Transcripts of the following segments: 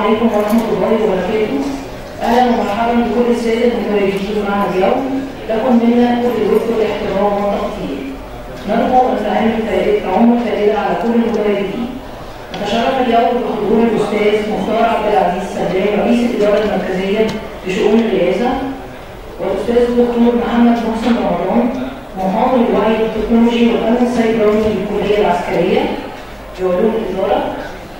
عليكم ورحمة الله وبركاته. أهلا ومرحبا بكل السادة المتواجدين معنا اليوم. لكم منا كل الود والاحترام والتقدير. نرجو أن تعم الفائدة على كل المتواجدين. نتشرف اليوم بحضور الأستاذ مختار عبد العزيز سلام رئيس الإدارة المركزية لشؤون الرئاسة، والأستاذ الدكتور محمد محسن رمضان محاضر الوعي التكنولوجي والأمن السيبراني للكلية العسكرية لعلوم الإدارة،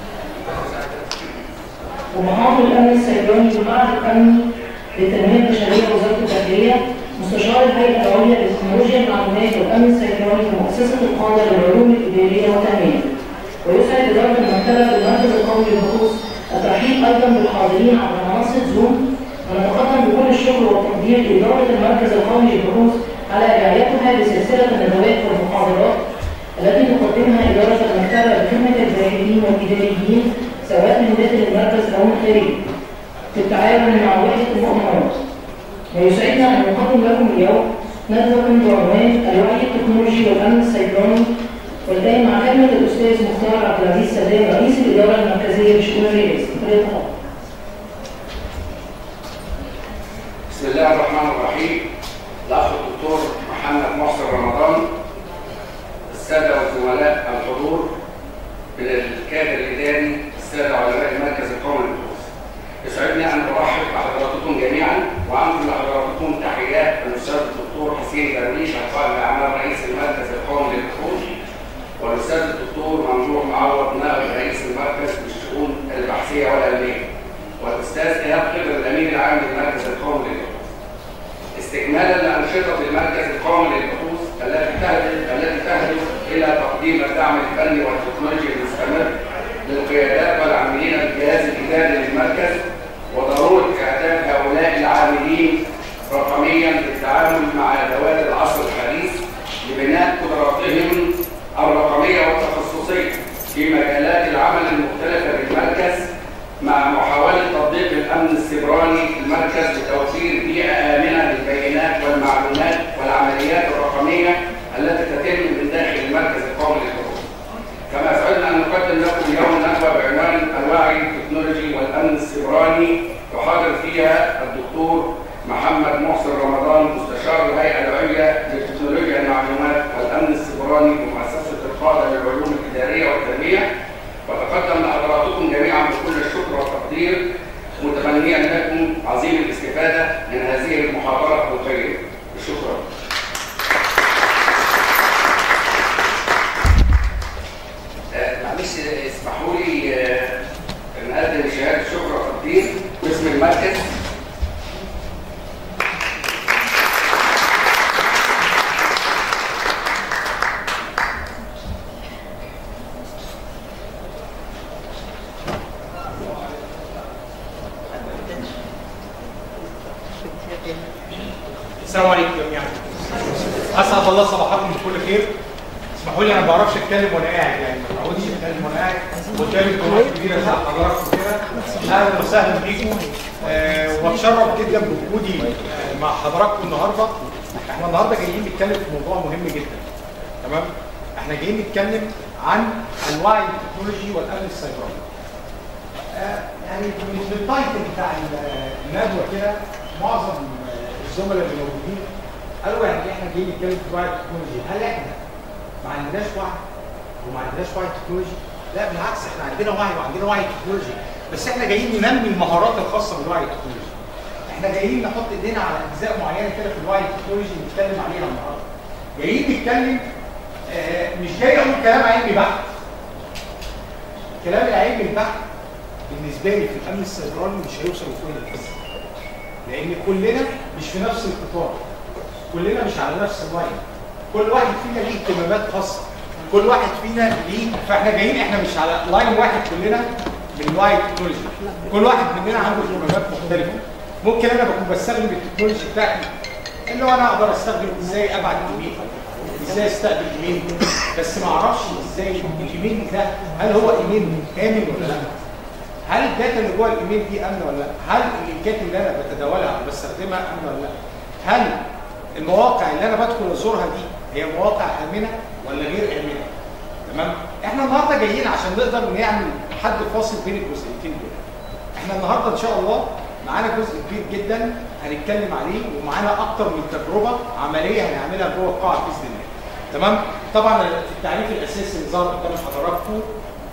ومحاضر الأمن السيبراني بالمعهد الأمني للتنمية البشرية ووزارة الداخلية، مستشار الهيئة العليا لتكنولوجيا المعلومات والأمن السيبراني في مؤسسة القادة للعلوم الإدارية والتنمية. ويسعد إدارة المكتبة بالمركز القومي للبحوث الترحيب أيضا بالحاضرين عبر منصة زوم، ونتقدم بكل الشكر والتقدير لإدارة المركز القومي للبحوث على رعايتها لسلسلة الندوات والمحاضرات التي تقدمها إدارة المكتبة لخدمة الباحثين والإداريين سواء من داخل المركز أو من خارجه في التعاون مع وحدة المؤتمرات. ويسعدنا أن نقدم لكم اليوم ندوة بعنوان الوعي التكنولوجي والأمن السيبراني، والآن مع كلمة الأستاذ مختار عبد العزيز سلام رئيس الإدارة المركزية لشؤون الرئاسة. بسم الله الرحمن الرحيم. الأخ الدكتور محمد محسن رمضان، السادة والزملاء الحضور من الكادر الإداري، السادة علماء المركز القومي للبحوث، يسعدني أن أرحب بحضراتكم جميعا وأنقل لحضراتكم تحيات الأستاذ الدكتور حسين درويش قائم أعمال رئيس المركز القومي للبحوث، والأستاذ الدكتور ممدوح معوض نائب رئيس المركز للشؤون البحثية والعلمية، والأستاذ إيهاب خضر الأمين العام للمركز القومي للبحوث، استكمالا لأنشطة المركز القومي للبحوث التي تهدف إلى تقديم الدعم الفني والتكنولوجي المستمر للقيادات والعاملين بالجهاز الإداري للمركز، وضرورة إعداد هؤلاء العاملين رقميا للتعامل مع أدوات العصر الحديث لبناء قدراتهم الرقمية والتخصصية في مجالات العمل المختلفة بالمركز، مع محاولة تطبيق الأمن السيبراني في المركز لتوفير بيئة آمنة للبيانات والمعلومات والعمليات الرقمية التي تتم من داخل المركز القومي للبحوث. كما يسعدنا أن نقدم لكم اليوم ندوة بعنوان الوعي التكنولوجي والأمن السيبراني، يحاضر فيها الدكتور محمد محسن رمضان مستشار الهيئة العليا لتكنولوجيا المعلومات والأمن السيبراني بمؤسسة القادة للعلوم الإدارية والتنمية. وتقدم لحضراتكم جميعا بكل الشكر والتقدير، متمنيا لكم عظيم الاستفادة من هذه المحاضرة القيمة. شكرا. معلش اسمحوا لي نقدم شهادة شكر وتقدير باسم المركز. السلام عليكم جميعا. اسعد الله صباحكم بكل خير. اسمحوا لي انا ما بعرفش اتكلم وانا قاعد، يعني ما بعودش اتكلم وانا قاعد قدامي جمهور كبيره زي حضراتكم كده. اهلا وسهلا بيكم، واتشرف جدا بوجودي مع حضراتكم النهارده. احنا النهارده جايين نتكلم في موضوع مهم جدا. تمام؟ احنا جايين نتكلم عن الوعي التكنولوجي والامن السيبراني. يعني من التايتل بتاع الندوه كده معظم الزملاء اللي موجودين قالوا يعني احنا جايين نتكلم في وعي التكنولوجي، هل احنا ما عندناش وعي وما عندناش وعي تكنولوجي؟ لا بالعكس، احنا عندنا وعي وعندنا وعي تكنولوجي، بس احنا جايين ننمي المهارات الخاصه بالوعي التكنولوجي. احنا جايين نحط ايدينا على اجزاء معينه كده في الوعي التكنولوجي نتكلم عليها النهارده. جايين نتكلم مش جاي اقول كلام علمي بحت. الكلام العلمي البحت بالنسبه لي في الامن السيبراني مش هيوصل لكل الناس، لان كلنا مش في نفس القطار، كلنا مش على نفس اللاين، كل واحد فينا ليه اهتمامات خاصه، كل واحد فينا ليه، فاحنا جايين احنا مش على لاين واحد كلنا من الوعي التكنولوجي، كل واحد مننا عنده اهتمامات مختلفه. ممكن انا بكون بستخدم التكنولوجي بتاعتي اللي هو انا اقدر استخدم ازاي ابعت ايميل، ازاي استقبل ايميل، بس ما اعرفش ازاي الايميل ده هل هو ايميل امن ولا لا؟ هل الداتا اللي جوه الايميل دي امنه ولا لا؟ هل اللينكات اللي انا بتداولها او بستخدمها امنه ولا لا؟ هل المواقع اللي انا بدخل ازورها دي هي مواقع امنه ولا غير امنه؟ تمام؟ احنا النهارده جايين عشان نقدر نعمل حد فاصل بين الجزئيتين دول. احنا النهارده ان شاء الله معانا جزء كبير جدا هنتكلم عليه، ومعانا اكتر من تجربه عمليه هنعملها جوه القاعه باذن الله. تمام؟ طبعا التعريف الاساسي اللي ظهر قدام حضراتكم،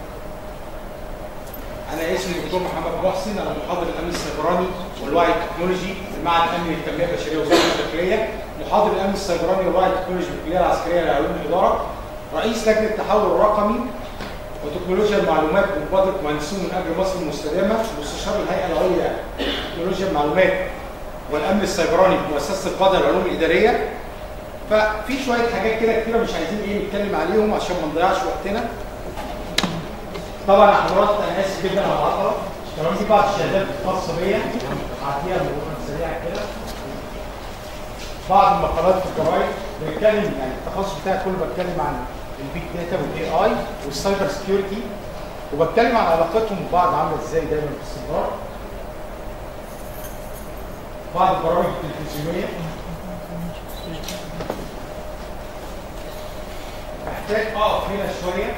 انا اسمي الدكتور محمد محسن، انا محاضر الامن السيبراني والوعي التكنولوجي في معهد امن التنميه البشريه وزاره الداخليه، محاضر الامن السيبراني والوعي التكنولوجي بالكليه العسكريه لعلوم الاداره، رئيس لجنه التحول الرقمي وتكنولوجيا المعلومات بمبادره مهندسين من اجل مصر المستدامه، مستشار الهيئه العليا لتكنولوجيا المعلومات والامن السيبراني بمؤسسه القاده للعلوم الاداريه. ففي شويه حاجات كده كتيره مش عايزين نتكلم عليهم عشان ما نضيعش وقتنا. طبعا حضرات انا اسف جدا على العطله، تمام؟ دي بعض الشهادات الخاصه بيا هعطيها بمرور سريع كده. بعض المقالات في الجرايد بنتكلم، يعني التخصص بتاعي كله بتكلم عن البيج داتا والاي اي والسايبر سكيورتي، وبتكلم عن علاقتهم ببعض عامله ازاي دايما باستمرار. بعض البرامج التلفزيونيه محتاج اقف هنا شويه.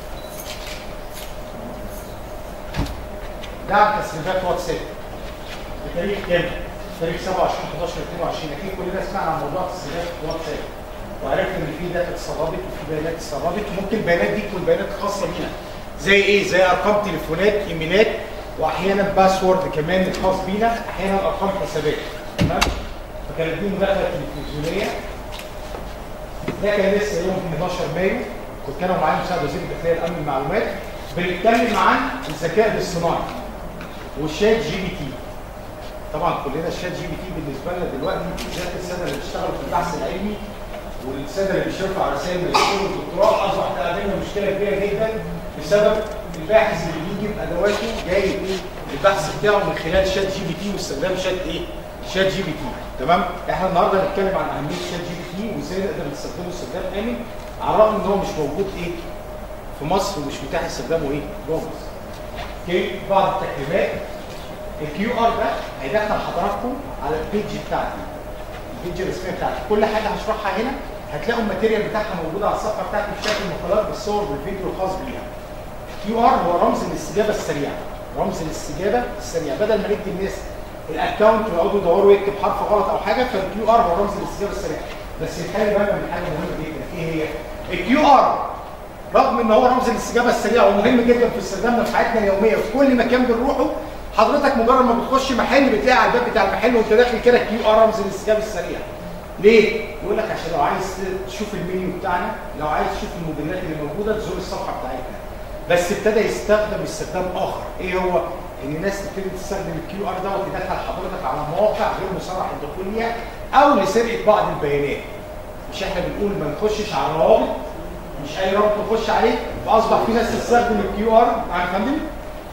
دعم تسريبات واتساب بتاريخ كام؟ تاريخ 27/11/22. اكيد كلنا سمعنا عن موضوع تسريبات واتساب، وعرفنا ان في داتا اتسربت وفي بيانات اتسربت، وممكن البيانات دي تكون بيانات خاصه بينا زي ايه؟ زي ارقام تليفونات، ايميلات، واحيانا باسورد كمان الخاص بينا، احيانا ارقام حسابات. تمام؟ فكانت دي مداخله تلفزيونيه. ده كان لسه يوم 11 مايو، كنت انا ومعايا مساعد وزير الداخليه لامن المعلومات بنتكلم عن الذكاء الاصطناعي والشات جي بي تي. طبعا كلنا الشات جي بي تي بالنسبه لنا دلوقتي، بالذات الساده اللي بيشتغلوا في البحث العلمي والساده اللي بيشرفوا على رسائل ماجستير والدكتوراه، اصبح تقابلنا مشكله كبيره جدا بسبب الباحث اللي بيجي بادواته جاي البحث بتاعه من خلال شات جي بي تي واستخدام شات جي بي تي. تمام؟ احنا النهارده هنتكلم عن اهميه شات جي بي تي وازاي نقدر نستخدمه استخدام امن، على الرغم ان هو مش موجود في مصر ومش متاح استخدامه جوه مصر. اوكي؟ بعض التكريمات. الكيو ار ده هيدخل حضراتكم على البيج بتاعتي، البيج الرسميه بتاعتي. كل حاجه هشرحها هنا هتلاقوا الماتيريال بتاعها موجوده على الصفحه بتاعتي بشكل مقالات بالصور بالفيديو الخاص بيها. الكيو ار هو رمز الاستجابه السريعه، رمز الاستجابه السريعه. بدل ما ندي الناس الاكونت ويقعدوا يدوروا يكتب حرف غلط او حاجه، فالكيو ار هو رمز الاستجابه السريعه. بس خلي بالك من حاجه مهمه جدا. ايه هي؟ الكيو ار رغم ان هو رمز الاستجابه السريعه ومهم جدا في استخدامنا في حياتنا اليوميه في كل مكان بنروحه، حضرتك مجرد ما بتخش محل بتلاقي على الباب بتاع المحل وانت داخل كده كيو ار رمز الاستجابه السريعه. ليه؟ يقول لك عشان لو عايز تشوف المنيو بتاعنا، لو عايز تشوف الموديلات اللي موجوده تزور الصفحه بتاعتنا. بس ابتدى يستخدم استخدام اخر، ايه هو؟ ان الناس تبتدي تستخدم الكيو ار دوت يدخل حضرتك على مواقع غير مصرح الدخول ليها او لسرقه بعض البيانات. مش احنا بنقول ما نخشش على الروابط، مش اي رابط نخش عليه، فاصبح في ناس تستخدم الكيو ار. عارف يا فندم؟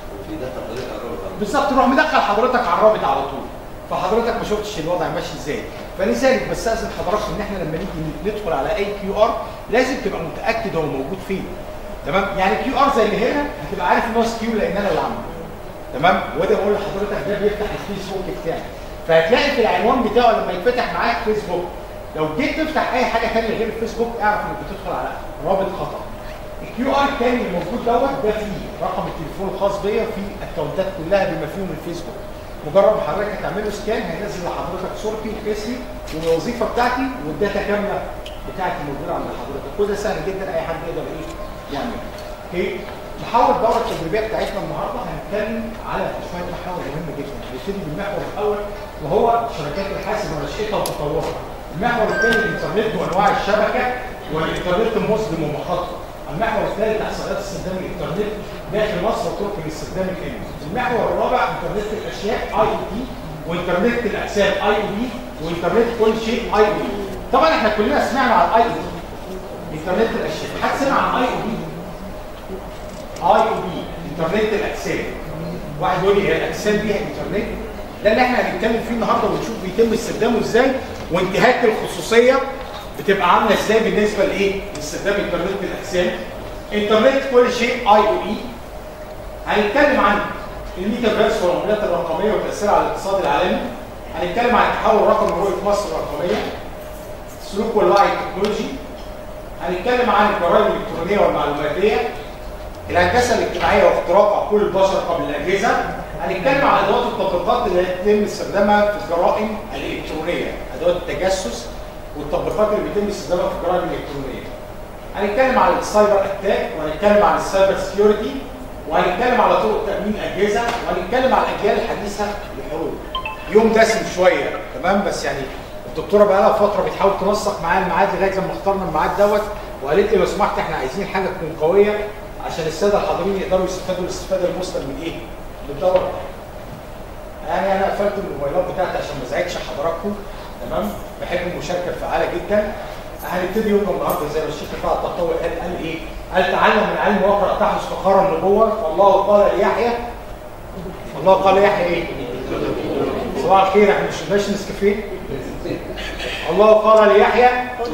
بالظبط، تروح مدخل حضرتك على الرابط على طول، فحضرتك ما شفتش الوضع ماشي ازاي. فلذلك بستاذن حضراتكم ان احنا لما نيجي ندخل على اي كيو ار لازم تبقى متاكد هو موجود فين. تمام؟ يعني كيو ار زي اللي هنا هتبقى عارف ان هو سكيو لان انا اللي عامله. تمام؟ وده بقول لحضرتك ده بيفتح الفيسبوك بتاعي، فهتلاقي في العنوان بتاعه لما يتفتح معاك فيسبوك، لو جيت تفتح اي حاجه ثانيه غير الفيسبوك اعرف انك بتدخل على رابط خطا. الكيو ار الثاني الموجود دوت ده فيه رقم التليفون الخاص بيا وفيه اكونتات كلها بما فيهم الفيسبوك. مجرد ما حضرتك هتعمل له سكان هينزل لحضرتك صورتي واسمي والوظيفه بتاعتي والداتا كامله بتاعتي موجوده عند حضرتك. وده سهل جدا اي حد يقدر يعمله. اوكي؟ محاور الدوره التدريبيه بتاعتنا النهارده هنتكلم على شويه محاور مهمه جدا. هنبتدي بالمحور الاول وهو شبكات الحاسب ونشاتها وتطورها. المحور الثاني الانترنت وانواع الشبكه والانترنت المظلم ومخاطره. المحور الثالث احصائيات استخدام الانترنت داخل مصر وطرق الاستخدام الامن. المحور الرابع انترنت الاشياء اي او تي، وانترنت الاجسام اي او بي، وانترنت كل شيء اي او بي. طبعا احنا كلنا سمعنا عن اي او بي، انترنت الاشياء. حد سمع عن اي او بي؟ اي او بي انترنت الاجسام. واحد يقول لي هي الاجسام دي انترنت؟ ده اللي احنا هنتكلم فيه النهارده ونشوف بيتم استخدامه ازاي وانتهاك الخصوصيه بتبقى عامله ازاي بالنسبه لاستخدام انترنت الاجسام. انترنت كل شيء اي او اي. هنتكلم عن الميتافيرس والعملات الرقميه وتاثيرها على الاقتصاد العالمي. هنتكلم عن التحول الرقمي ورؤيه مصر الرقميه، السلوك والوعي التكنولوجي. هنتكلم عن الجرائم الالكترونيه والمعلوماتيه، الهندسه الاجتماعيه واختراق عقول البشر قبل الاجهزه. هنتكلم عن ادوات التطبيقات اللي هيتم استخدامها في الجرائم الالكترونيه، ادوات التجسس والتطبيقات اللي بيتم استخدامها في الجرائم الالكترونيه. هنتكلم عن السايبر اتاك، وهنتكلم عن السايبر سكيورتي، وهنتكلم على طرق تامين الاجهزه، وهنتكلم على الاجيال الحديثه للحروب. يوم دسم شويه تمام، بس يعني الدكتوره بقى لها فتره بتحاول تنسق معايا الميعاد لغايه لما اخترنا الميعاد دوت، وقالت لي لو سمحت احنا عايزين حاجه تكون قويه عشان الساده الحاضرين يقدروا يستفادوا الاستفاده المثلى من ايه؟ من الدوره. يعني انا قفلت الموبايلات بتاعتي عشان ما ازعجش حضراتكم، تمام؟ بحب المشاركه الفعاله جدا. هنبتدي يومنا النهارده زي ما الشيخ رفاعة الطهطاوي قال ايه؟ قال تعلم من علم واقرا تحدث فخار النبوه، والله قال ليحيى، الله قال ليحيى ايه؟ صباح الخير، احنا مش شربناش نسكافيه؟ الله قال ليحيى.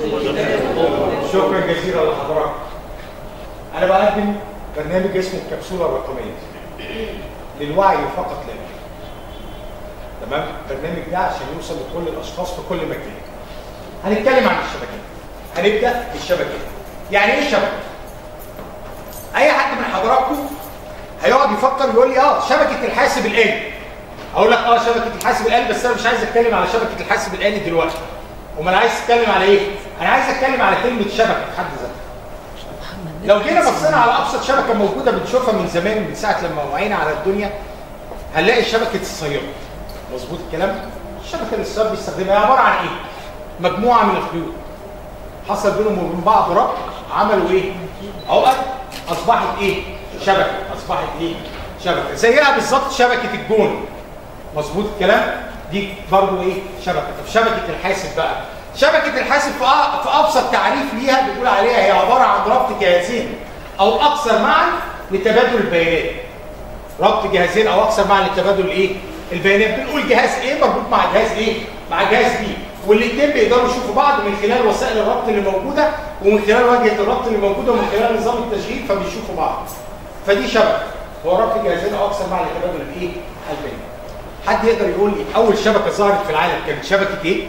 شكرا جزيلا لحضراتكم. انا بقدم برنامج اسمه الكبسوله الرقميه للوعي فقط لا غير. تمام؟ البرنامج ده عشان يوصل لكل الاشخاص في كل مكان. هنتكلم عن الشبكات. هنبدا بالشبكات. يعني ايه شبكه؟ اي حد من حضراتكم هيقعد يفكر يقول لي شبكه الحاسب الآلي. اقول لك شبكه الحاسب الآلي، بس انا مش عايز اتكلم على شبكه الحاسب الآلي دلوقتي. امال عايز اتكلم على ايه؟ انا عايز اتكلم على كلمه شبكه في حد ذاتها. لو جينا بصينا على ابسط شبكه موجوده بنشوفها من زمان، من ساعه لما وعينا على الدنيا، هنلاقي شبكه السيارات. مظبوط الكلام؟ الشبكه اللي السيارات بيستخدمها هي عباره عن ايه؟ مجموعه من الخيوط حصل بينهم وبين بعض ربط، عملوا ايه؟ عقد، اصبحت ايه؟ شبكه. اصبحت ايه؟ شبكه. زيها بالظبط شبكه الجون. مظبوط الكلام؟ دي برضه ايه؟ شبكه. طب شبكه الحاسب بقى، شبكه الحاسب في ابسط تعريف ليها بنقول عليها هي عباره عن ربط جهازين او اكثر معا لتبادل البيانات. ربط جهازين او اكثر معا لتبادل ايه؟ البيانات. بنقول جهاز ايه مربوط مع جهاز ايه؟ مع جهاز بي، والاثنين بيقدروا يشوفوا بعض من خلال وسائل الربط اللي موجوده، ومن خلال واجهه الربط اللي موجوده، ومن خلال نظام التشغيل، فبيشوفوا بعض. فدي شبكه، هو ربط جهازين او اكثر معا لتبادل الايه؟ البيانات. حد يقدر يقول لي اول شبكه ظهرت في العالم كانت شبكه ايه؟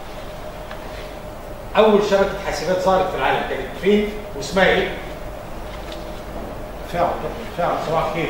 اول شبكه حاسبات ظهرت في العالم كانت فين واسمها ايه؟ فعلا صباح الخير.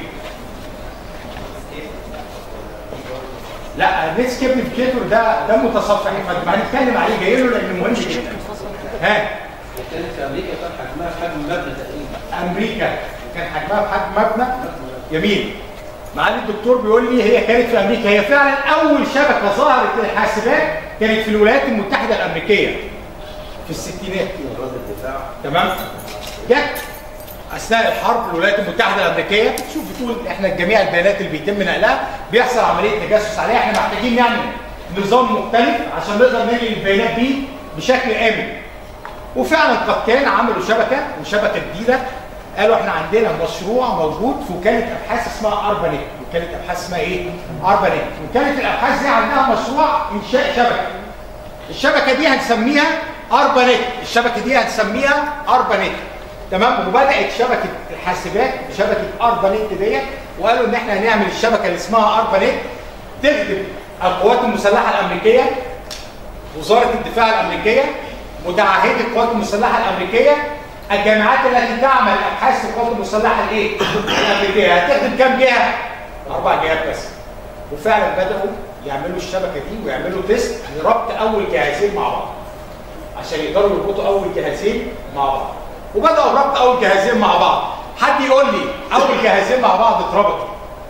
لا نتس كيبليفيكيتور ده متصفح، ما هنتكلم عليه جاي له لانه مهم جدا. ها؟ كانت في امريكا كان حجمها في حجم مبنى تقريبا. امريكا كان حجمها في حجم مبنى. جميل. معالي الدكتور بيقول لي هي كانت في امريكا، هي فعلا اول شبكه ظهرت للحاسبات كانت في الولايات المتحده الامريكيه في الستينات. تمام؟ جت اثناء الحرب الولايات المتحده الامريكيه بتقول احنا جميع البيانات اللي بيتم نقلها بيحصل عمليه تجسس عليها، احنا محتاجين نعمل نظام مختلف عشان نقدر ننقل البيانات دي بشكل امن. وفعلا قد كان عملوا شبكه وشبكه جديده، قالوا احنا عندنا مشروع موجود في وكاله ابحاث اسمها اربانيت. وكاله ابحاث اسمها ايه؟ اربانيت. وكاله الابحاث دي عندها مشروع انشاء شبكه. الشبكه دي هنسميها اربانيت، الشبكه دي هنسميها اربانيت. تمام؟ وبدات شبكه الحاسبات بشبكه اربانيت ديت، وقالوا ان احنا هنعمل الشبكه اللي اسمها اربانيت تخدم القوات المسلحه الامريكيه، وزاره الدفاع الامريكيه، متعهدي القوات المسلحه الامريكيه، الجامعات التي تعمل ابحاث في القوات المسلحه الايه؟ الامريكيه. هتخدم كام جهه؟ 4 جهات بس. وفعلا بداوا يعملوا الشبكه دي ويعملوا تيست لربط اول جهازين مع بعض عشان يقدروا يربطوا اول جهازين مع بعض. وبداوا ربط اول جهازين مع بعض. حد يقول لي اول جهازين مع بعض اتربطوا،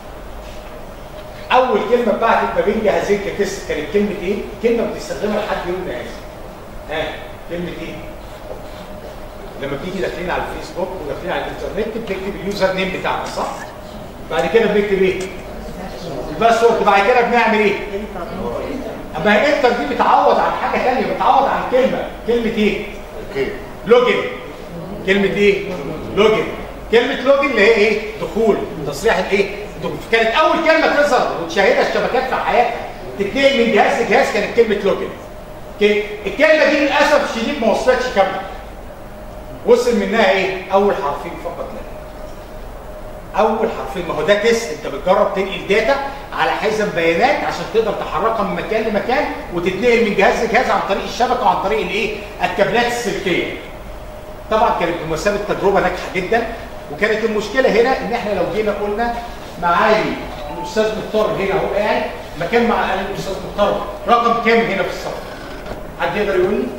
اول كلمه بعتت ما بين جهازين كتست كانت كلمه ايه؟ كلمه بتستخدمها لحد يومنا هذا. كلمه ايه؟ لما بنيجي داخلين على الفيسبوك وداخلين على الانترنت بنكتب اليوزر نيم بتاعنا، صح؟ بعد كده بنكتب ايه؟ الباسورد. بعد كده بنعمل ايه؟ اما هي انتر دي بتعوض عن حاجه ثانيه، بتعوض عن كلمه ايه؟ لوجن. كلمه ايه؟ لوجن. كلمه لوجن اللي هي ايه؟ دخول، تصريح الايه؟ كانت اول كلمه تظهر وتشاهدها الشبكات في الحياه تتنقل من جهاز لجهاز كانت كلمه لوجن. الكلمه دي للاسف الشديد ما وصلتش كامله. وصل منها ايه؟ اول حرفين فقط لا. اول حرفين. ما هو ده تيست، انت بتجرب تنقل داتا على حزم بيانات عشان تقدر تحركها من مكان لمكان وتتنقل من جهاز لجهاز عن طريق الشبكه وعن طريق الايه؟ الكابلات السلكيه. طبعا كانت بمثابه تجربه ناجحه جدا، وكانت المشكله هنا ان احنا لو جينا قلنا معالي الاستاذ مختار هنا اهو قاعد مكان مع الاستاذ مختار رقم كام هنا في الصف؟ حد يقدر يقول لي؟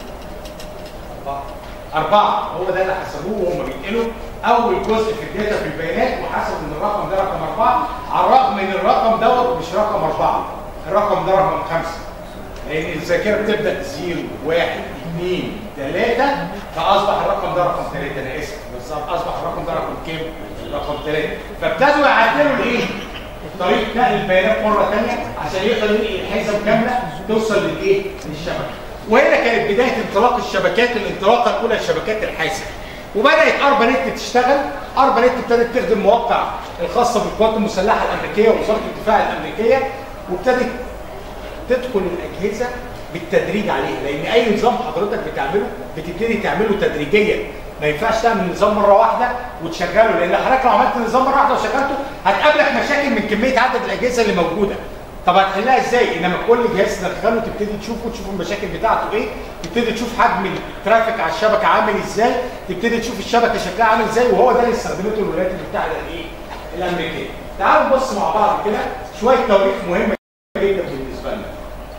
4. هو ده اللي حسبوه وهم بينقلوا اول جزء في الداتا في البيانات وحسبوا ان الرقم ده رقم 4 على الرغم ان الرقم دوت مش رقم 4، الرقم ده رقم 5 لان الذاكره بتبدا 0 1 2 3 فاصبح الرقم ده رقم 3. انا اسف بس اصبح الرقم ده رقم كام؟ رقم 3. فابتدوا يعدلوا الايه؟ طريقه نقل البيانات مره ثانيه عشان يقدر ينقل الحزم كامله توصل للايه؟ للشبكه. وهنا كانت بدايه انطلاق الشبكات، الانطلاقه الاولى لشبكات الحاسب. وبدات اربانيت تشتغل. اربانيت ابتدت تخدم مواقع الخاصه بالقوات المسلحه الامريكيه ووزاره الدفاع الامريكيه، وابتدت تدخل الاجهزه بالتدريج عليها، لان اي نظام حضرتك بتعمله بتبتدي تعمله تدريجيا. ما ينفعش تعمل نظام مره واحده وتشغله، لان حضرتك لو عملت نظام مره واحده وشغلته هتقابلك مشاكل من كميه عدد الاجهزه اللي موجوده. طب هتحلها ازاي؟ انما كل جهاز تدخله تبتدي تشوف المشاكل بتاعته ايه، تبتدي تشوف حجم الترافيك على الشبكه عامل ازاي، تبتدي تشوف الشبكه شكلها عامل ازاي، وهو ده اللي استخدمته الولايات المتحده الايه؟ الامريكيه. تعالوا نبص مع بعض كده شويه تواريخ مهمه جدا بالنسبه لنا.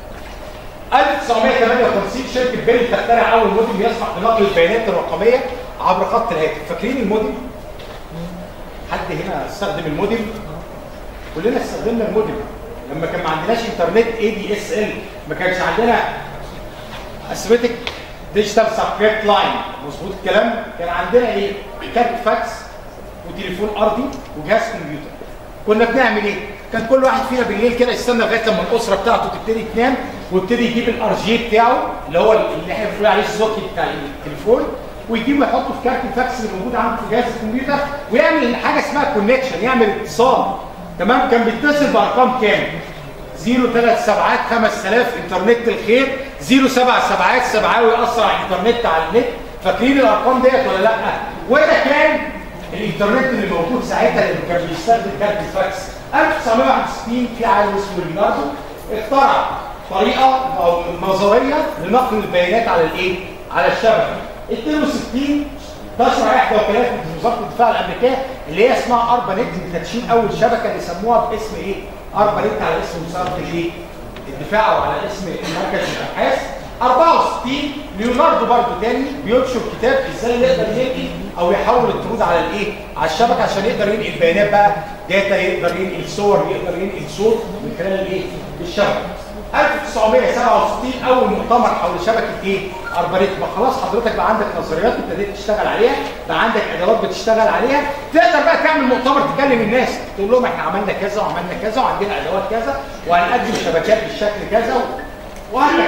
1958 شركه بيل تخترع اول مودم يسمح بنقل البيانات الرقميه عبر خط الهاتف. فاكرين المودم؟ حد هنا استخدم المودم؟ كلنا استخدمنا المودم. لما كان ما عندناش انترنت ADSL ما كانش عندنا اسيمتريك ديجيتال سبسكريبت لاين، مظبوط الكلام؟ كان عندنا ايه؟ كارت فاكس وتليفون ارضي وجهاز كمبيوتر. كنا بنعمل ايه؟ كان كل واحد فينا بالليل كده يستنى لغايه لما الاسره بتاعته تبتدي تنام ويبتدي يجيب الRG بتاعه اللي هو اللي احنا بنقول عليه الزوكي بتاع التليفون، ويجيبه يحطه في كارت الفاكس اللي موجود عنده في جهاز الكمبيوتر ويعمل حاجه اسمها كونكشن، يعمل اتصال. تمام؟ كان بيتصل بارقام كام؟ 037 5000 انترنت الخير، 077 سبعاوي اسرع انترنت على النت. فاكرين الارقام ديت ولا لا؟ وده كان الانترنت اللي موجود ساعتها اللي كان بيستخدم كارت الفاكس. 1961 في عالم اسمه ليوناردو اخترع طريقه او نظريه لنقل البيانات على الايه؟ على الشبكه. 62 تشرع احدى وكالات وزاره الدفاع الامريكيه اللي هي اسمها اربانيت لتدشين اول شبكه اللي سموها باسم ايه؟ اربانيت على اسم وزاره الايه؟ الدفاع او على اسم مركز الابحاث. 64 ليوناردو برضه تاني بينشر كتاب ازاي يقدر ينقل او يحول الطرود على الايه؟ على الشبكه عشان يقدر ينقل بيانات بقى داتا، يقدر ينقل صور، يقدر ينقل صوت من خلال الايه؟ الشبكه. 1967 اول مؤتمر حول شبكه ايه؟ اربانيت. ما خلاص حضرتك بقى عندك نظريات ابتديت تشتغل عليها، بقى عندك ادوات بتشتغل عليها، تقدر بقى تعمل مؤتمر تكلم الناس تقول لهم احنا عملنا كذا وعملنا كذا وعندنا ادوات كذا وهنقدم شبكات بالشكل كذا وهكذا.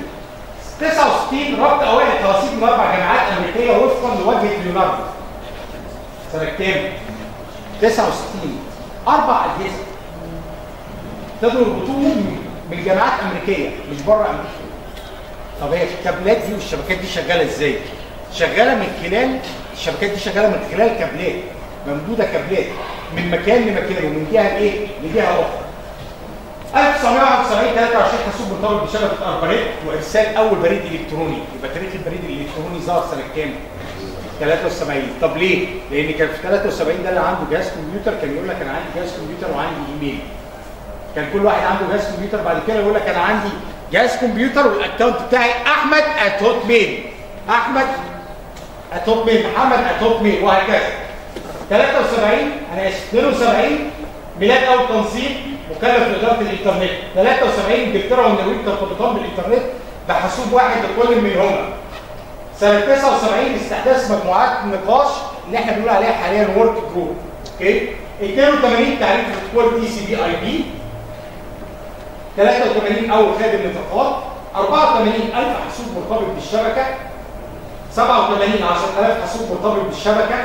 69 ربط اوائل التواسيط من 4 جامعات امريكيه وفقا لوجهه ليوناردو. سنه كام؟ 69 4 اجهزه ابتدوا يربطوهم من جامعات امريكيه مش بره امريكا. طب هي الكابلات دي والشبكات دي شغاله ازاي؟ شغاله من خلال الشبكات دي شغاله من خلال كابلات ممدوده، كابلات من مكان لمكان ومن جهه لايه؟ لجهه اخرى. 1971 23 حاسوب مرتبط بشبكه اربانيت وارسال اول بريد الكتروني. يبقى تاريخ البريد الالكتروني ظهر سنه كام؟ 73. طب ليه؟ لان كان في 73 ده اللي عنده جهاز كمبيوتر كان يقول لك انا عندي جهاز كمبيوتر وعندي ايميل. كان كل واحد عنده جهاز كمبيوتر بعد كده يقول لك انا عندي جهاز كمبيوتر والاكونت بتاعي احمد@hotmail، احمد@hotmail، محمد@hotmail وهكذا. 73 انا اسف 72 ميلاد اول تنظيم مكلف باداره الانترنت. 73 انجلترا والنرويج ترتبطان بالانترنت بحاسوب واحد لكل منهما. سنه 79 استحداث مجموعات النقاش اللي احنا بنقول عليها حاليا ورك جروب. اوكي؟ 82 تعريف بروتوكول TCP/IP. 83 اول خادم نطاقات. 84,000 حاسوب مرتبط بالشبكه. 87 10,000 حاسوب مرتبط بالشبكه.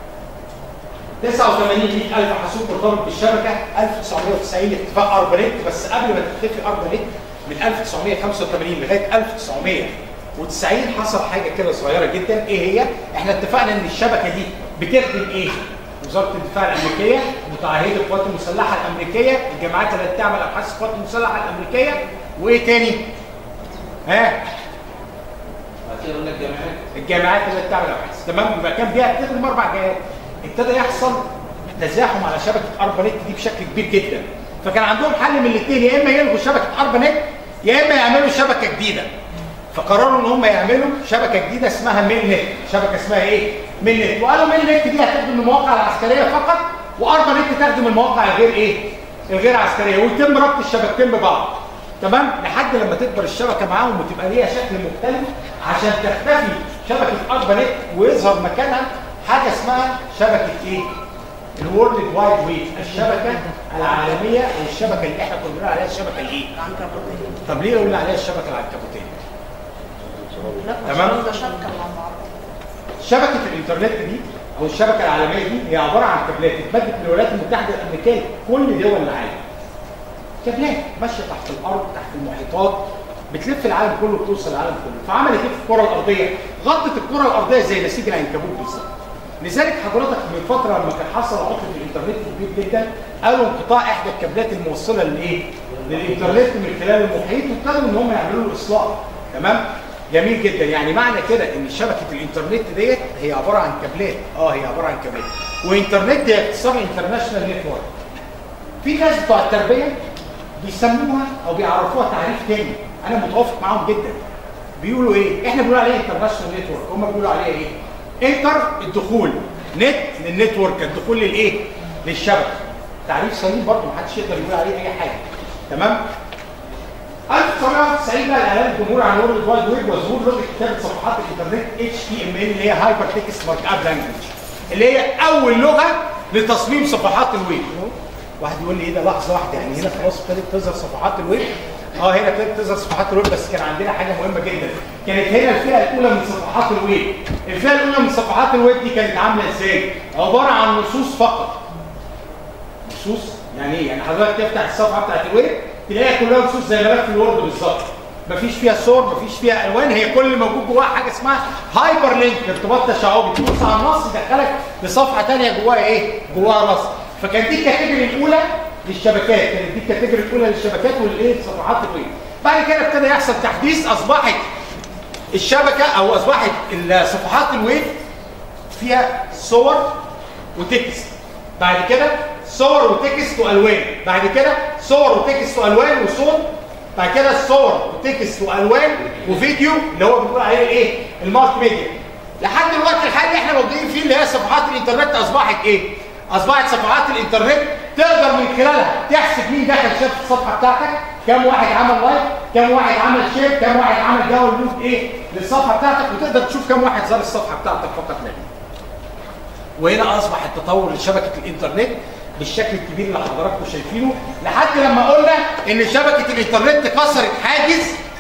89 100,000 حاسوب مرتبط بالشبكه. 1990 اتفاق اربانيت، بس قبل ما تتفق اربانيت من 1985 لغايه 1990 حصل حاجه كده صغيره جدا. ايه هي؟ احنا اتفقنا ان الشبكه دي بتخدم ايه؟ وزاره الدفاع الامريكيه، متعهده القوات المسلحه الامريكيه، الجامعات التي تعمل ابحاث القوات المسلحه الامريكيه، وايه تاني؟ ها؟ هتقول لك الجامعات التي تعمل ابحاث. تمام؟ يبقى كان بيها بتخدم 4 جهات. ابتدى يحصل تزاحم على شبكه اربانيت دي بشكل كبير جدا. فكان عندهم حل من الاثنين، يا اما يلغوا شبكه اربانيت يا اما يعملوا شبكه جديده. فقرروا ان هم يعملوا شبكه جديده اسمها ميل نت. شبكه اسمها ايه؟ ميل نت. وقالوا ميل نت دي هتخدم المواقع العسكريه فقط، واربانيت تخدم المواقع الغير ايه؟ الغير عسكريه، ويتم ربط الشبكتين ببعض. تمام؟ لحد لما تكبر الشبكه معاهم وتبقى ليها شكل مختلف عشان تختفي شبكه اربانيت ويظهر مكانها حاجه اسمها شبكه ايه؟ الورلد وايد ويب، الشبكه العالميه او الشبكه اللي احنا كنا بنقول عليها الشبكه الايه؟ العنكبوتيه. طب ليه قلنا عليها الشبكه العنكبوتيه؟ تمام؟ شبكه الانترنت دي او الشبكه العالميه دي هي عباره عن كابلات اتمدت من الولايات المتحده الامريكيه كل دول العالم. كابلات ماشيه تحت الارض تحت المحيطات بتلف العالم كله بتوصل العالم كله. فعملت ايه في الكره الارضيه؟ غطت الكره الارضيه زي نسيج العنكبوت بالظبط. لذلك حضرتك من فتره لما كان حصل عطل في الانترنت كبير جدا قالوا انقطاع احدى الكابلات الموصله للايه؟ للانترنت من خلال المحيط، وابتدوا ان هم يعملوا له اصلاح. تمام؟ جميل جدا. يعني معنى كده ان شبكه الانترنت ديت هي عباره عن كابلات. هي عباره عن كابلات. وانترنت هي اختصار انترناشونال نتورك. في ناس بتوع التربيه بيسموها او بيعرفوها تعريف تاني، انا متوافق معاهم جدا. بيقولوا ايه؟ احنا بنقول عليه انترناشونال نتورك، هم بيقولوا عليه ايه؟ انتر الدخول، نت للنتورك، الدخول للايه؟ للشبكه. تعريف سليم برضه محدش يقدر يقول عليه اي حاجه. تمام؟ 1990 بقى الاعلان الجمهوري عن وورلد وايد ويب وظهور لغه كتابه صفحات الانترنت HTML اللي هي هايبر تكست مارك اب لانجوج، اللي هي اول لغه لتصميم صفحات الويب. واحد يقول لي ايه ده؟ لحظه واحده، يعني هنا خلاص ابتدت تظهر صفحات الويب؟ هنا ابتدت تظهر صفحات الويب، بس كان عندنا حاجه مهمه جدا. كانت هنا الفئه الاولى من صفحات الويب. الفئه الاولى من صفحات الويب دي كانت عامله ازاي؟ عباره عن نصوص فقط. نصوص يعني ايه؟ يعني حضرتك تفتح الصفحه بتاعت الويب تلاقيها كلها نصوص زي ملف الوورد بالظبط. مفيش فيها صور، مفيش فيها الوان، هي كل اللي موجود جواها حاجه اسمها هايبر لينك، ارتباط تشعبي. تبص على النص يدخلك لصفحه ثانيه جواها ايه؟ جواها نص. فكانت دي الكاتيجوري الاولى للشبكات، كانت دي الكاتيجوري الاولى للشبكات والايه؟ صفحات الويب. بعد كده ابتدى يحصل تحديث، اصبحت الشبكه او اصبحت صفحات الويب فيها صور وتكست. بعد كده صور وتكست والوان. بعد كده صور وتكست والوان وصوت. بعد كده صور وتكست والوان وفيديو اللي هو بنقول عليه الايه؟ المالتي ميديا. لحد الوقت الحالي اللي احنا موجودين فيه اللي هي صفحات الانترنت اصبحت ايه؟ اصبحت صفحات الانترنت تقدر من خلالها تحسب مين دخل شاف الصفحه بتاعتك، كم واحد عمل لايك، كم واحد عمل شير، كم واحد عمل داونلود ايه للصفحه بتاعتك، وتقدر تشوف كم واحد زار الصفحه بتاعتك فقط لا. وهنا اصبح التطور لشبكه الانترنت بالشكل الكبير اللي حضراتكم شايفينه، لحد لما قلنا ان شبكه الانترنت كسرت حاجز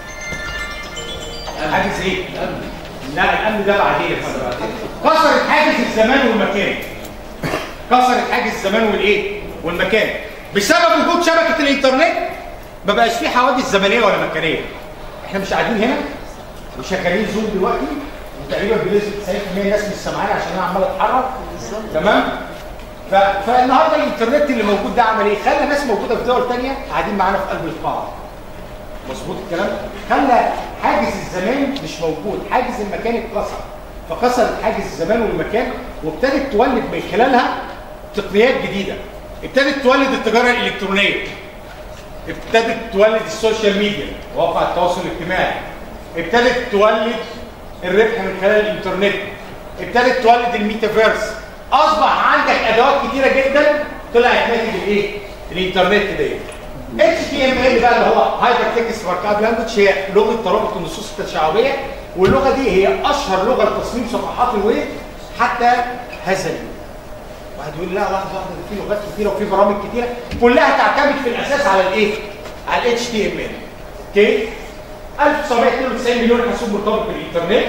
ايه؟ لا الامن ده بعدين. كسرت حاجز الزمان والمكان. كسرت حاجز الزمان والايه؟ والمكان. بسبب وجود شبكه الانترنت ما بقاش في حواجز زمنيه ولا مكانيه. احنا مش قاعدين هنا وشغالين زوم دلوقتي وتقريبا بنسبه 90% الناس مش سامعاني عشان انا عمال اتحرك. تمام؟ فالنهارده الانترنت اللي موجود ده عمل ايه؟ خلى ناس موجوده في دول ثانيه قاعدين معانا في قلب القاعه. مظبوط الكلام؟ خلى حاجز الزمان مش موجود، حاجز المكان اتكسر. فكسرت حاجز الزمان والمكان وابتدت تولد من خلالها تقنيات جديده. ابتدت تولد التجاره الالكترونيه. ابتدت تولد السوشيال ميديا، مواقع التواصل الاجتماعي. ابتدت تولد الربح من خلال الانترنت. ابتدت تولد الميتافيرس. اصبح عندك ادوات كتيره جدا طلعت ناتج الايه؟ الانترنت ديت. HTML بقى اللي هو هايبر تكست مارك اب لانجوج هي لغه ترابط النصوص التشعبيه، واللغه دي هي اشهر لغه لتصميم صفحات الويب حتى هذا اليوم. واحد يقول لا واحده ده في لغات كتيره وفي برامج كتيره كلها تعتمد في الاساس على الايه؟ على HTML. اوكي؟ 1992 مليون حاسوب مرتبط بالانترنت.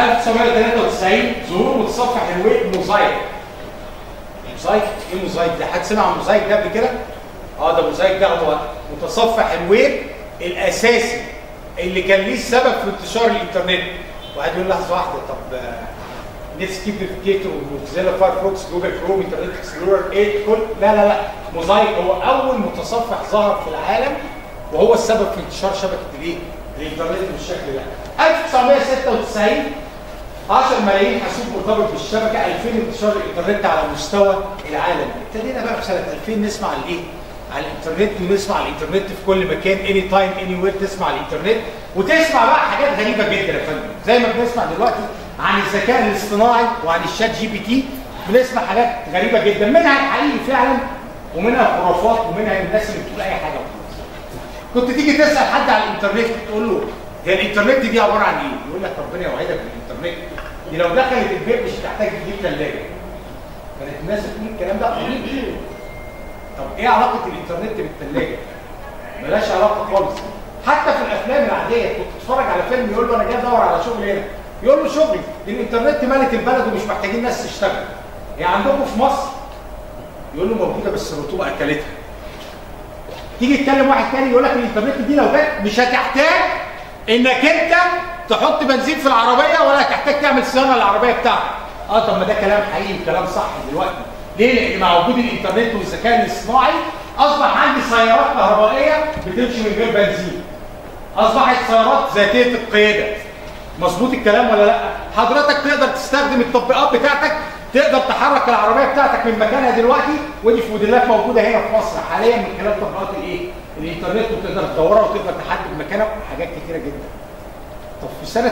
1993 ظهور متصفح الويب موزايك. موزايك ايه موزايك ده؟ حد سمع عن موزايك ده قبل كده؟ ده موزايك ده هو متصفح الويب الاساسي اللي كان ليه السبب في انتشار الانترنت. واحد يقول لحظه واحده، طب نتسكيب نافيجيتور وموزيلا فايرفوكس جوجل كروم انترنت اكسبلورر ايه كل لا موزايك هو اول متصفح ظهر في العالم وهو السبب في انتشار شبكه الايه؟ الانترنت بالشكل ده. 1996 10 ملايين حاسوب مرتبط بالشبكه، 2000 انتشار الانترنت على مستوى العالم. ابتدينا بقى في سنه 2000 نسمع عن الايه؟ على الانترنت، ونسمع على الانترنت في كل مكان، اني تايم اني وير تسمع على الانترنت، وتسمع بقى حاجات غريبه جدا يا فندم، زي ما بنسمع دلوقتي عن الذكاء الاصطناعي وعن الشات جي بي تي، بنسمع حاجات غريبه جدا، منها الحقيقي فعلا ومنها الخرافات ومنها الناس اللي بتقول اي حاجه وخلاص. كنت تيجي تسال حد على الانترنت تقول له هي الانترنت دي عباره عن ايه؟ يقول لك ربنا يوعدك بالانترنت دي لو دخلت البيت مش هتحتاج تجيب ثلاجه. كانت الناس بتقول الكلام ده قليل. طب ايه علاقه الانترنت بالثلاجه؟ ملهاش علاقه خالص. حتى في الافلام العاديه كنت تتفرج على فيلم يقول له انا جاي ادور على شغل هنا، يقول له شغلي الانترنت ملك البلد ومش محتاجين ناس تشتغل. هي عندكم في مصر؟ يقول له موجوده بس الرطوبه اكلتها. تيجي تكلم واحد تاني يقول لك الانترنت دي لو جت مش هتحتاج انك انت تحط بنزين في العربيه ولا هتحتاج تعمل صيانه للعربيه بتاعتك. طب ما ده كلام حقيقي كلام صح دلوقتي. ليه؟ لان مع وجود الانترنت والذكاء الاصطناعي اصبح عندي سيارات كهربائيه بتمشي من غير بنزين. اصبحت سيارات ذاتيه القياده. مظبوط الكلام ولا لا؟ حضرتك تقدر تستخدم التطبيقات بتاعتك، تقدر تحرك العربيه بتاعتك من مكانها دلوقتي، ودي في موديلات موجوده هنا في مصر حاليا من خلال تطبيقات الايه؟ الانترنت، وتقدر تدورها وتقدر تحدد مكانها وحاجات كتيره جدا. طب في سنه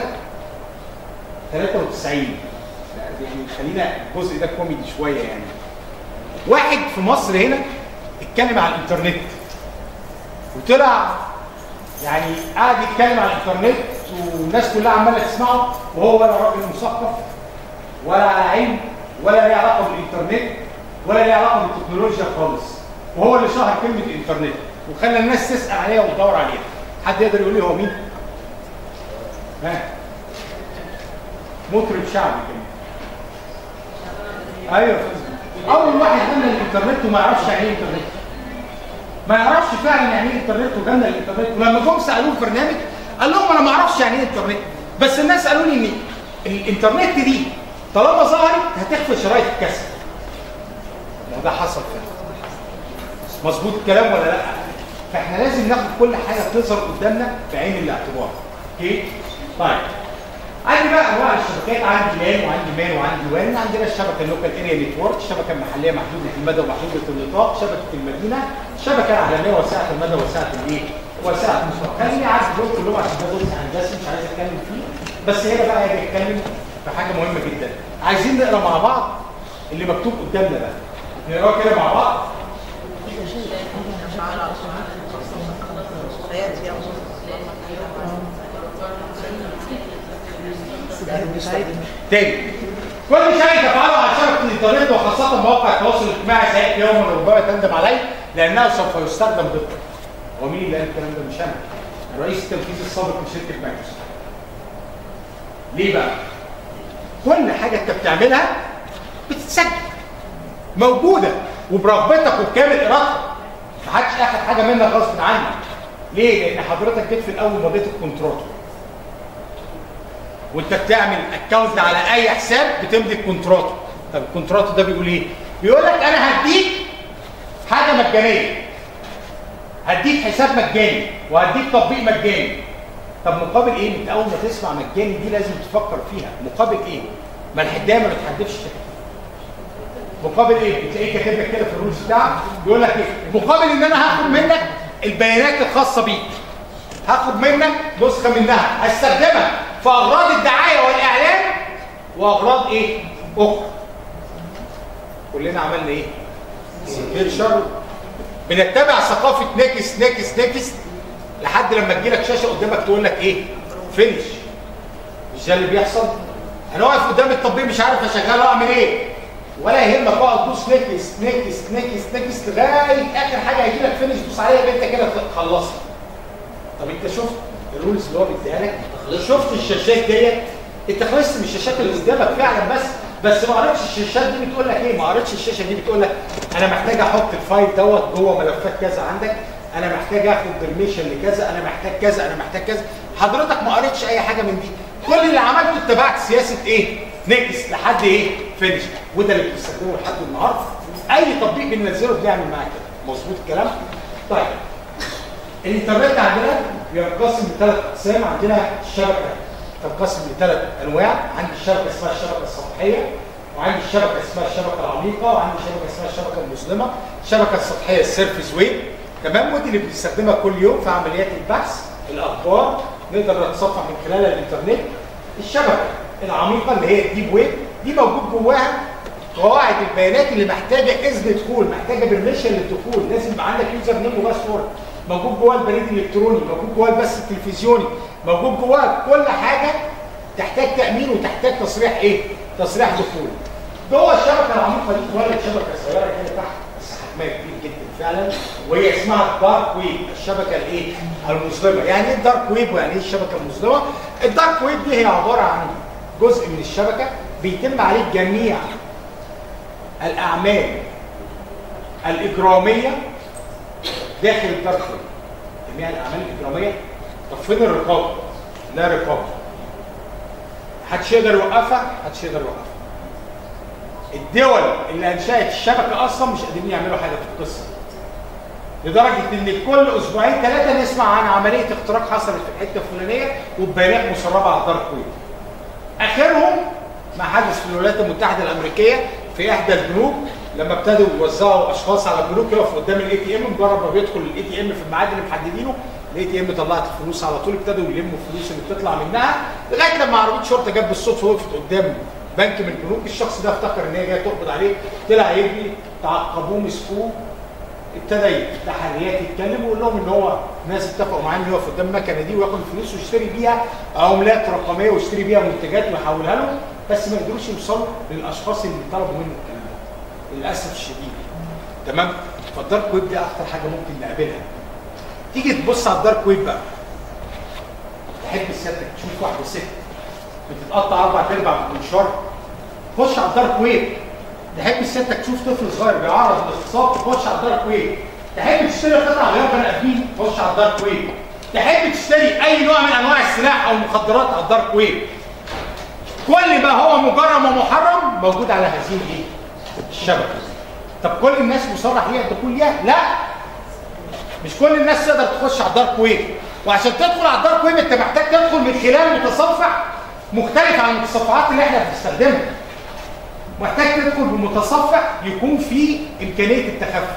93 يعني خلينا الجزء ده كوميدي شويه يعني. واحد في مصر هنا اتكلم على الانترنت وطلع يعني قاعد يتكلم على الانترنت والناس كلها عماله تسمعه، وهو ولا راجل مثقف ولا على علم ولا ليه علاقه بالانترنت ولا ليه علاقه بالتكنولوجيا خالص، وهو اللي شهر كلمه الانترنت وخلى الناس تسال عليها وتدور عليها. حد يقدر يقول لي هو مين؟ مطرب شعبي كده. ايوه اول واحد غنى الانترنت وما يعرفش يعني ايه انترنت. ما يعرفش فعلا يعني ايه انترنت وغنى الانترنت، ولما جم سالوه في برنامج قال لهم انا ما اعرفش يعني ايه انترنت، بس الناس قالوا لي ان الانترنت دي طالما ظهرت هتخفي شرايط الكاسيت. وده حصل فعلا. مظبوط الكلام ولا لا؟ فاحنا لازم ناخد كل حاجه بتظهر قدامنا بعين الاعتبار. اوكي؟ طيب عندي بقى انواع الشبكات، عندي لان وعندي مان وعندي وان. عندنا الشبكه اللوكال اريا نتورك، الشبكه المحليه محدوده المدى ومحدوده النطاق، شبكه المدينه، الشبكه العالميه واسعه المدى واسعه الايه؟ واسعه النطاق. خليني عارف دول كلهم عشان ده جزء هندسي مش عايز اتكلم فيه، بس هنا بقى هاجي اتكلم في حاجه مهمه جدا. عايزين نقرا مع بعض اللي مكتوب قدامنا ده. نقراه كده مع بعض. تاني كل شيء تفعله على شبكه الانترنت وخاصه مواقع التواصل الاجتماعي سياتي يوما وربما تندم عليه لانه سوف يستخدم ضدك. هو مين اللي قال الكلام ده؟ مش انا، الرئيس التنفيذي السابق لشركه مايكروسوفت. ليه بقى؟ كل حاجه انت بتعملها بتتسجل موجوده وبرغبتك وبكامل ارادتك، محدش اخد حاجه منك غصب عنك. ليه؟ لان حضرتك جيت في الاول مضيت الكونترات، وانت بتعمل اكونت على اي حساب بتمضي الكونترات. طب الكونترات ده بيقول ايه؟ بيقول لك انا هديك حاجه مجانيه، هديك حساب مجاني وهديك تطبيق مجاني. طب مقابل ايه؟ انت اول ما تسمع مجاني دي لازم تفكر فيها، مقابل ايه؟ ما الحدايه ما بتحدفش مقابل ايه؟ بتلاقيه كاتب لك كده في الرولز بتاعك بيقول لك ايه؟ مقابل ان انا هاخد منك البيانات الخاصه بيك، هاخد منك نسخه منها هستخدمها في اغراض الدعايه والاعلان واغراض ايه؟ اخرى. كلنا عملنا ايه؟ سيرشر، بنتبع ثقافه نكس نكس نكس لحد لما تجيلك شاشه قدامك تقول لك ايه؟ فينش. مش ده اللي بيحصل؟ انا واقف قدام التطبيق مش عارف اشغله اعمل ايه؟ ولا يهمك اقعد تدوس نكس نكس نكس نكس لغايه اخر حاجه هيجي لك فينش تدوس عليها يبقى انت كده خلصت. طب انت شفت الرولز اللي هو بيديها لك؟ شفت الشاشات ديت؟ انت خلصت من الشاشات اللي قدامك فعلا، بس ما قريتش الشاشات دي بتقول لك ايه؟ ما قريتش الشاشه دي بتقول لك انا محتاج احط الفايل دوت جوه ملفات كذا عندك، انا محتاج اخد برميشن لكذا، انا محتاج كذا، انا محتاج كذا. حضرتك ما قريتش اي حاجه من دي، كل اللي عملته اتبعت سياسه ايه؟ نكس لحد ايه؟ فينش. وده اللي بنستخدمه لحد النهارده. اي تطبيق بننزله بنعمل معاه كده، مظبوط الكلام؟ طيب الانترنت عندنا بينقسم لثلاث اقسام. عندنا الشبكه تنقسم لثلاث انواع، عندي الشبكه اسمها الشبكه السطحيه، وعندي الشبكه اسمها الشبكه العميقه، وعندي شبكه اسمها الشبكه المظلمه. الشبكه السطحيه السيرفيس ويب، تمام، ودي اللي بنستخدمها كل يوم في عمليات البحث، الاخبار، نقدر نتصفح من خلالها الانترنت. الشبكه العميقه اللي هي الديب ويب، دي موجود جواها قواعد البيانات اللي محتاجه اذن دخول، محتاجه برميشن للدخول، لازم يبقى عندك يوزر نيم وباسورد، موجود جواه البريد الالكتروني، موجود جواه البث التلفزيوني، موجود جواه كل حاجه تحتاج تامين وتحتاج تصريح ايه؟ تصريح دخول. جوه الشبكه العميقه دي اتولد شبكه صغيره كده تحت بس حجمها كبير جدا فعلا، وهي اسمها الدارك ويب، الشبكه الايه؟ المظلمه. يعني ايه الدارك ويب ويعني ايه الشبكه المظلمه؟ الدارك ويب دي هي عباره عن جزء من الشبكه بيتم عليه جميع الاعمال الاجراميه داخل الدارك ويب. جميع الاعمال الاجراميه. طب فين الرقابه؟ لا رقابه. محدش يقدر يوقفها، محدش يقدر يوقفها. الدول اللي انشأت الشبكه اصلا مش قادرين يعملوا حاجه في القصه. لدرجه ان كل اسبوعين ثلاثه نسمع عن عمليه اختراق حصلت في الحته الفلانيه وببيانات مسربه على الدارك ويب. اخرهم ما حدث في الولايات المتحده الامريكيه في احدى البنوك لما ابتدوا يوزعوا اشخاص على البنوك يقف قدام الاي تي ام، مجرد ما بيدخل الاي تي ام في الميعاد اللي محددينه الاي تي ام طلعت الفلوس على طول، ابتدوا يلموا الفلوس اللي بتطلع منها لغايه لما عربيه شرطه جت بالصدفه وقفت قدام بنك من البنوك. الشخص ده افتكر ان هي جايه تقبض عليه، طلع يجري، تعقبوه، مسكوه، ابتدى التحريات يتكلم ويقول لهم ان هو ناس اتفقوا معاه انه يقف قدام المكنه دي وياخد الفلوس ويشتري بيها عملات رقميه ويشتري بيها منتجات ويحولها له، بس ما قدروش يوصلوا للاشخاص اللي طلبوا منه الكلام ده للاسف الشديد. تمام؟ فالدارك ويب دي اكتر حاجه ممكن نقابلها. تيجي تبص على الدارك ويب بقى، تحب سيادتك تشوف واحده ست بتتقطع 4/4 بالمنشار، خش على الدارك ويب. تحب سيادتك تشوف طفل صغير بيعرض للاغتصاب، تخش على الدارك ويب. تحب تشتري قطع غيار بني ادمين، تخش على الدارك ويب. تحب تشتري اي نوع من انواع السلاح او المخدرات على الدارك ويب. كل ما هو مجرم ومحرم موجود على هذه الشبكه. طب كل الناس مصرح ليها الدخول ليها؟ لا، مش كل الناس تقدر تخش على الدارك ويب. وعشان تدخل على الدارك ويب انت محتاج تدخل من خلال متصفح مختلف عن المتصفحات اللي احنا بنستخدمها. محتاج تدخل بمتصفح يكون فيه امكانيه التخفي.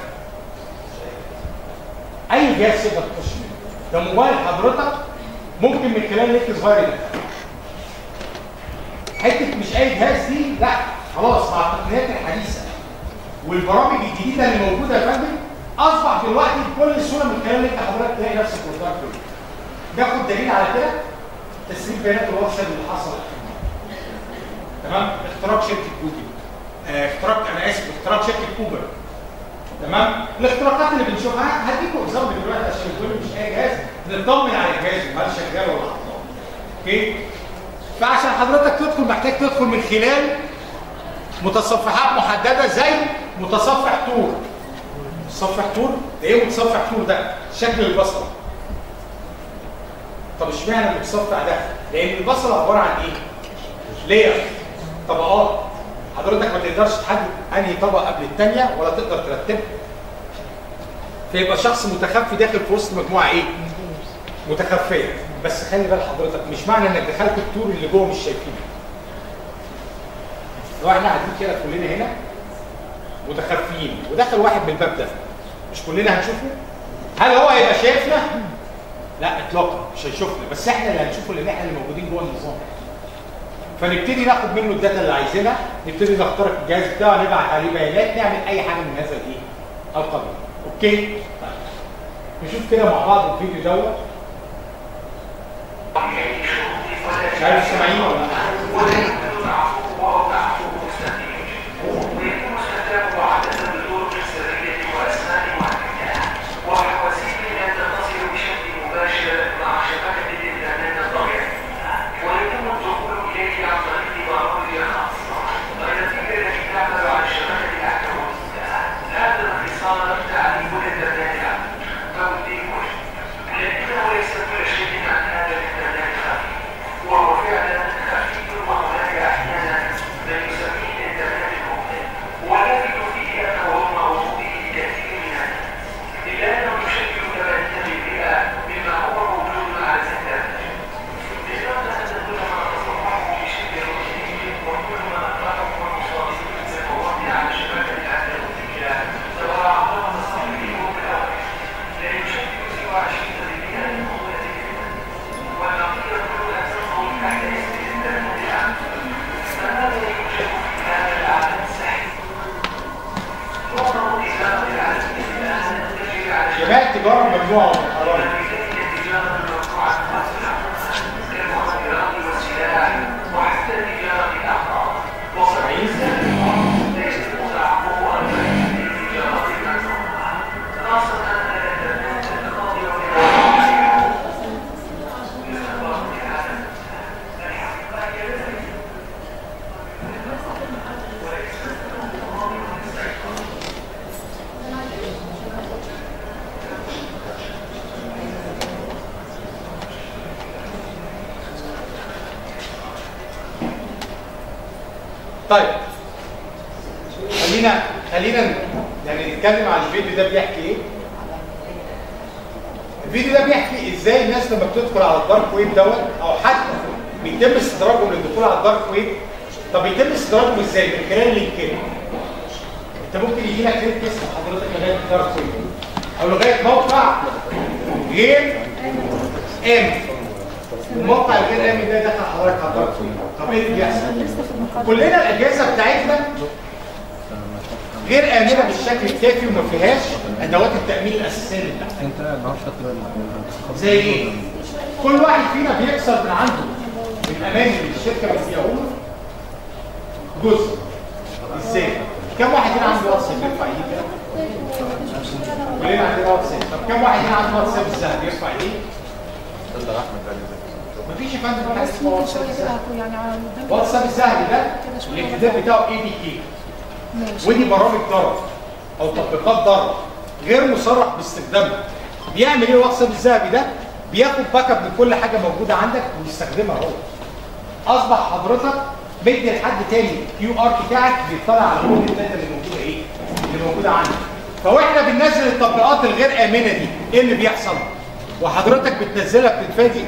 اي جهاز تقدر تخش منه. ده موبايل حضرتك ممكن من خلال لينك صغير ده. حته مش اي جهاز دي، لا خلاص مع التقنيات الحديثه والبرامج الجديده اللي موجوده يا فندم اصبح دلوقتي بكل سهوله من خلال لينك حضرتك تلاقي نفسك في الدارك ويب. ناخد دليل على كده تسريب بيانات الواتساب اللي حصل. تمام؟ اختراق شركه جوجل. اختراق شركه كوبر. تمام؟ الاختراقات اللي بنشوفها هديكم اكزامبل دلوقتي عشان تقولوا مش اي جهاز، نطمن على الجهاز هل شغال ولا عطلان. اوكي؟ فعشان حضرتك تدخل محتاج تدخل من خلال متصفحات محدده زي متصفح تور. متصفح تور؟ ده ايه متصفح تور ده؟ شكل البصره. طب اشمعنى المتصفح ده؟ لان البصره عباره عن ايه؟ لير، طبقات. حضرتك ما تقدرش تحدد انهي طبقه قبل الثانيه ولا تقدر ترتبها. فيبقى شخص متخفي داخل في وسط مجموعه ايه؟ متخفيه. بس خلي بال حضرتك مش معنى انك دخلت التور اللي جوه مش شايفينه. لو احنا قاعدين كده كلنا هنا متخفيين ودخل واحد من الباب ده، مش كلنا هنشوفه؟ هل هو هيبقى شايفنا؟ لا اطلاقا مش هيشوفنا، بس احنا اللي هنشوفه لان احنا اللي موجودين جوه النظام. فنبتدي ناخد منه الداتا اللي عايزينها، نبتدي نخترق الجهاز بتاعه، نبعت عليه بيانات، نعمل اي حاجه من هذا الايه؟ القبيل. اوكي؟ طيب. نشوف كده مع بعض الفيديو دوت. مش عارف سامعين ولا لا؟ ويتم الدخول إليه طيب خلينا يعني نتكلم عن الفيديو ده بيحكي ايه. الفيديو ده بيحكي ازاي الناس لما بتدخل على الدارك ويب دوت، او حتى بيتم استدراجهم للدخول على الدارك ويب. طب بيتم استدراجهم ازاي؟ من خلال اللينكات. انت ممكن يجي لك لينك اسم حضرتك لغايه الدارك ويب او لغايه موقع غير امن. الموقع الغير امن ده دخل حضرتك على الدارك ويب. طب ايه اللي بيحصل؟ كلنا الاجهزه بتاعتنا غير آمنة بالشكل الكافي وما فيهاش أدوات التأمين الأساسية اللي بتاعتها. زي إيه؟ كل واحد فينا بيكسر من عنده من أمان اللي الشركة بتبيعه له جزء. إزاي؟ كم واحد هنا عنده واتساب يرفع إيديه كده؟ كلنا عندنا واتساب. طب كم واحد هنا عنده واتساب الذهبي يرفع إيديه؟ مفيش يا فندم حاجة اسمها واتساب الذهبي. واتساب الذهبي ده الامتداد بتاعه APK. ودي برامج ضرر او تطبيقات ضرر غير مصرح باستخدامها. بيعمل ايه الواتساب الذهبي ده؟ بياخد باك اب من كل حاجه موجوده عندك ويستخدمها هو. اصبح حضرتك مدي لحد تاني QR بتاعك بيطلع على كل الداتا اللي موجوده ايه؟ اللي موجوده عندك. فاحنا بننزل التطبيقات الغير امنه دي، ايه اللي بيحصل؟ وحضرتك بتنزلها بتتفاجئ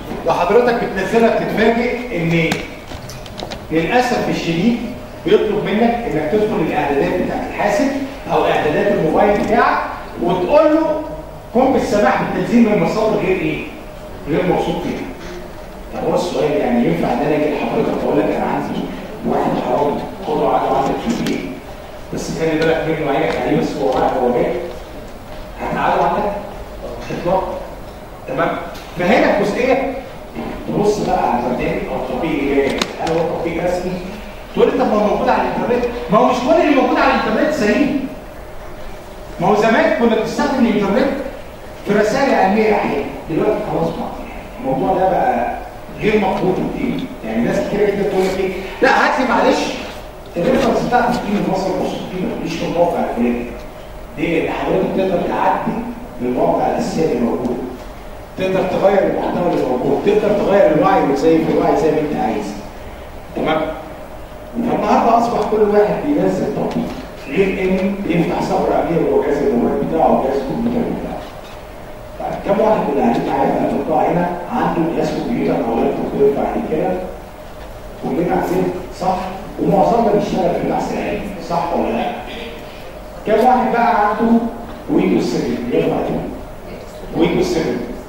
ان للاسف الشديد بيطلب منك انك تدخل الاعدادات بتاعت الحاسب او اعدادات الموبايل بتاعك وتقول له قم بالسماح بالتنزيل من مصادر غير ايه؟ غير موثوق فيها. طب هو السؤال يعني ينفع ان انا اجي لحضرتك اقول لك انا عندي واحد حرامي خده عنده عندك في ايه؟ بس خلي بالك منه عينك عليه بس هو واحد هو جاي. هتقعده عندك؟ اطلاقا. تمام؟ فهنا الجزئيه تبص بقى على البرنامج او التطبيق اللي جاي، هل هو تطبيق رسمي؟ تقول لي طب ما هو موجود على الانترنت. ما هو مش كل اللي موجود على الانترنت سليم. ما هو زمان كنا بنستخدم الانترنت في رسائل علميه احيانا، دلوقتي خلاص الموضوع ده بقى غير مقبول كتير. يعني ناس كتير جدا تقول لك ايه؟ لا هات لي معلش الريفرنس بتاعتك في مصر وصلتين ما تجيش في الموقع الفلاني. ليه؟ لان حضرتك تقدر تعدي للموقع الاساسي اللي موجود. تقدر تغير المحتوى اللي موجود، تقدر تغير الوعي زي ما انت عايز. تمام؟ فالنهارده اصبح كل واحد بينزل تطبيق غير امن يفتح ثغره امنيه جوه جهاز الموبايل بتاعه او جهاز الكمبيوتر بتاعه. طيب كم واحد من اللي قاعدين معايا في الاطباء هنا عنده جهاز كمبيوتر او لابتوب بيرفع عليه كده؟ كلنا عارفين صح؟ ومعظمنا بيشتغل في البحث العلمي صح ولا لا؟ كم واحد بقى عنده ويندوز 7 بيرفع عليه؟ ويندوز 7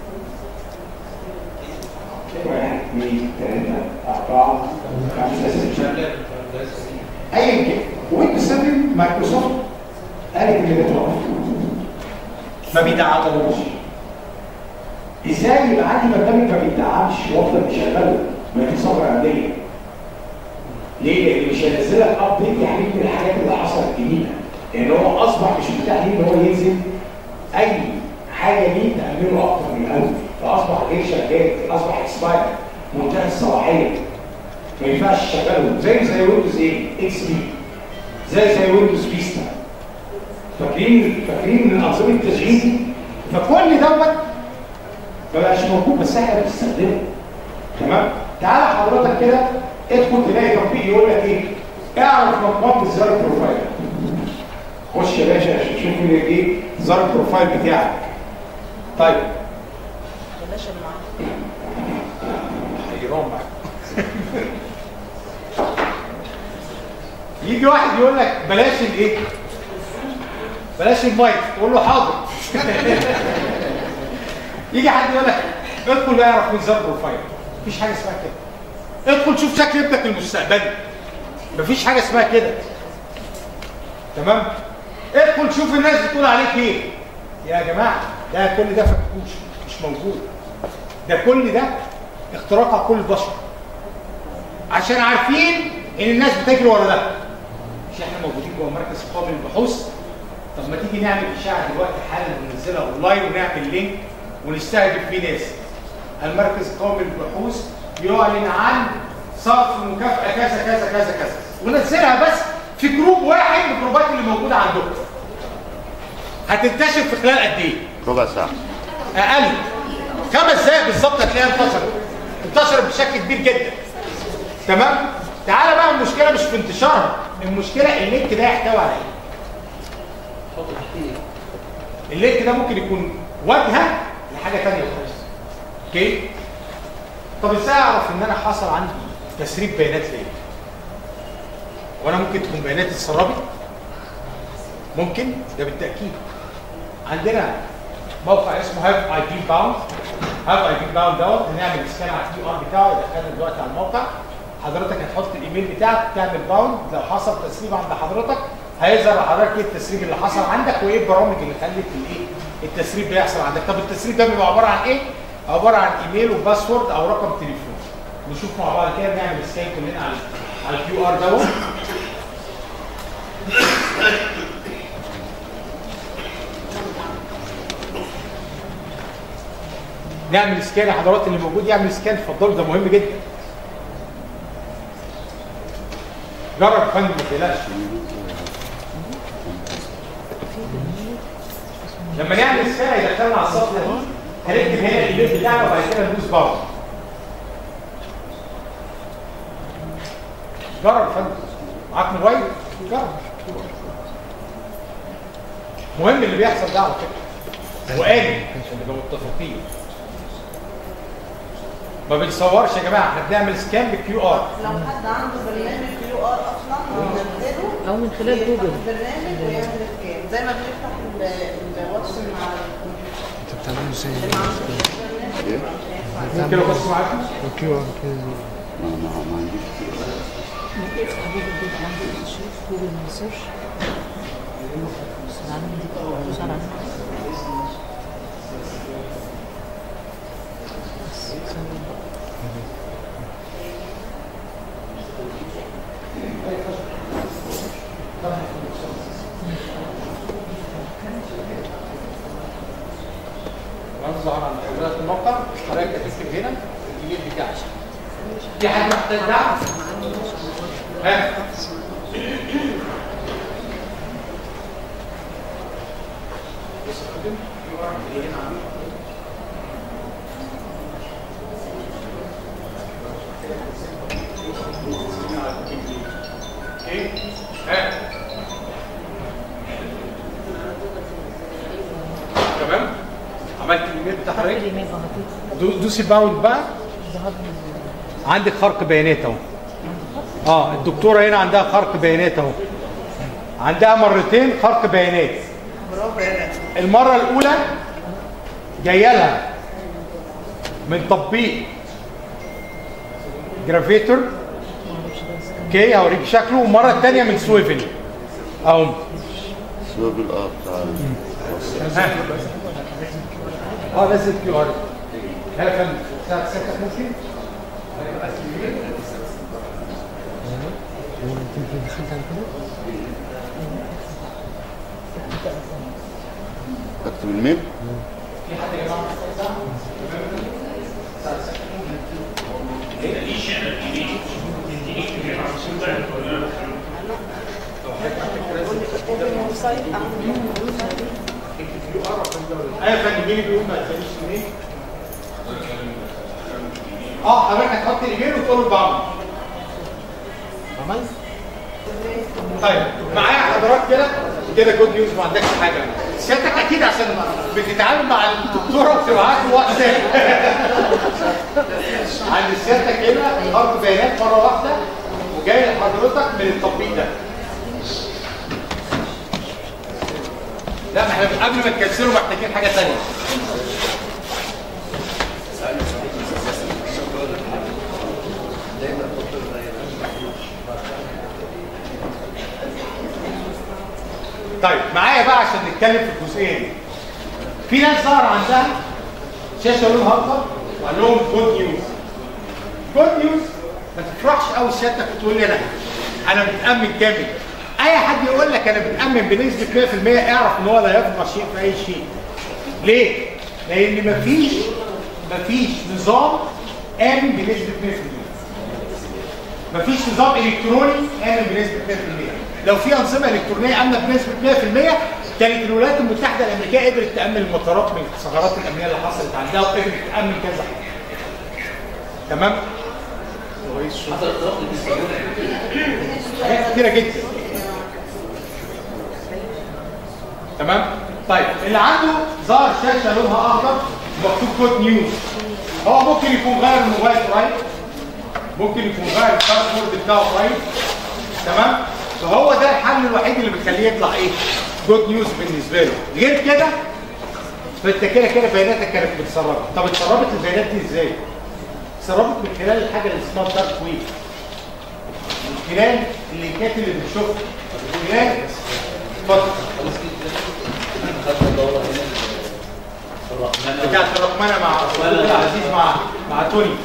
1 2 3 4 5 6 ايا كان. ويندوز 7 مايكروسوفت قالت ان ده توقف ما بيدعموش. ازاي يبقى عندي برنامج ما بيدعمش وافضل مشغله ما في ثغره امنيه؟ ليه؟ لان مش هينزلك ابديت يا حبيبي الحاجات اللي حصلت جديده. لان هو اصبح مش متاح ليه ان هو ينزل اي حاجه ليه تعمله اكتر من الاول. فاصبح غير شغال، اصبح اكسباير منتهى الصلاحيه. ما ينفعش تشغله زي ويندوز اكس بي، زي ويندوز فيستا. فاكرين من انظمه التشغيل دي؟ فكل دوت ما بقاش موجود بس احنا بنستخدمه. تمام؟ تعالى حضرتك كده ادخل تلاقي تطبيق يقول لك ايه؟ اعرف مقام زر البروفايل. خش يا باشا عشان تشوف ايه زر البروفايل بتاعك. طيب بلاش اللي معاك حيران معاك. يجي واحد يقول لك بلاش الايه؟ بلاش المايك، تقول له حاضر. يجي حد يقول لك ادخل اعرف من زر بروفايل. مفيش حاجه اسمها كده. ادخل شوف شكل ابنك المستقبلي. مفيش حاجه اسمها كده. تمام؟ ادخل شوف الناس بتقول عليك ايه. يا جماعه ده كل ده فكوش مش موجود. ده كل ده اختراق عقول البشر. عشان عارفين ان الناس بتجري ورا ده. مش احنا موجودين جوه مركز قومي للبحوث؟ طب ما تيجي نعمل اشاعه دلوقتي حالا وننزلها اونلاين ونعمل لينك ونستهدف فيه ناس. المركز القومي للبحوث يعلن عن صرف مكافاه كذا كذا كذا كذا. ونزلها بس في جروب واحد من الجروبات اللي موجوده عندكم. هتنتشر في خلال قد ايه؟ ربع ساعه. اقل 5 دقايق بالظبط هتلاقيها انتشرت بشكل كبير جدا. تمام؟ تعالى بقى، المشكله مش في انتشارها، المشكله اللينك ده يحتوي على ايه؟ اللينك ده ممكن يكون واجهه لحاجه ثانيه خالص. اوكي؟ طب ازاي اعرف ان انا حصل عندي تسريب بيانات ليه؟ وانا ممكن تكون بياناتي اتسربت؟ ممكن، ده بالتاكيد. عندنا موقع اسمه هاف اي بي باوند. هاف اي بي باوند دوت هنعمل سكان على الكيو ار بتاعه، يدخلنا دلوقتي على الموقع. حضرتك هتحط الايميل بتاعك، تعمل باوند، لو حصل تسريب عند حضرتك هيظهر لحضرتك ايه التسريب اللي حصل عندك وايه البرامج اللي خلت الايه التسريب ده يحصل عندك. طب التسريب ده بيبقى عباره عن ايه؟ عباره عن ايميل وباسورد او رقم تليفون. نشوف مع بعض كده، نعمل سكان كلنا على الكيو ار دوت. نعمل سكان يا حضرات، اللي موجود يعمل سكان، اتفضلوا، ده مهم جدا. جرب يا فندم، ما تقلقش. لما نعمل سكان هيدخلنا على الصفحه دي، هنكتب هنا الايميل بتاعنا وبعد كده ندوس باوند. جرب يا فندم، معاك موبايل؟ جرب. مهم اللي بيحصل ده على فكره، وآمن عشان نبقى متفقين. ما بنصورش يا جماعه، احنا بنعمل سكان بالكيو ار. لو حد عنده برنامج كيو ار اصلا بننزله او من خلال جوجل البرنامج ويعمل سكان زي ما بنفتح الواتس مع الكمبيوتر. انت بتعمله ازاي؟ ممكن ابص معاكم؟ الكيو ار كده ما عنديش ممكن افتح جوجل كده، عندي شوف جوجل من سيرش. بس العالم دي دوس على ظهر عند حضرتك الموقع، حضرتك هتكتب هنا الايميل بتاعك. في حد محتاج دعم؟ ها؟ بص يا فندم، في ورقه هنا عندي. اوكي؟ ها؟ تمام؟ عملت الايميل بتاع حضرتك؟ الايميل اه دوسي باوند بقى. عندك خرق بيانات اهو. الدكتوره هنا عندها خرق بيانات اهو. عندها مرتين خرق بيانات. المره الاولى جايه لها من تطبيق جرافيتور. اوكي، هوريك شكله. والمره الثانيه من سويفل اهو. سويفل بتاع نزل كيو ار. هلا يا فندم، ساعه سكت ممكن؟ دخلت على كده؟ اكتب الميل. في حد يا جماعه ايوه يا فندم، مين بيقول ما تسالنيش منين؟ حضرتك هتحط الايميل وتقول له باوند. عملت؟ طيب معايا حضرتك كده جود نيوز، ما عندكش حاجه. سيادتك اكيد عشان بتتعامل مع الدكتوره وبتبعت له واتساب. عند سيادتك هنا خرق بيانات مره واحده وجاي لحضرتك من التطبيق ده. لا، ما احنا قبل ما نكنسله محتاجين حاجه ثانيه. طيب معايا بقى عشان نتكلم في الجزئيه دي. في ناس ظهر عندها شاشه لونها اخضر وقال لهم جود نيوز. جود نيوز ما تفرحش قوي سيادتك وتقول لي انا متامن كامل. اي حد يقول لك انا متامن بنسبه 100% اعرف ان هو لا يفقه شيء في اي شيء. ليه؟ لان مفيش نظام امن بنسبه 100%. مفيش نظام الكتروني امن بنسبه 100%. لو في انظمه الكترونيه امنه بنسبه 100% كانت الولايات المتحده الامريكيه قدرت تامن المطارات من الثغرات الامنيه اللي حصلت عندها، وقدرت تامن كذا حاجه. تمام؟ حاجات كتيره جدا. تمام؟ طيب اللي عنده ظهر شاشه لونها اخضر مكتوب كود نيوز، هو ممكن يكون غير الموبايل قريب، ممكن يكون غير الباسورد بتاعه قريب. تمام؟ فهو ده الحل الوحيد اللي بيخليه يطلع ايه؟ جود نيوز بالنسبه له. غير كده فانت كده بياناتك كانت متسربه. طب اتسربت البيانات دي ازاي؟ اتسربت من خلال الحاجه اللي اسمها دارك ويب، من خلال اللينكات اللي بنشوفها، من خلال بتاعت الرقمنه مع عبد العزيز مع توني.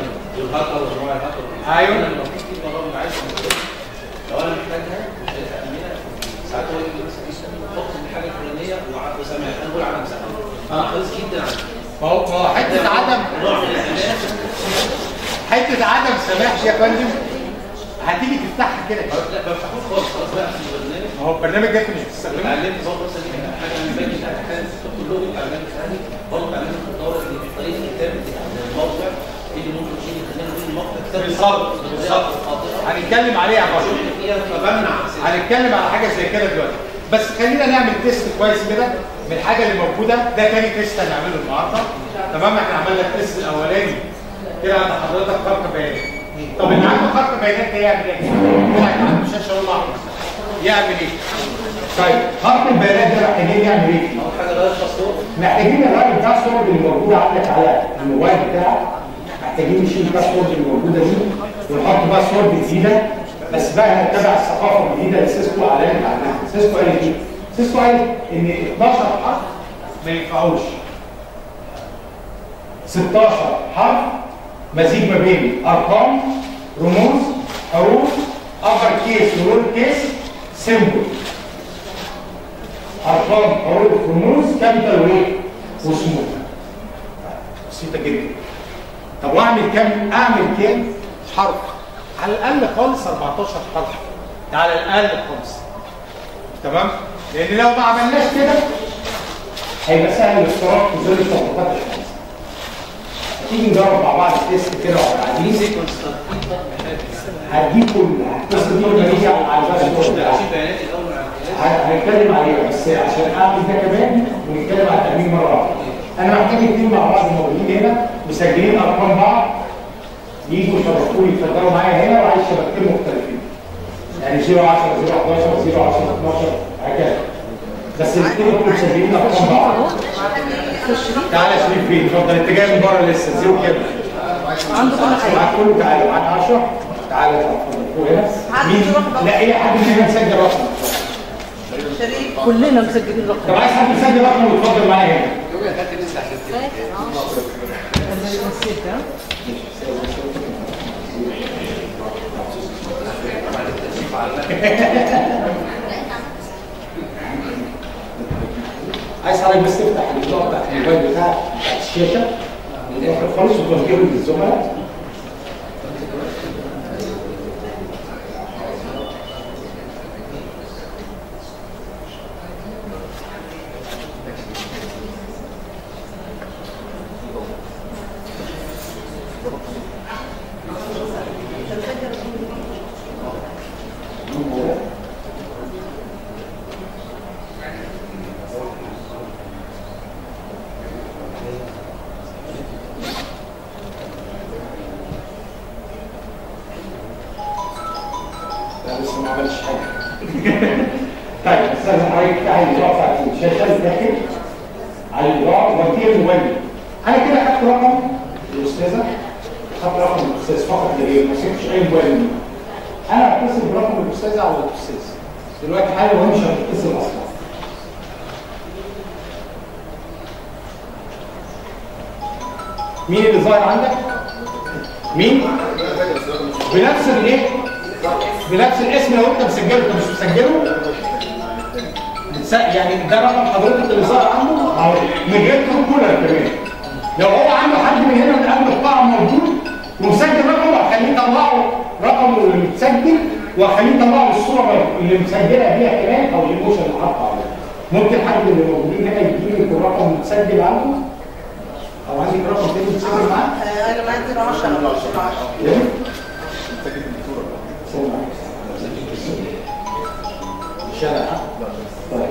ايوه لو انا محتاجها مش هتأمنها ساعات هو يقول حط الحاجه الفلانيه وسامع انا بقول على مساحه خالص جدا عنها. ما هو حته عدم سماح يا فندم هتيجي تفتحها كده. لا ما بفتحوش خالص، خلاص بقى في البرنامج. ما هو البرنامج ده مش بتستخدمه. اتعلمت برضه مثلا حاجه من باقي الحاجات كلهم اتعلمت ثاني برضه اتعلمت الدوره اللي في طريقه كتابه الموقع اللي ممكن تيجي تخلينا نقول الموقع بالظبط هنتكلم عليها برضه. هنتكلم على حاجه زي كده دلوقتي، بس خلينا نعمل تيست كويس كده من الحاجه اللي موجوده. ده تاني تيست هنعمله النهارده. تمام؟ احنا عملنا التيست الاولاني كده عند حضرتك خرق بيانات. طب اللي عنده خرق بيانات ده يعمل ايه؟ طلع عنده شاشه لونها احمر يعمل ايه؟ طيب خرق البيانات ده محتاجين نعمل ايه؟ اول حاجه غير الباسورد، محتاجين نغير الباسورد اللي موجوده عندك على الموبايل بتاعك. محتاجين نشيل الباسورد اللي موجوده دي ونحط باسورد جديده، بس بقى نتبع الثقافه الجديده اللي سيسكو اعلنت عنها. سيسكو قالت ايه؟ سيسكو قالت ان 12 حرف ما ينفعوش، 16 حرف مزيج ما بين ارقام، رموز، حروف، ابر كيس ولور كيس، سيمبل. ارقام، حروف، رموز، كابيتال وايه؟ وسمول. بسيطه جدا. طب واعمل كام؟ اعمل كام حرف؟ على الاقل خالص 14 حرف، على الاقل خالص. تمام؟ لان لو ما عملناش كده هيبقى سهل الاختراق في ظل التطبيقات الحديثه. هتيجي نجرب مع بعض التيست كده وبعدين سيكونس هديكم القصه دي لما نيجي على الباسورد ده. هنتكلم عليها، بس عشان اعمل ده كمان ونتكلم على التأمين مره واحده. انا محتاج اثنين مع بعض موجودين هنا مسجلين ارقام بعض يجوا يشرفوا لي يتفضلوا معايا هنا، وعايز شبكتين مختلفين. يعني 0 10 0 11 0 10 12 هكذا. بس الاثنين يكونوا مسجلين ارقام بعض. تعالى يا شريف فين؟ اتفضل انت جاي من بره لسه زيرو كده. عنده كل حاجه. معاك كله. تعالى معاك 10. تعالى اتفضل هنا. مين؟ لا اي حد فينا مسجل رقم. شريف كلنا مسجلين رقم. طب عايز حد يسجل رقم ويتفضل معايا هنا. عايز حضرتك بس تفتح البطاقه بتاعت الموبايل بتاعك بتاعت الشاشه من الاخر خالص وتوجهه للزملاء. لسه ما عملش حاجه. طيب استاذ حضرتك افتح الاضاءه بتاعت الشاشه داخل على الاضاءه واديه الموبايل. انا كده خدت رقم الاستاذه، خدت رقم الاستاذ فقط ما مسكتش اي موبايل منه. انا هتصل برقم الاستاذه على الاستاذ دلوقتي حالا وهي مش هتتصل اصلا. مين اللي ظاهر عندك؟ مين؟ بنفس الايه؟ بنفس الاسم. لو انت مسجله انت مش مسجله يعني ده رقم حضرتك اللي ظهر عنده من غير كولر كمان. لو هو عنده حد من هنا من قبل القاعه موجود ومسجل رقمه هخليه يطلعه رقمه اللي متسجل واخليه يطلع لي الصوره اللي مسجلها بيها كمان او الايموشن اللي حاطه عليها. ممكن حد اللي موجودين هنا يديني الرقم متسجل عنده او عندي رقم تاني متسجل معاه؟ انا عندي 10 ايه؟ مش انا طيب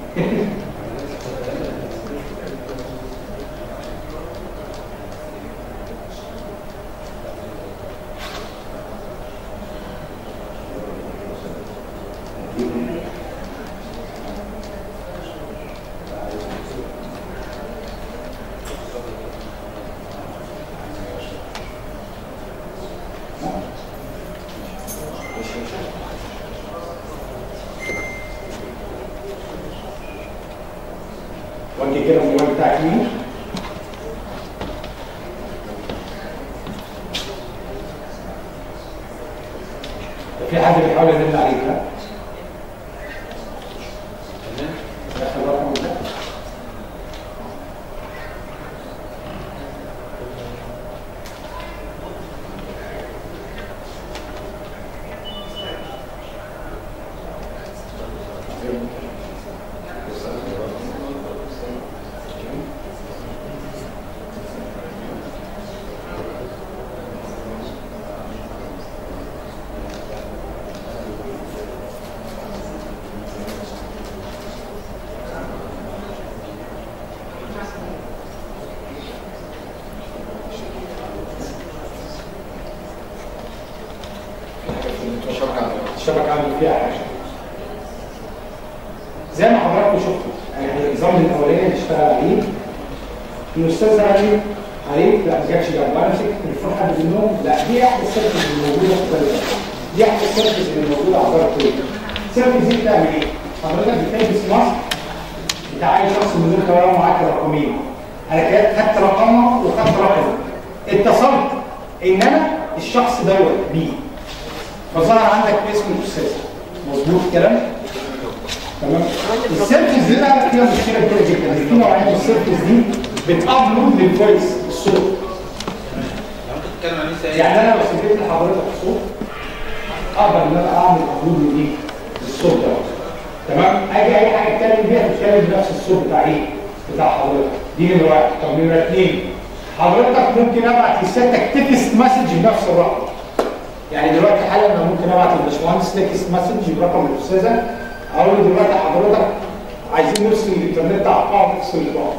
وانت كده الموبايل بتاعك مين؟ في حد بيحاول يدل عليك ها؟ دخل الرقم ده الشبكه عندي فيها حاجه زي ما حضراتكم شفتوا. يعني النظام الاولاني اللي اشتغل عليه الاستاذ عليه لا ما جاتش جنبها مسك التليفون حد منهم. لا دي احد السيرفيس اللي موجوده في البلد، دي احد السيرفيس اللي موجوده على الدار كله. السيرفيس دي بتعمل ايه؟ حضرتك بتلبس ماسك انت عايز شخص من غير كلام معاك رقمين. انا كده خدت رقمه وخدت رقمه اتصلت ان انا الشخص دوت بيه فظهر عندك اسم الاستاذ. مظبوط الكلام؟ تمام. السيرفيس دي بقى فيها مشكله كبيره جدا. في نوعيه من السيرفيس دي بتابلود للفويس الصوت. يعني انا لو سجلت لحضرتك الصوت اقدر ان انا اعمل ابلود لايه؟ للصوت ده. تمام؟ اجي اي حاجه اتكلم بيها تتكلم بنفس الصوت بتاع ايه؟ بتاع حضرتك. دي نمره واحد. طب نمره اثنين حضرتك ممكن ابعت لسيادتك تكست مسج بنفس الرقم. يعني دلوقتي حالا انا ممكن ابعت للباشمهندس تكست مسج برقم الاستاذه اقول له دلوقتي حضرتك عايزين نرسل الانترنت على بعض نفصل لبعض.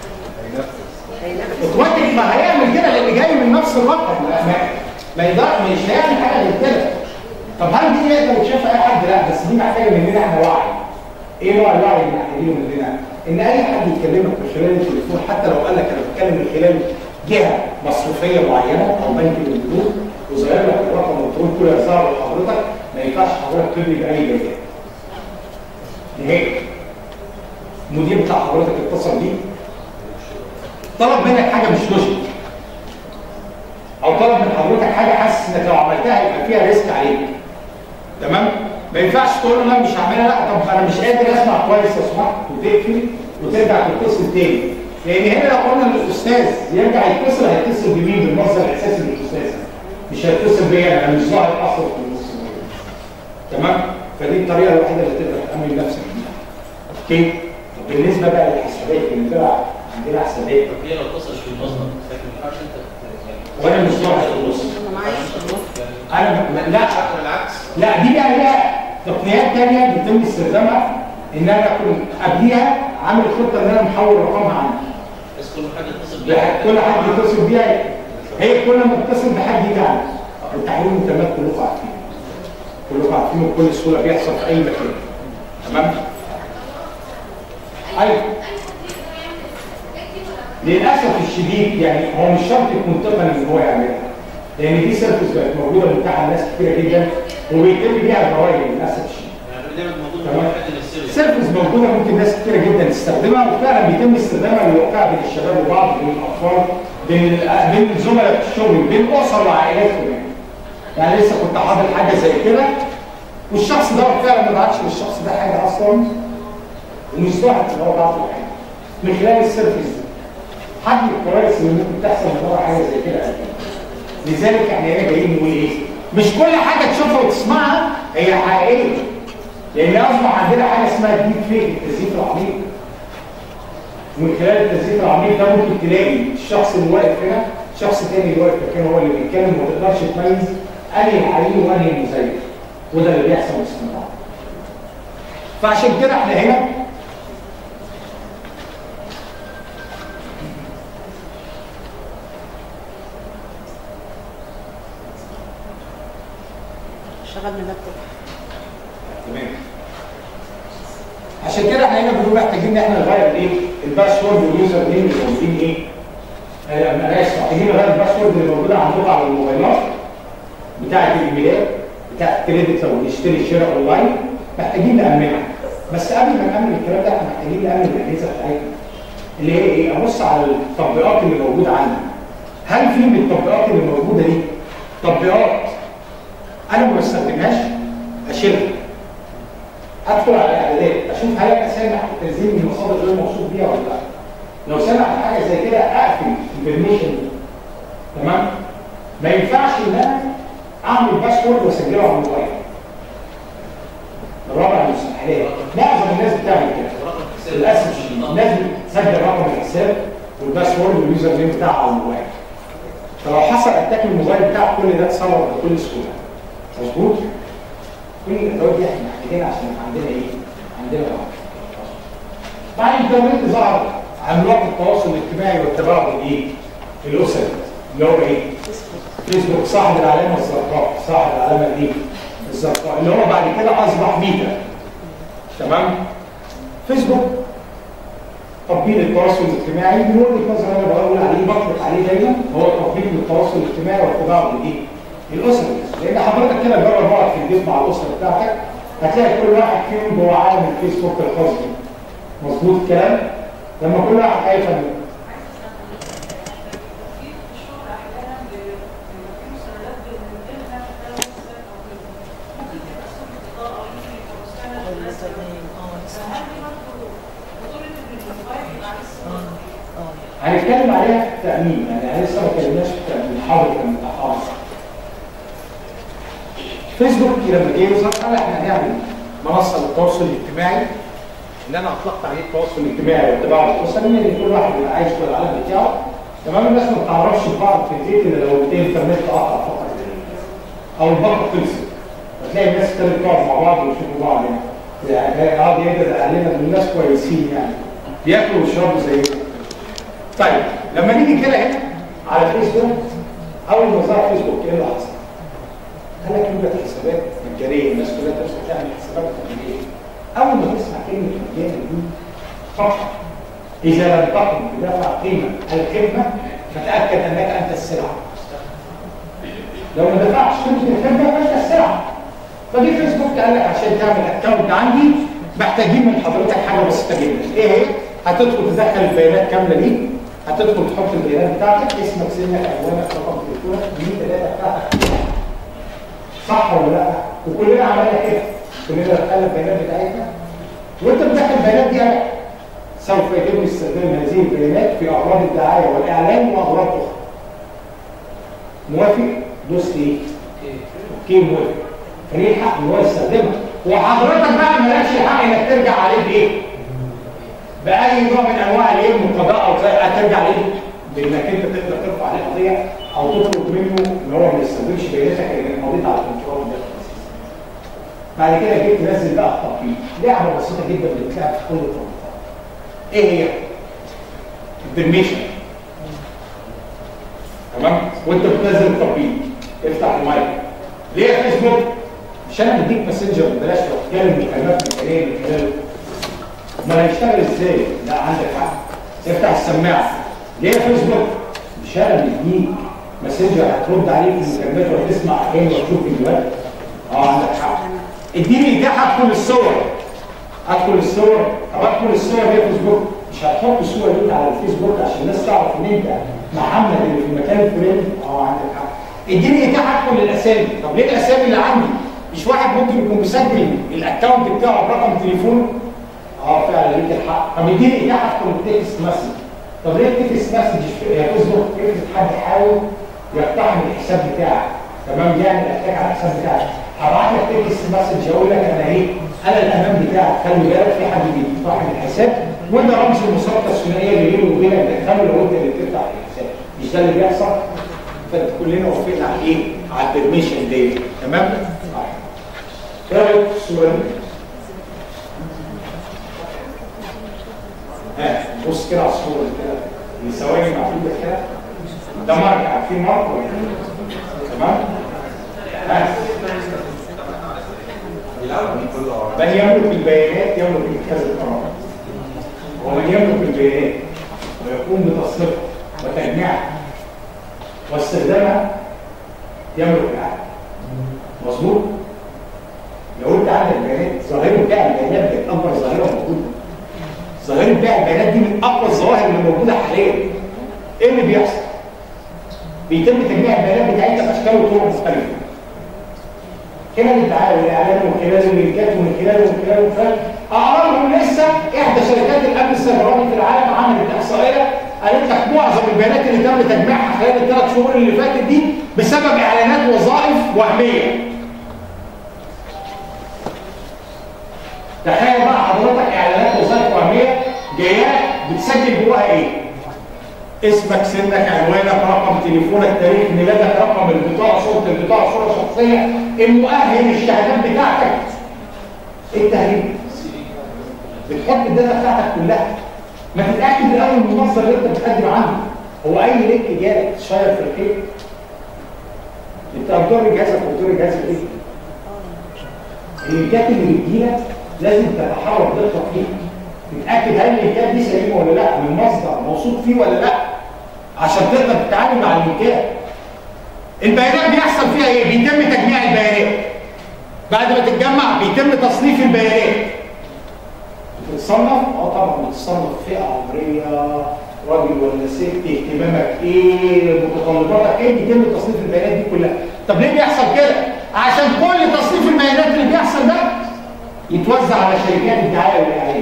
اوتوماتيك ما هيعمل كده لان جاي من نفس الرقم. ما يقدر مش هيعمل حاجه غير كده. طب هل دي يقدر يشوفها اي حد؟ لا، بس دي محتاجه مننا احنا وعي. ايه نوع الوعي اللي محتاجينه مننا؟ ان اي حد يكلمك من خلال التليفون حتى لو قال لك انا بتكلم من خلال جهه مصرفيه معينه او بنك للبنوك وظاهر لك الرقم والتليفون كله يظهر لحضرتك، ما ينفعش حضرتك تدري باي بيان. نهائي. المدير بتاع حضرتك اتصل بيك طلب منك حاجه مش لوجيك او طلب من حضرتك حاجه حاسس انك لو عملتها يبقى فيها ريسك عليك. تمام؟ ما ينفعش تقول له لا مش هعملها. لا، طب انا مش قادر اسمع كويس لو سمحت وتقفل وترجع تتصل تاني. لان هنا لو قلنا للاستاذ يرجع يتصل هيتصل بمين؟ بالمصدر الاساسي للاستاذ. مش هيتصل بيا انا مش ظاهر اصلا في النص. تمام؟ فدي الطريقه الوحيده اللي تقدر تامن نفسك بيها. اوكي؟ طب بالنسبه بقى للحسابات اللي طلع عندنا حسابات. طب هي لو اتصلش في المصدر لكن ما ينفعش انت وانا مش ظاهر في النص. انا لا بالعكس. لا دي بقى ليها تقنيات ثانيه بيتم استخدامها ان انا اكون قبليها عامل خطه ان انا محول رقمها عندي. بس كل حد يتصل بيها. كل حد يتصل بيها. هي كل ما تتصل بحد يجي عندي. التحويل الانترنت كلكم عارفين. كلكم عارفين وبكل سهوله بيحصل في اي مكان. تمام؟ ايوه. للاسف الشديد يعني هو مش شرط يكون تقني ان هو يعملها. لان دي سيرفيس بقت موجوده متاحه لناس كتيره جدا وبيتم بيها الفوائد للاسف الشديد. يعني موجود سيرفيس موجوده ممكن ناس كتيره جدا تستخدمها وفعلا بيتم استخدامها للوقاع بين الشباب وبعض، بين الاطفال، بين زملاء في الشغل، بين اسر وعائلات كمان. يعني لسه كنت حاضر حاجه زي كده والشخص ده فعلا ما بعتش للشخص ده حاجه اصلا ومش ظاهر ان هو بعت له حاجه من خلال السيرفيس دي. حد كويس اللي ممكن تحصل من ورا حاجه زي كده. لذلك يعني هنا جايين نقول ايه؟ مش كل حاجه تشوفها وتسمعها هي حقيقيه، لان اصبح عندنا حاجه اسمها ديب فيك، التزييف العميق. ومن خلال التزييف العميق ده ممكن تلاقي الشخص اللي واقف هنا شخص تاني اللي واقف مكانه هو اللي بيتكلم، وما تقدرش تميز انهي الحقيقي وانهي المزيف، وده اللي بيحصل باستمرار. فعشان كده احنا هنا شغل من اللابتوب. تمام. عشان كده احنا هنا بنقول محتاجين ان احنا نغير الايه؟ الباسورد واليوزر نيم اللي موجودين ايه؟ انا اسف، محتاجين نغير الباسورد اللي موجوده عندكم على الموبايلات بتاعه الايميلات بتاعه الكريدت لو بنشتري شراء اونلاين، محتاجين نامنها. بس قبل ما نامن الكلام ده احنا محتاجين نامن الاجهزه بتاعتنا اللي هي ايه؟ ابص على التطبيقات اللي موجوده عندي. هل في من التطبيقات اللي موجوده دي تطبيقات انا ما بستخدمهاش؟ اشيلها. ادخل على الاعدادات اشوف هل انا سامح بتنزيل من المصادر غير موثوق بيها ولا لا. لو سامح بحاجه زي كده اقفل البرميشن دي. تمام؟ ما ينفعش ان انا اعمل باسورد واسجله على الموبايل. الرابع المستحيلات. معظم الناس بتعمل كده. للاسف الشديد لازم تسجل رقم الحساب والباسورد واليوزر نيم بتاعه على الموبايل. فلو حصل اتاك الموبايل بتاعك كل ده اتصور بكل سهوله. مظبوط؟ كل الادوات دي احنا محتاجينها عشان عندنا ايه؟ عندنا رقم. بعد الانترنت ظهر عملاق التواصل الاجتماعي والتباعد الايه؟ الاسري اللي هو ايه؟ فيسبوك صاحب العلامه الزرقاء، صاحب العلامه الايه؟ الزرقاء اللي هو بعد كده اصبح ميتا. تمام؟ فيسبوك تطبيق التواصل الاجتماعي من وجهه نظري انا بقول عليه بطلق عليه دايما هو تطبيق للتواصل الاجتماعي والتباعد الايه؟ الاسري. لان حضرتك كده جرب اقعد في البيت مع الاسره بتاعتك هتلاقي كل واحد فيهم جوه عالم الفيسبوك الخاص بيه. مظبوط الكلام؟ لما كل واحد هيفهم هنتكلم عليها في التأمين، يعني لسه ما اتكلمناش في التأمين، حاضر كان حاضر. فيسبوك لما جه يظهر قال احنا هنعمل منصه للتواصل الاجتماعي اللي انا اطلقت عليه التواصل الاجتماعي والتباعد الاسري، ان كل واحد يبقى عايش جوه العالم بتاعه. تمام؟ الناس ما بتعرفش بعض في البيت الا لو الانترنت قطع فقط او الباقه خلصت. فتلاقي الناس ابتدت تقعد مع بعض ويشوفوا بعض يعني اه ده اهلنا دول ناس كويسين يعني بياكلوا ويشربوا زينا. طيب لما نيجي كده هنا على فيسبوك، اول ما ظهر فيسبوك ايه اللي حصل؟ قال لك يوجد حسابات مجانيه، الناس كلها تمسك تعمل حسابات مجانيه. اول ما تسمع كلمه مجانيه دي فقط اذا لم تقم بدفع قيمه الخدمه فتاكد انك انت السلعه. لو ما دفعتش قيمه الخدمه فانت السلعه. فدي فيسبوك قال لك عشان تعمل اكونت عندي محتاجين من حضرتك حاجه بسيطه جدا. ايه هي؟ هتدخل تدخل البيانات كامله ليك، هتدخل تحط البيانات بتاعتك، اسمك، سنك، عنوانك، رقم تليفونك، الداتا بتاعتك. صح ولا لا؟ وكلنا عملنا كده، كلنا دخلنا البيانات بتاعتنا. وانت بتدخل البيانات دي سوف يتم استخدام هذه البيانات في اغراض الدعايه والاعلان واغراض اخرى. موافق؟ دوس ايه؟ اوكي موافق. فليه الحق ان هو يستخدمها؟ وحضرتك بقى مالكش الحق انك ترجع عليه بايه؟ باي نوع من انواع الايه؟ القضاء او هترجع عليه بانك انت تقدر ترفع عليه قضيه او تطلب منه ان هو ما يستخدمش بياناتك لانك مضيت على الكنترول ده. بعد كده جيت تنزل بقى التطبيق، لعبه بسيطه جدا بتتلعب في كل التطبيقات. ايه هي؟ البرميشن. تمام؟ وانت بتنزل التطبيق افتح المايك. ليه يا فيسبوك؟ مش انا بديك ماسنجر ببلاش وتتكلم مكالمات مجانيه من خلاله. امال هيشتغل ازاي؟ لا عندك حق. افتح السماعه. ليه يا فيسبوك؟ مش انا بديك ماسنجر هترد عليه في المكالمات وتسمع اغاني وتشوف فيديوهات. عندك حق. اديني اتاحه ادخل الصور. ادخل الصور، طب ادخل الصور دي فيسبوك، مش هتحط الصور دي على الفيسبوك عشان الناس تعرف ان انت محمد اللي في المكان الفلاني. عندك حق. اديني اتاحه ادخل الاسامي، طب ليه الاسامي اللي عندي؟ مش واحد ممكن يكون مسجل الاكونت بتاعه برقم تليفونه؟ فعلا ليك الحق. طب اديني اتاحه ادخل التكست مسج. طب ليه التكست مسج يا فيسبوك؟ افرض حد حاول يقتحم الحساب بتاعك، تمام؟ يعني الاحتياج على الحساب بتاعك. هبعت لك تكست مسج اقول لك انا ايه؟ انا الامان بتاعك، خلي بالك في حد بيفتح الحساب وانت رمز المسابقه الثنائيه اللي بينه وبينك دخله لو انت اللي بتفتح الحساب. مش ده اللي بيحصل؟ فكلنا وافقنا على ايه؟ على البرميشن دي. تمام؟ ايه رايك في الصوره دي؟ بص كده على الصوره دي كده، الثواني معدوده كده، ده مرجع في مارك ولا تمام؟ من يملك البيانات يملك اتخاذ القرار. ومن يملك البيانات ويقوم بتصنيفها وتجميعها واستخدامها يملك العقل. مظبوط؟ لو انت عندك بيانات، ظاهره بيع البيانات دي اكبر ظاهره موجوده. ظاهره بيع البيانات دي من اقوى الظواهر اللي موجوده حاليا. ايه اللي بيحصل؟ بيتم تجميع البيانات بتاعتها باشكال وطرق مختلفه. خلال الدعايه والاعلان ومن خلال الملكات ومن خلال اعرضهم لسه احدى شركات الامن السيبراني في العالم عملت احصائيه قالت لك معظم البيانات اللي تم تجميعها خلال الثلاث شهور اللي فاتت دي بسبب اعلانات وظائف وهميه. تخيل بقى حضرتك اعلانات وظائف وهميه جايه بتسجل جواها ايه؟ اسمك، سنك، عنوانك، رقم تليفونك، تاريخ ميلادك، رقم البطاقه، صوره البطاقه، صوره شخصيه، المؤهل، الشهادات بتاعتك. ايه التهريب؟ بتحط الداتا بتاعتك كلها. ما تتاكد الاول من المصدر اللي انت بتقدم عنه. هو اي لينك جالك تشير في الخير؟ انت بتدور جهازك وبتدور جهازك ايه؟ اللينكات اللي بتجيلك لازم تتحرك دقه فيها. تتاكد هل اللينكات دي سليمه ولا لا، من مصدر موثوق فيه ولا لا، عشان تقدر تتعامل مع اللينكات. البيانات بيحصل فيها ايه؟ بيتم تجميع البيانات. بعد ما تتجمع بيتم تصنيف البيانات. بتتصنف؟ طبعا بتتصنف فئه عمريه، راجل ولا ست، اهتمامك ايه، متطلباتك ايه، بيتم تصنيف البيانات دي كلها. طب ليه بيحصل كده؟ عشان كل تصنيف البيانات اللي بيحصل ده يتوزع على شركات الدعايه والاعلان.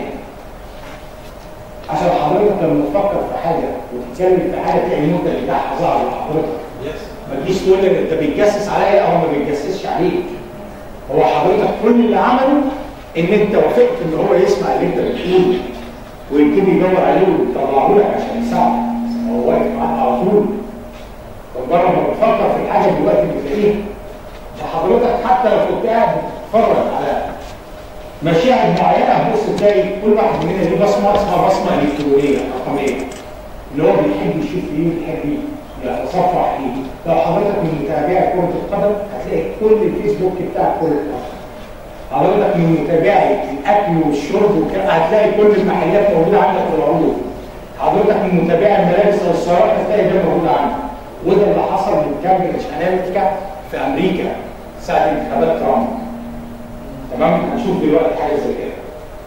عشان حضرتك لما تفكر في حاجه وتتكلم في حاجه تلاقي المنتج بتاعها ظاهر لحضرتك. ما تجيش تقول لي انت بتجسس عليا او ما بيتجسسش عليك. هو حضرتك كل اللي عمله ان انت وافقت ان هو يسمع اللي انت بتقوله ويبتدي يدور عليه ويطلعه لك عشان يساعدك. هو واقف معاك على طول. فمجرد ما بتفكر في الحاجه دلوقتي بتلاقيها. فحضرتك حتى لو كنت قاعد بتتفرج على مشاهد معينه هتبص تلاقي كل واحد مننا ليه بصمه اسمها بصمه الكترونيه رقميه. اللي هو بيحب يشوف ايه وبيحب يتصفح ايه. لو حضرتك من متابعي كره القدم هتلاقي كل الفيسبوك بتاع كره القدم. حضرتك من متابعي الاكل والشرب وكده هتلاقي كل المحلات موجوده عندك في العروض. حضرتك من متابعي الملابس او السيارات هتلاقي ده موجود عندك. وده اللي حصل من كامبريدج اناليتيكا في امريكا ساعه انتخابات ترامب. تمام؟ هنشوف دلوقتي حاجه زي كده.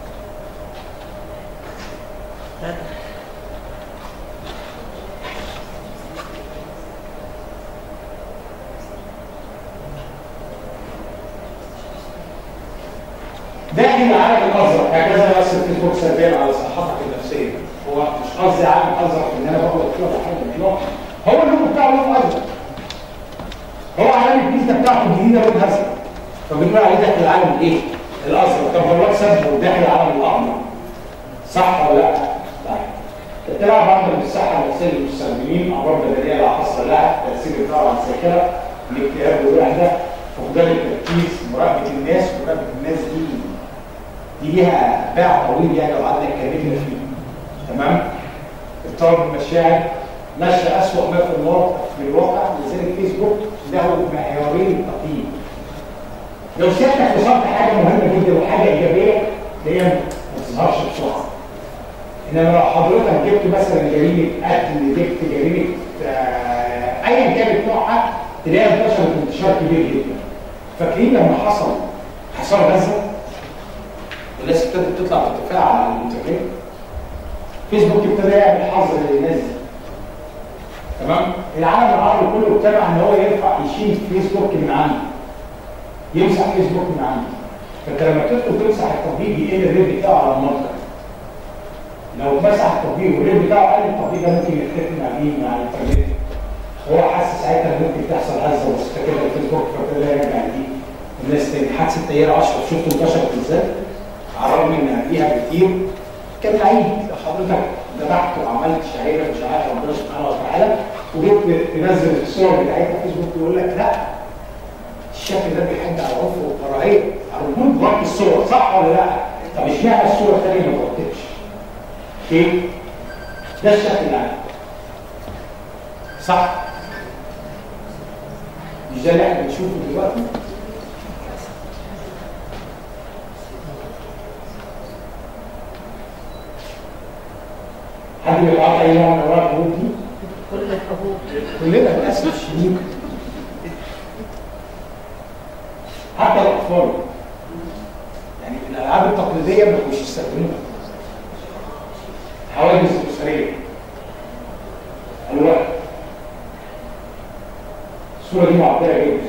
داخل عالم الازرق هكذا بس الفيسبوك سلبيا على صحتك النفسيه. هو مش قصدي عالم ازرق ان انا بغلط فيه ولا حاجه اطلاقا. هو اللون بتاعه لون ازرق. هو علامه الفيزا بتاعته الجديده لون ازرق. فبنقول عليه داخل العالم الايه؟ الازرق. طب هو الواتساب هو داخل العالم الاحمر. صح ولا لا؟ طيب. تلعب عندك بالصحه النفسيه للمستخدمين، امراض بدنيه لا حصر لها، تاثير الضغط على الذاكره، الاكتئاب والوحده، فقدان التركيز، مراقبه الناس. مراقبه الناس دي ليها باع طويل يعني لو قعدنا اتكلمنا فيه. تمام؟ اضطراب المشاعر، نشر اسوء ما في الواقع. لذلك فيسبوك له معيارين تقييم. لو سيادتك وصلت حاجه مهمه جدا وحاجه ايجابيه هي ما تظهرش بسرعه. انما لو حضرتك جبت مثلا جريمه قتل، جبت جريمه ايا كانت نوعها تلاقيها انتشرت انتشار كبير جدا. فاكرين لما حصل حصار غزه والناس ابتدت تطلع تتفاعل على الانترنت؟ فيسبوك ابتدى يعمل حظر للناس دي. تمام؟ العالم العربي كله ابتدى ان هو يرفع يشيل فيسبوك من عنده. يمسح فيسبوك من عنده. فانت لما تدخل تمسح التطبيق يقل الريت بتاعه على المنطقه. لو مسح التطبيق والريت بتاعه قل التطبيق ده ممكن يختفي مع مين؟ مع الانترنت. هو حاسس ساعتها ان ممكن تحصل هزه بسيطه كده في الفيسبوك فابتدى يرجع دي الناس تاني. حادثه الطياره اشرف شفته انتشرت ازاي؟ على الرغم ان قبليها بكتير كان عيد حضرتك ذبحت وعملت شعيره من شعائر ربنا سبحانه وتعالى وجيت تنزل الصور بتاعتها في فيسبوك يقول لك لا الشكل ده بيحد على العنف والكراهيه، الرجول بوقت الصور صح ولا لا؟ طب اشمعنى الصور الثانيه ما توقفتش؟ اوكي؟ ده الشكل العام. صح؟ مش ده اللي احنا بنشوفه دلوقتي؟ حد بيتعاطى اي نوع من انواع الحبوب دي؟ كل الحبوب كلنا للاسف الشديد. حتى الاطفال يعني الالعاب التقليديه ما كانوش يستخدموها. حوادث اسريه الوقت الصوره دي معبره جدا.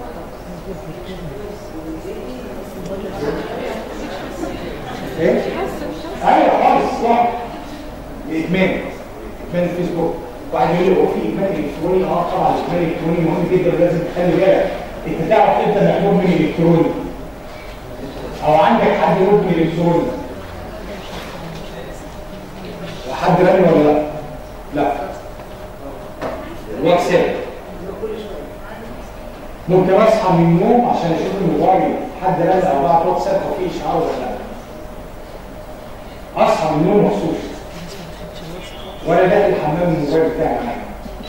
ايه؟ ايوه خالص صح. ادمان الفيسبوك. واحد يقول لي هو في ادمان الكتروني؟ طبعا الادمان الالكتروني مهم جدا ولازم تخلي بالك. انت تعرف امتى انك مدمن الكتروني؟ او عندك حد مدمن الكتروني؟ وحد رن ولا لا؟ لا. الواتساب ممكن اصحى من النوم عشان اشوف الموبايل حد رن او بعت واتساب او في اشعار ولا لا. اصحى من النوم مخصوص وانا داخل الحمام الموبايل بتاعي معايا.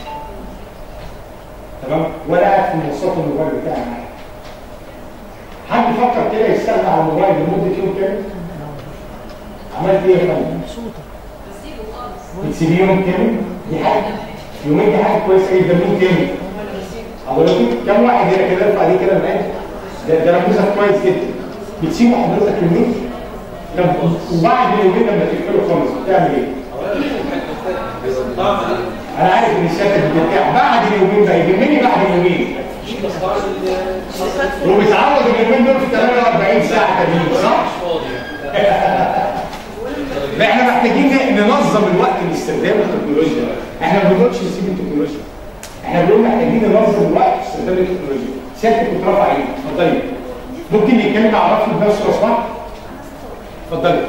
تمام؟ ولا قاعد في منصات الموبايل بتاعي معايا. حد فكر كده يستغنى عن الموبايل لمده يوم كامل؟ عملت ايه يا فندم؟ بتسيبيه يوم كامل؟ دي حاجه يومين دي حاجه كويسه جدا. مين تاني؟ حضرتك كم واحد هنا كده يرفع ايديه كده معاك؟ ده نموذج كويس جدا. بتسيبه حضرتك يومين؟ وبعد اليومين لما تقفله خالص بتعمل ايه؟ انا عارف ان الشكل بتاعه بعد اليومين بقى يهمني بعد اليومين. وبيتعوض اليومين دول في 48 ساعه تانيين صح؟ احنا محتاجين ننظم الوقت لاستخدام التكنولوجيا. احنا ما بنقولش نسيب التكنولوجيا. احنا بنقول محتاجين ننظم الوقت لاستخدام التكنولوجيا. سيادتك كنت رافع ايدك، اتفضلي. ممكن نتكلم مع رفض النفس لو سمحت؟ اتفضلي.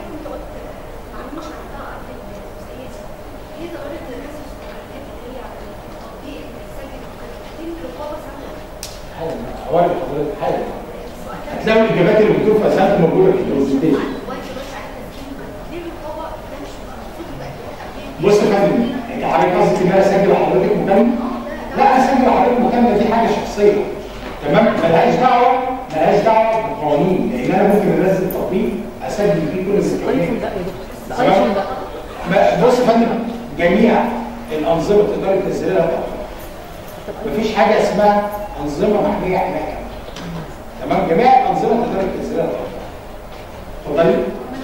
حوالي حضرتك حاجه هتلاقوا الاجابات اللي بتدور في اسئله موجوده في البرزنتيشن. بص يا فندم انت حضرتك قصدك ان انا اسجل لحضرتك مكالمه؟ لا اسجل لحضرتك مكالمه دي حاجه شخصيه. تمام؟ ملهاش دعوه بالقوانين لان انا ممكن انزل تطبيق اسجل فيه كل المكالمات. بص يا فندم جميع الانظمه تقدري تنزلي لها تطبيق. مفيش حاجه اسمها انظمه محميه حمايه. تمام؟ جميع الانظمه تقدر تنزلها تطبيق. اتفضلي.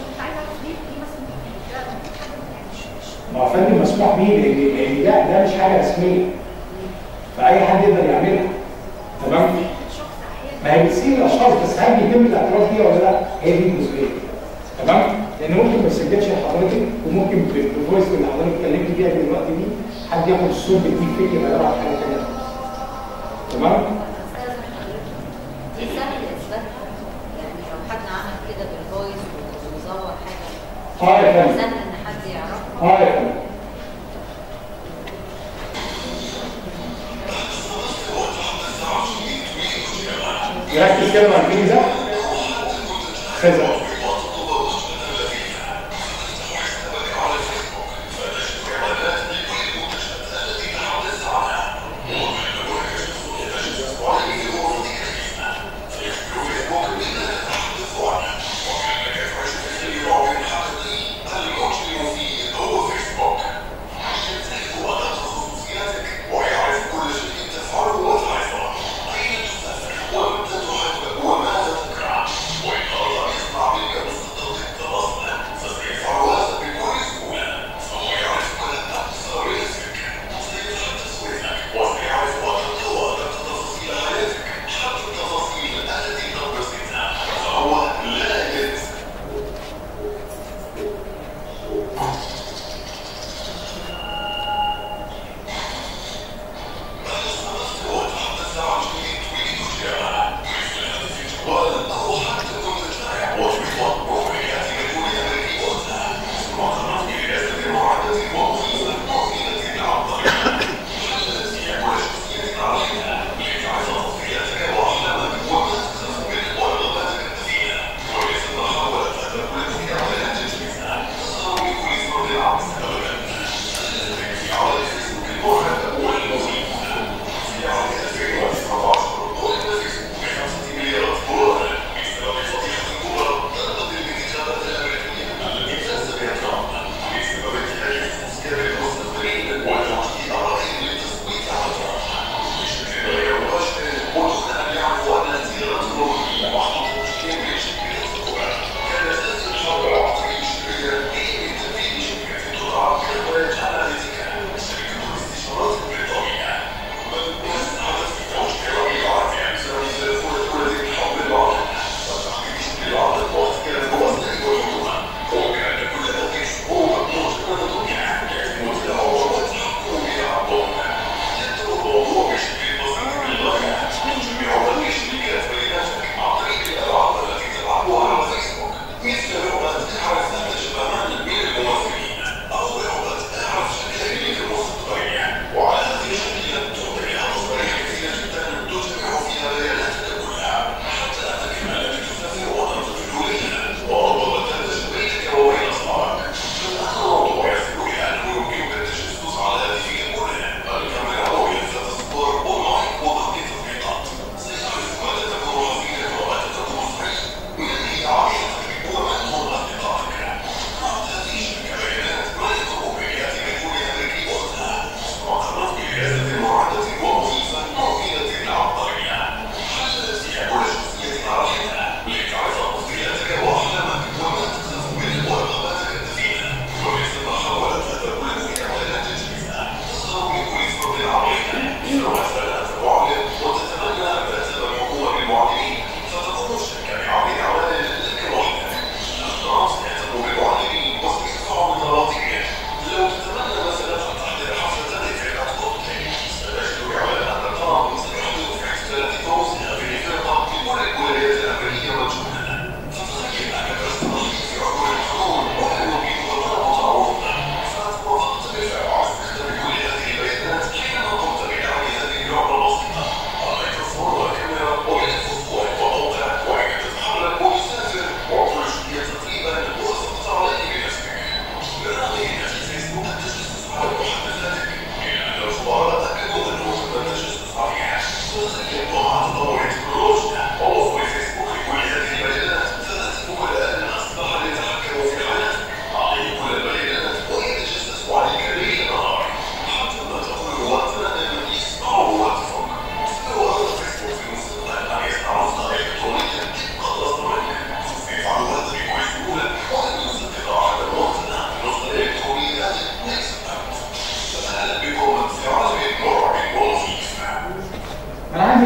ما هو فندم مسموح بيه لان ده مش حاجه رسميه. فاي حد يقدر يعملها. تمام؟ ما هي بتصير الاشخاص بس هل بيتم الاعتراف بيها ولا لا؟ هي دي الجزئيه. تمام؟ لان ممكن ما يسجلش لحضرتك وممكن بالفويس اللي حضرتك اتكلمت بيها دلوقتي دي حد ياخد الصوت بالديب فيك يبقى يلعب حاجه ثانيه. تمام؟ دي سهل اثباتها يعني لو حد عمل كده بالفويس وزور حاجه يا فندم سهل ان حد يعرفها. يا فندم يركز كده مع الفيديو ده خزع. وماذا تكره وماذا تكره وإن أردت أن يسمع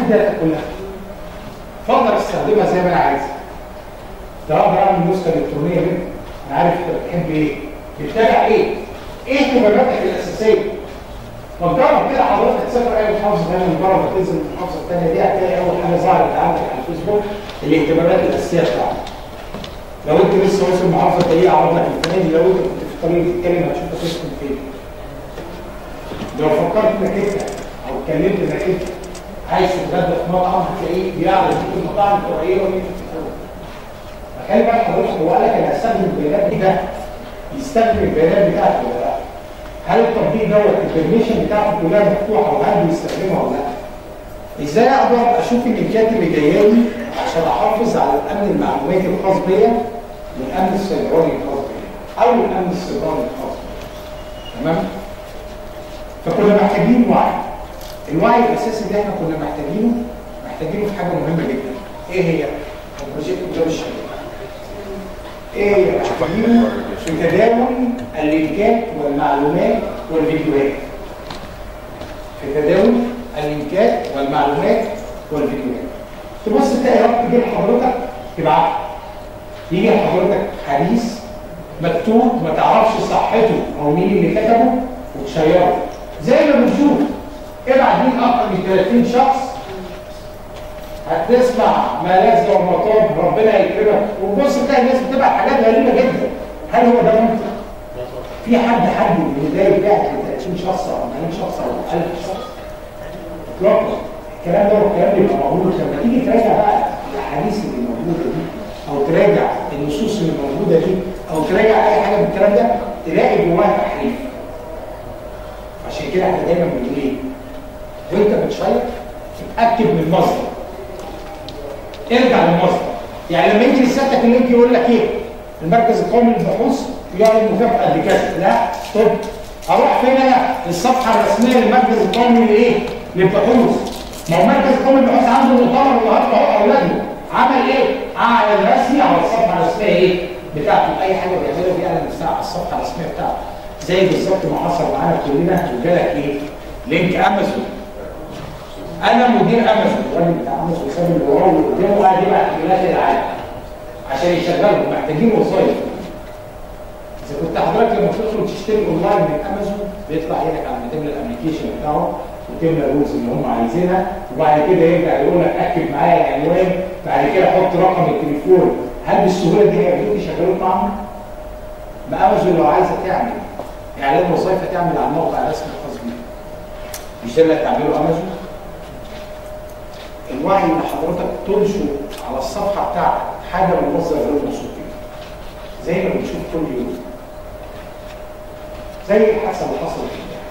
الداتا كلها. اتفضل استخدمها زي ما انا عايز. ده اقدر اعمل نسخه الكترونيه منها. انا عارف انت بتحب ايه؟ بتتابع ايه؟ ايه اهتماماتك الاساسيه؟ فجرب كده حضرتك تسافر اي محافظه ثانيه، مجرد ما تنزل المحافظه الثانيه دي هتلاقي اول حاجه ظهرت عندك على الفيسبوك الاهتمامات الاساسيه بتاعتك. لو انت لسه واصل المحافظه تلاقيه عرض لك الفنادق، لو انت كنت في الطريق تتكلم هتشوف تسكن فين. لو فكرت انك انت او اتكلمت انك انت عايز تتغدى في مطعم هتلاقيه بيعرض ليك المطاعم القريبه منك في الفندق. فخلي بالك حضرتك هو قال لك انا هستخدم البيانات دي ده يستخدم البيانات بتاعته ولا لا؟ هل التطبيق دوت البرميشن بتاعته كلها مفتوحه وهل بيستخدمها ولا لا؟ ازاي اقدر اشوف اللينكات اللي جايه لي عشان احافظ على الامن المعلوماتي الخاص بيا والامن السيبراني الخاص بيا او الامن السيبراني الخاص بيا. تمام؟ فكنا محتاجين وعي. الوعي الاساسي اللي احنا كنا محتاجينه في حاجه مهمه جدا. ايه هي؟ البروجيكت ده الشركه. ايه هي؟ محتاجينه في تداول اللينكات والمعلومات والفيديوهات. في تداول اللينكات والمعلومات والفيديوهات. تبص تلاقي رابط يجي لحضرتك تبعته. يجي لحضرتك حديث مكتوب ما تعرفش صحته او مين اللي كتبه وتشيره. زي ما بنشوف ابعت ليك اكتر من 30 شخص هتسمع ما لذ ومطاب ربنا يكرمك، وبص تلاقي الناس بتبعت حاجات غريبه جدا. هل هو ده منطق؟ في حد من ده يبعت ل 30 شخص او 40 شخص او 1000 شخص؟ اطلاقا. الكلام ده والكلام بيبقى موجود. لما تيجي تراجع بقى الاحاديث اللي موجوده دي او تراجع النصوص اللي موجوده دي او تراجع اي حاجه من الكلام ده تلاقي جواها تحريف. عشان كده احنا دايما بنقول ايه؟ وانت بتشير اتاكد من المصدر. ارجع للمصدر. يعني لما يجي لسيادتك اللينك يقول لك ايه؟ المركز القومي للبحوث يعلن مكافاه قد كذا، لا طب اروح فين انا؟ الصفحه الرسميه للمركز القومي لايه؟ للبحوث. ما هو المركز القومي للبحوث عنده مؤتمر النهارده اهو اولاده عمل ايه؟ اعلن رسمي على الصفحه الرسميه ايه؟ بتاعته. اي حاجه بيعملها بيعلن نفسها على الصفحه الرسميه بتاعته. زي بالظبط ما حصل معانا كلنا وجالك ايه؟ لينك امازون. انا مدير امازون، الراجل بتاع امازون ساب اللي وراه واللي قدامه قاعد يبعت ايميلات للعالم عشان يشغلهم، محتاجين وظايف. اذا كنت حضرتك لما تدخل تشتري اونلاين من امازون بيطلع لك على ما تملى الابلكيشن بتاعه وتملى الرولز اللي هم عايزينها، وبعد كده يرجع يقول لك اكد معايا العنوان، بعد كده حط رقم التليفون. هل بالسهوله دي هيقدروا يشغلوك معاهم؟ ما امازون لو عايزه تعمل اعلان وظيفه تعمل على الموقع الرسمي الخاص بيها. مش ده اللي هتعمله امازون؟ الوعي ان حضرتك تنشر على الصفحه بتاعتك حاجه من مصدر غير موثوق فيها. زي ما بنشوف كل يوم. زي الحادثه اللي حصلت في الجامعه.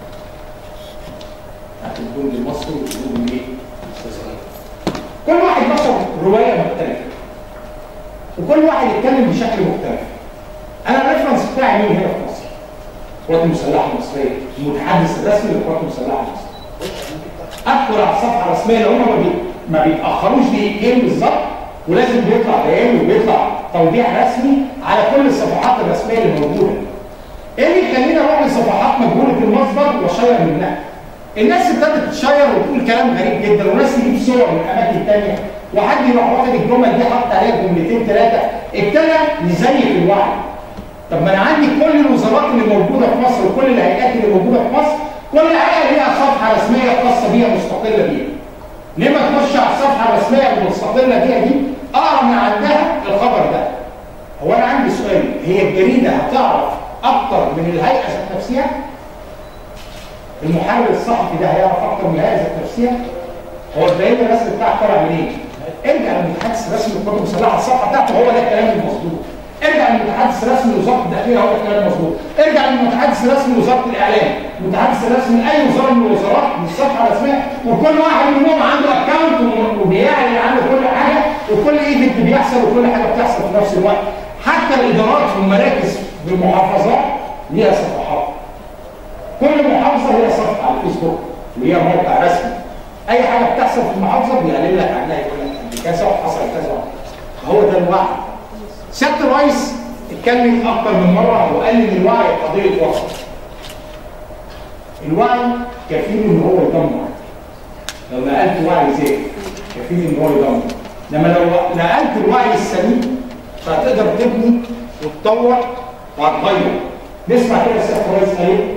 بتاعت الجندي المصري والجنود الايه؟ كل واحد نشر روايه مختلفه. وكل واحد يتكلم بشكل مختلف. انا الريفرنس بتاعي مين هنا في مصر؟ القوات المسلحه المصريه، المتحدث الرسمي للقوات المسلحه المصريه. ادخل على الصفحه الرسميه اللي هم ما بيتاخروش دقيقتين بالظبط، ولازم بيطلع بيان وبيطلع توضيح رسمي على كل الصفحات الرسميه اللي موجوده. ايه اللي يخليني اروح لصفحات مجهوله المصدر واشير منها؟ الناس ابتدت تشير وتقول كلام غريب جدا، وناس تجيب صور من اماكن ثانيه، وحد يروح واخد الجمل دي حط عليها جملتين ثلاثه، ابتدى يزيف الوعي. طب ما انا عندي كل الوزارات اللي موجوده في مصر وكل الهيئات اللي موجوده في مصر كل هيئه ليها صفحه رسميه خاصه بيها مستقله بيها. ليه ما تخش على الصفحه الرسميه المستقله بيها دي اقرا من عندها الخبر ده؟ هو انا عندي سؤال، هي الجريده هتعرف اكتر من الهيئه ذات نفسها؟ المحرر الصحفي ده هيعرف اكتر من الهيئه ذات نفسها؟ هو البيان الرسمي بتاعك طالع منين؟ ارجع للمتحدث الرسمي للقوات المسلحه، الصفحه بتاعته هو ده الكلام المظبوط. ارجع للمتحدث الرسمي لوزاره الداخليه، هو ده الكلام المظبوط. ارجع للمتحدث الرسمي لوزاره الاعلام، المتحدث الرسمي لاي وزاره من الوزارات من الصفحه الرسميه، وكل واحد منهم عنده اكونت وبيعلن عنه كل حاجه، وكل ايفنت بيحصل وكل حاجه بتحصل في نفس الوقت. حتى الادارات والمراكز بالمحافظات ليها صفحات. كل محافظه ليها صفحه على الفيسبوك وليها موقع رسمي. اي حاجه بتحصل في المحافظه بيعلن لك عنها، يقول لك كذا وحصل كذا. هو ده الوعي. سياده الرئيس اتكلم اكتر من مره وقال ان الوعي قضيه وسط. الوعي كفيل ان هو يدمر لو نقلت وعي زائد كفيل ان هو يدمر. لما لو نقلت الوعي السليم فهتقدر تبني وتطور وهتغير. نسمع كده السيد الرئيس قال ايه؟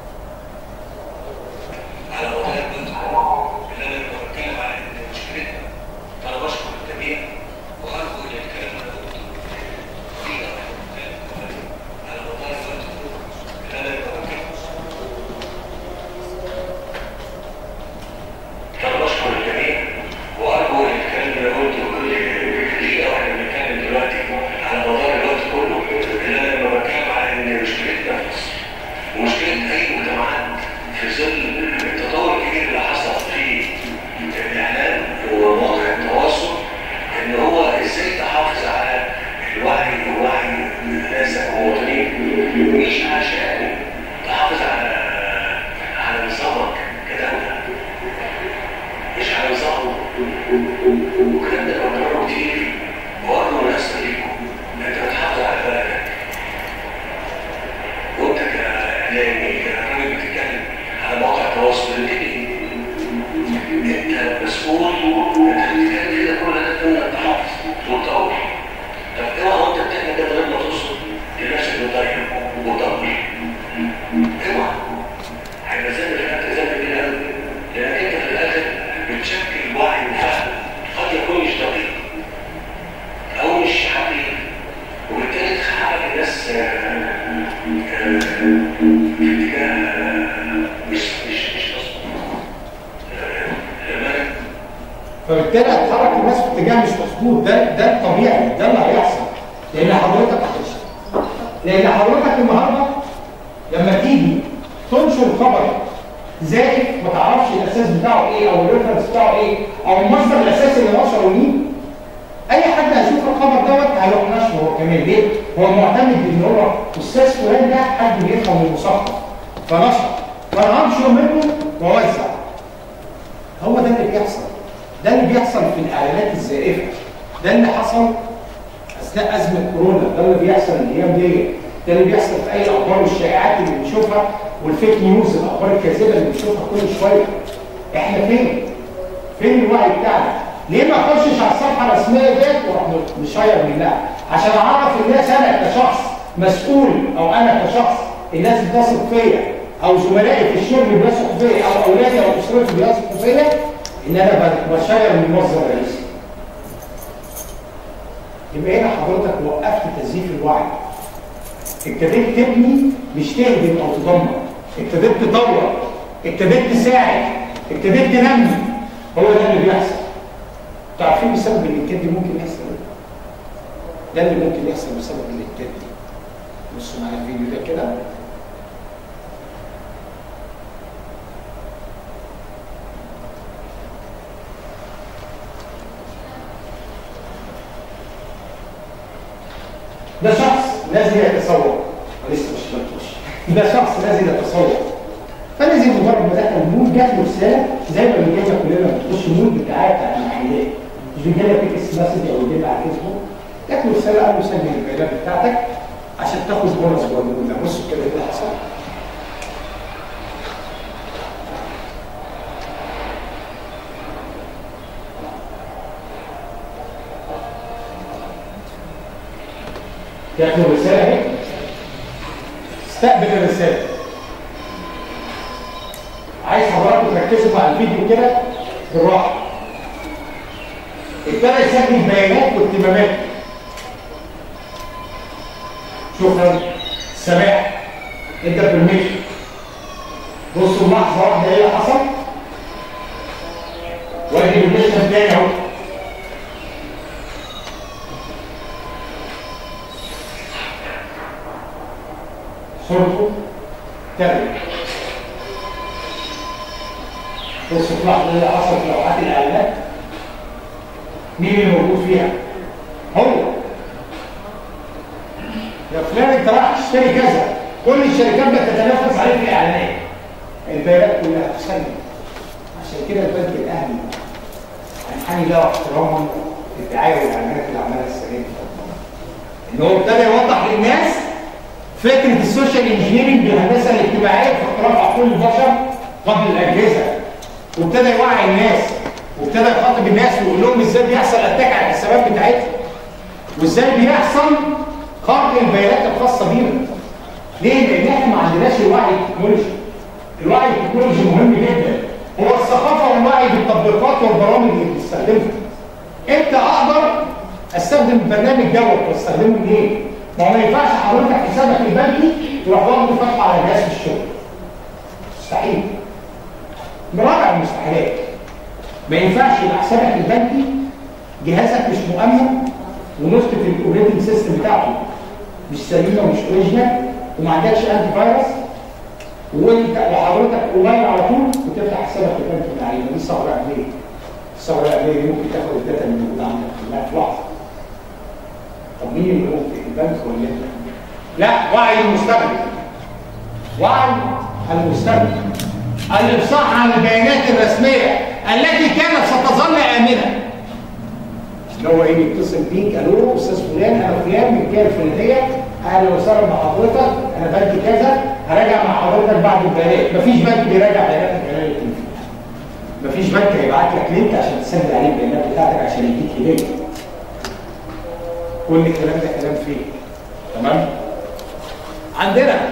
على موضوع البنت اللي انا بتكلم على ان مشكلتنا، انا بشكر الجميع وارجو ان الكلام اللي انا قلته فيه على موضوع البنت اللي انا بتكلم. انا بشكر الجميع وارجو ان الكلام اللي انا قلته كل دقيقه واحنا بنتكلم دلوقتي على موضوع الوقت كله اللي انا لما بتكلم على ان مشكلتنا في مصر ومشكله اي مجتمعات في ظل التطور الكبير اللي حصل في الاعلام ومواقع التواصل ان هو ازاي تحافظ على الوعي الناس المواطنين، مش عشان تحافظ على نظامك كدوله، مش على نظام والكلام ده بنكرره كتير وارجو الناس ليكم ان انت بتحافظ على بلدك. وانت كاعلامي كراجل بتتكلم على مواقع التواصل انت مسؤول، انت بتتكلم كده كل ده انك تحافظ وتطور. طب اوعى وانت بتعمل ده غير ما توصل لنفسك بتضيع وتدمر. اوعى هيبقى زي ما زي كده، لانك انت في الاخر بتشكل وعي وفهم قد يكون مش دقيق او مش حقيقي، وبالتالي تخلي الناس في اتجاه مش فبالتالي هتحرك الناس في اتجاه مش مظبوط. ده الطبيعي، ده اللي هيحصل. لان حضرتك النهارده لما تيجي تنشر خبر زائف ما تعرفش الاساس بتاعه ايه او الريفرنس بتاعه ايه او المصدر الاساسي اللي نشره مين، اي حد هيشوف الخبر دوت هيروح نشره هو كمان. ليه؟ هو معتمد ان هو استاذ فلان ده حد بيفهم المثقف فنشر، فانا هنشر منه واوزع. هو ده اللي بيحصل. ده اللي بيحصل في الاعلانات الزائفه. ده اللي حصل اثناء ازمه كورونا، ده اللي بيحصل الايام دي، ده اللي بيحصل في اي اخبار والشائعات اللي بنشوفها والفيك نيوز، الاخبار الكاذبه اللي بنشوفها كل شويه. احنا فين الوعي بتاعنا؟ ليه ما اخشش على الصفحه الرسميه ديت واروح مشير منها عشان اعرف الناس انا كشخص مسؤول، او انا كشخص الناس بتثق فيا، او زملائي في الشغل بيثقوا فيا، او اولادي او اسرتي بيثقوا فيا، ان انا بشير من مصدر رئيسي. يبقى هنا حضرتك وقفت تزييف الوعي. ابتديت تبني مش تهدم او تدمر، ابتديت تطور، ابتديت تساعد، ابتديت تنمي. هو ده اللي بيحصل. عارفين بسبب الانتاج دي ممكن يحصل ايه؟ ده اللي ممكن يحصل بسبب الانتاج دي. بصوا معايا الفيديو ده كده. ده شخص نازل يتصور، لسه مش مفتوش. ده شخص نازل يتصور، فنزل مجرد ما دخل المول جات له رساله زي ما بيجي لنا كلنا لما بتخش المول بالدعايه بتاعت المحلات، مش بيجي لك اكس مسج او بيجي على الفيسبوك، جات له رساله قال له سجل البيانات بتاعتك عشان تاخد بونص جوه المول ده. بصوا كده ايه اللي حصل. جات له رساله اهي، استقبل الرساله. عايز حضراتكم تركزوا مع الفيديو كده بالراحه. ابتدى يسجل بيانات واهتمامات. شكرا، سماح، ادى برميشن. بصوا لحظه واحده ايه اللي حصل؟ وادي برميشن تاني اهو. صورته تابع. بصوا في لحظه اللي حصل في لوحات الاعلانات. مين اللي موجود فيها؟ هو. يا فلان انت رايح تشتري كذا، كل الشركات بتتنافس عليه في الاعلانات. البيانات كلها تسلم. عشان كده البنك الاهلي هنحني له احتراما في الدعايه والاعلانات اللي عملها السنه دي. ان هو ابتدى يوضح للناس فكره السوشيال انجينيرنج بالهندسه الاجتماعيه في اختراق عقول البشر قبل الاجهزه. وابتدى يوعي الناس وابتدى يخاطب الناس ويقول لهم ازاي بيحصل اتاك على الحسابات بتاعتهم وازاي بيحصل خرق البيانات الخاصه بينا. ليه؟ لان احنا ما عندناش الوعي التكنولوجي. الوعي التكنولوجي مهم جدا، هو الثقافه والوعي بالتطبيقات والبرامج اللي بنستخدمها. امتى اقدر استخدم البرنامج دوت واستخدمه منين؟ ما ينفعش حضرتك حسابك البنكي تروح واخده فتح على جهاز في الشغل. مستحيل. من رابع المستحيلات. ما ينفعش يبقى حسابك البنكي جهازك مش مؤمن ونسخه الاوبريتنج سيستم بتاعته مش سليمه ومش اوريجينال وما عندكش انتي فيروس وحضرتك اونلاين على طول وتفتح حسابك البنكي من عليه. دي ثوره امنيه. الثوره الامنيه ممكن تاخد الداتا اللي موجوده عندك كلها في لحظه. طب مين اللي هو في البنك ولا انت؟ لا، وعي المستخدم. وعي المستخدم. الافصاح عن البيانات الرسميه التي كانت ستظل امنه. اللي هو ايه؟ يتصل بيك، الو استاذ فلان، انا فلان من الجهه الفلانيه، اهلا وسهلا بحضرتك، انا بنك كذا، هراجع مع حضرتك بعد البيانات. مفيش بنك بيراجع بيانات التليفون. مفيش بنك هيبعت لك لينك عشان تسجل عليه البيانات بتاعتك عشان يديك هديه. كل الكلام ده كلام فيه. تمام؟ عندنا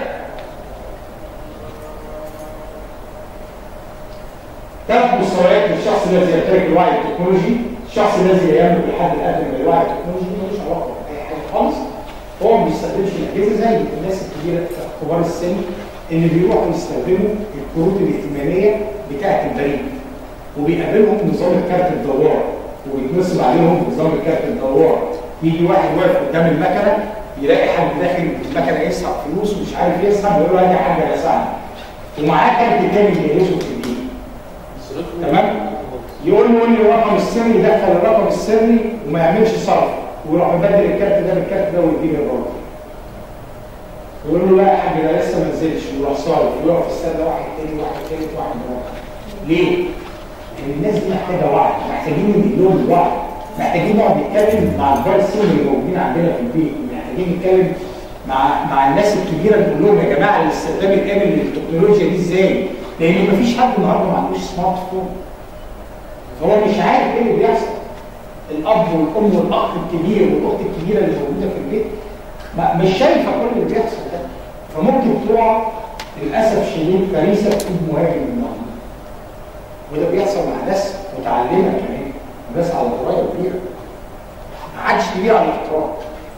ثلاث مستويات للشخص الذي يمتلك الوعي التكنولوجي. الشخص الذي يملك الحد الادنى من الوعي التكنولوجي ملوش علاقه باي حاجه خالص. هو ما بيستخدمش الاجهزه زي الناس الكبيره كبار السن اللي بيروحوا يستخدموا الكروت الائتمانيه بتاعه البريد وبيقابلهم نظام الكارت الدوار وبيتنصب عليهم نظام الكارت الدوار. يجي واحد واقف قدام المكنه يلاقي حد داخل المكنه يسحب فلوس ومش عارف يسحب ويقول له هات يا حاج انا ساعدك ومعاه كارت تاني بيهرسه في الايد. تمام؟ يقول له الرقم السري، يدخل الرقم السري وما يعملش صرف ويروح يبدل الكارت ده بالكارت ده ويديه للراجل. يقول له لا يا حاج ده لسه ما نزلش ويروح صارف ويقف يستنى واحد تاني واحد تالت واحد رابع. ليه؟ لان الناس دي محتاجه وعي، محتاجين ندي لهم الوعي، محتاجين نقعد نتكلم مع الكبار السن اللي موجودين عندنا في البيت، محتاجين نتكلم مع الناس الكبيره نقول لهم يا جماعه الاستخدام الامن للتكنولوجيا دي ازاي؟ لان مفيش حد النهارده ما عندوش سمارت فون. هو مش عارف ايه اللي بيحصل. الاب والام والاخ الكبير والاخت الكبيره اللي موجوده في البيت مش شايفه كل اللي بيحصل ده. فممكن تقع للاسف الشديد فريسه تكون مهاجم النهارده. وده بيحصل مع ناس متعلمه كمان، ناس على درايه كبيره. ما عادش كبير على الاختراع.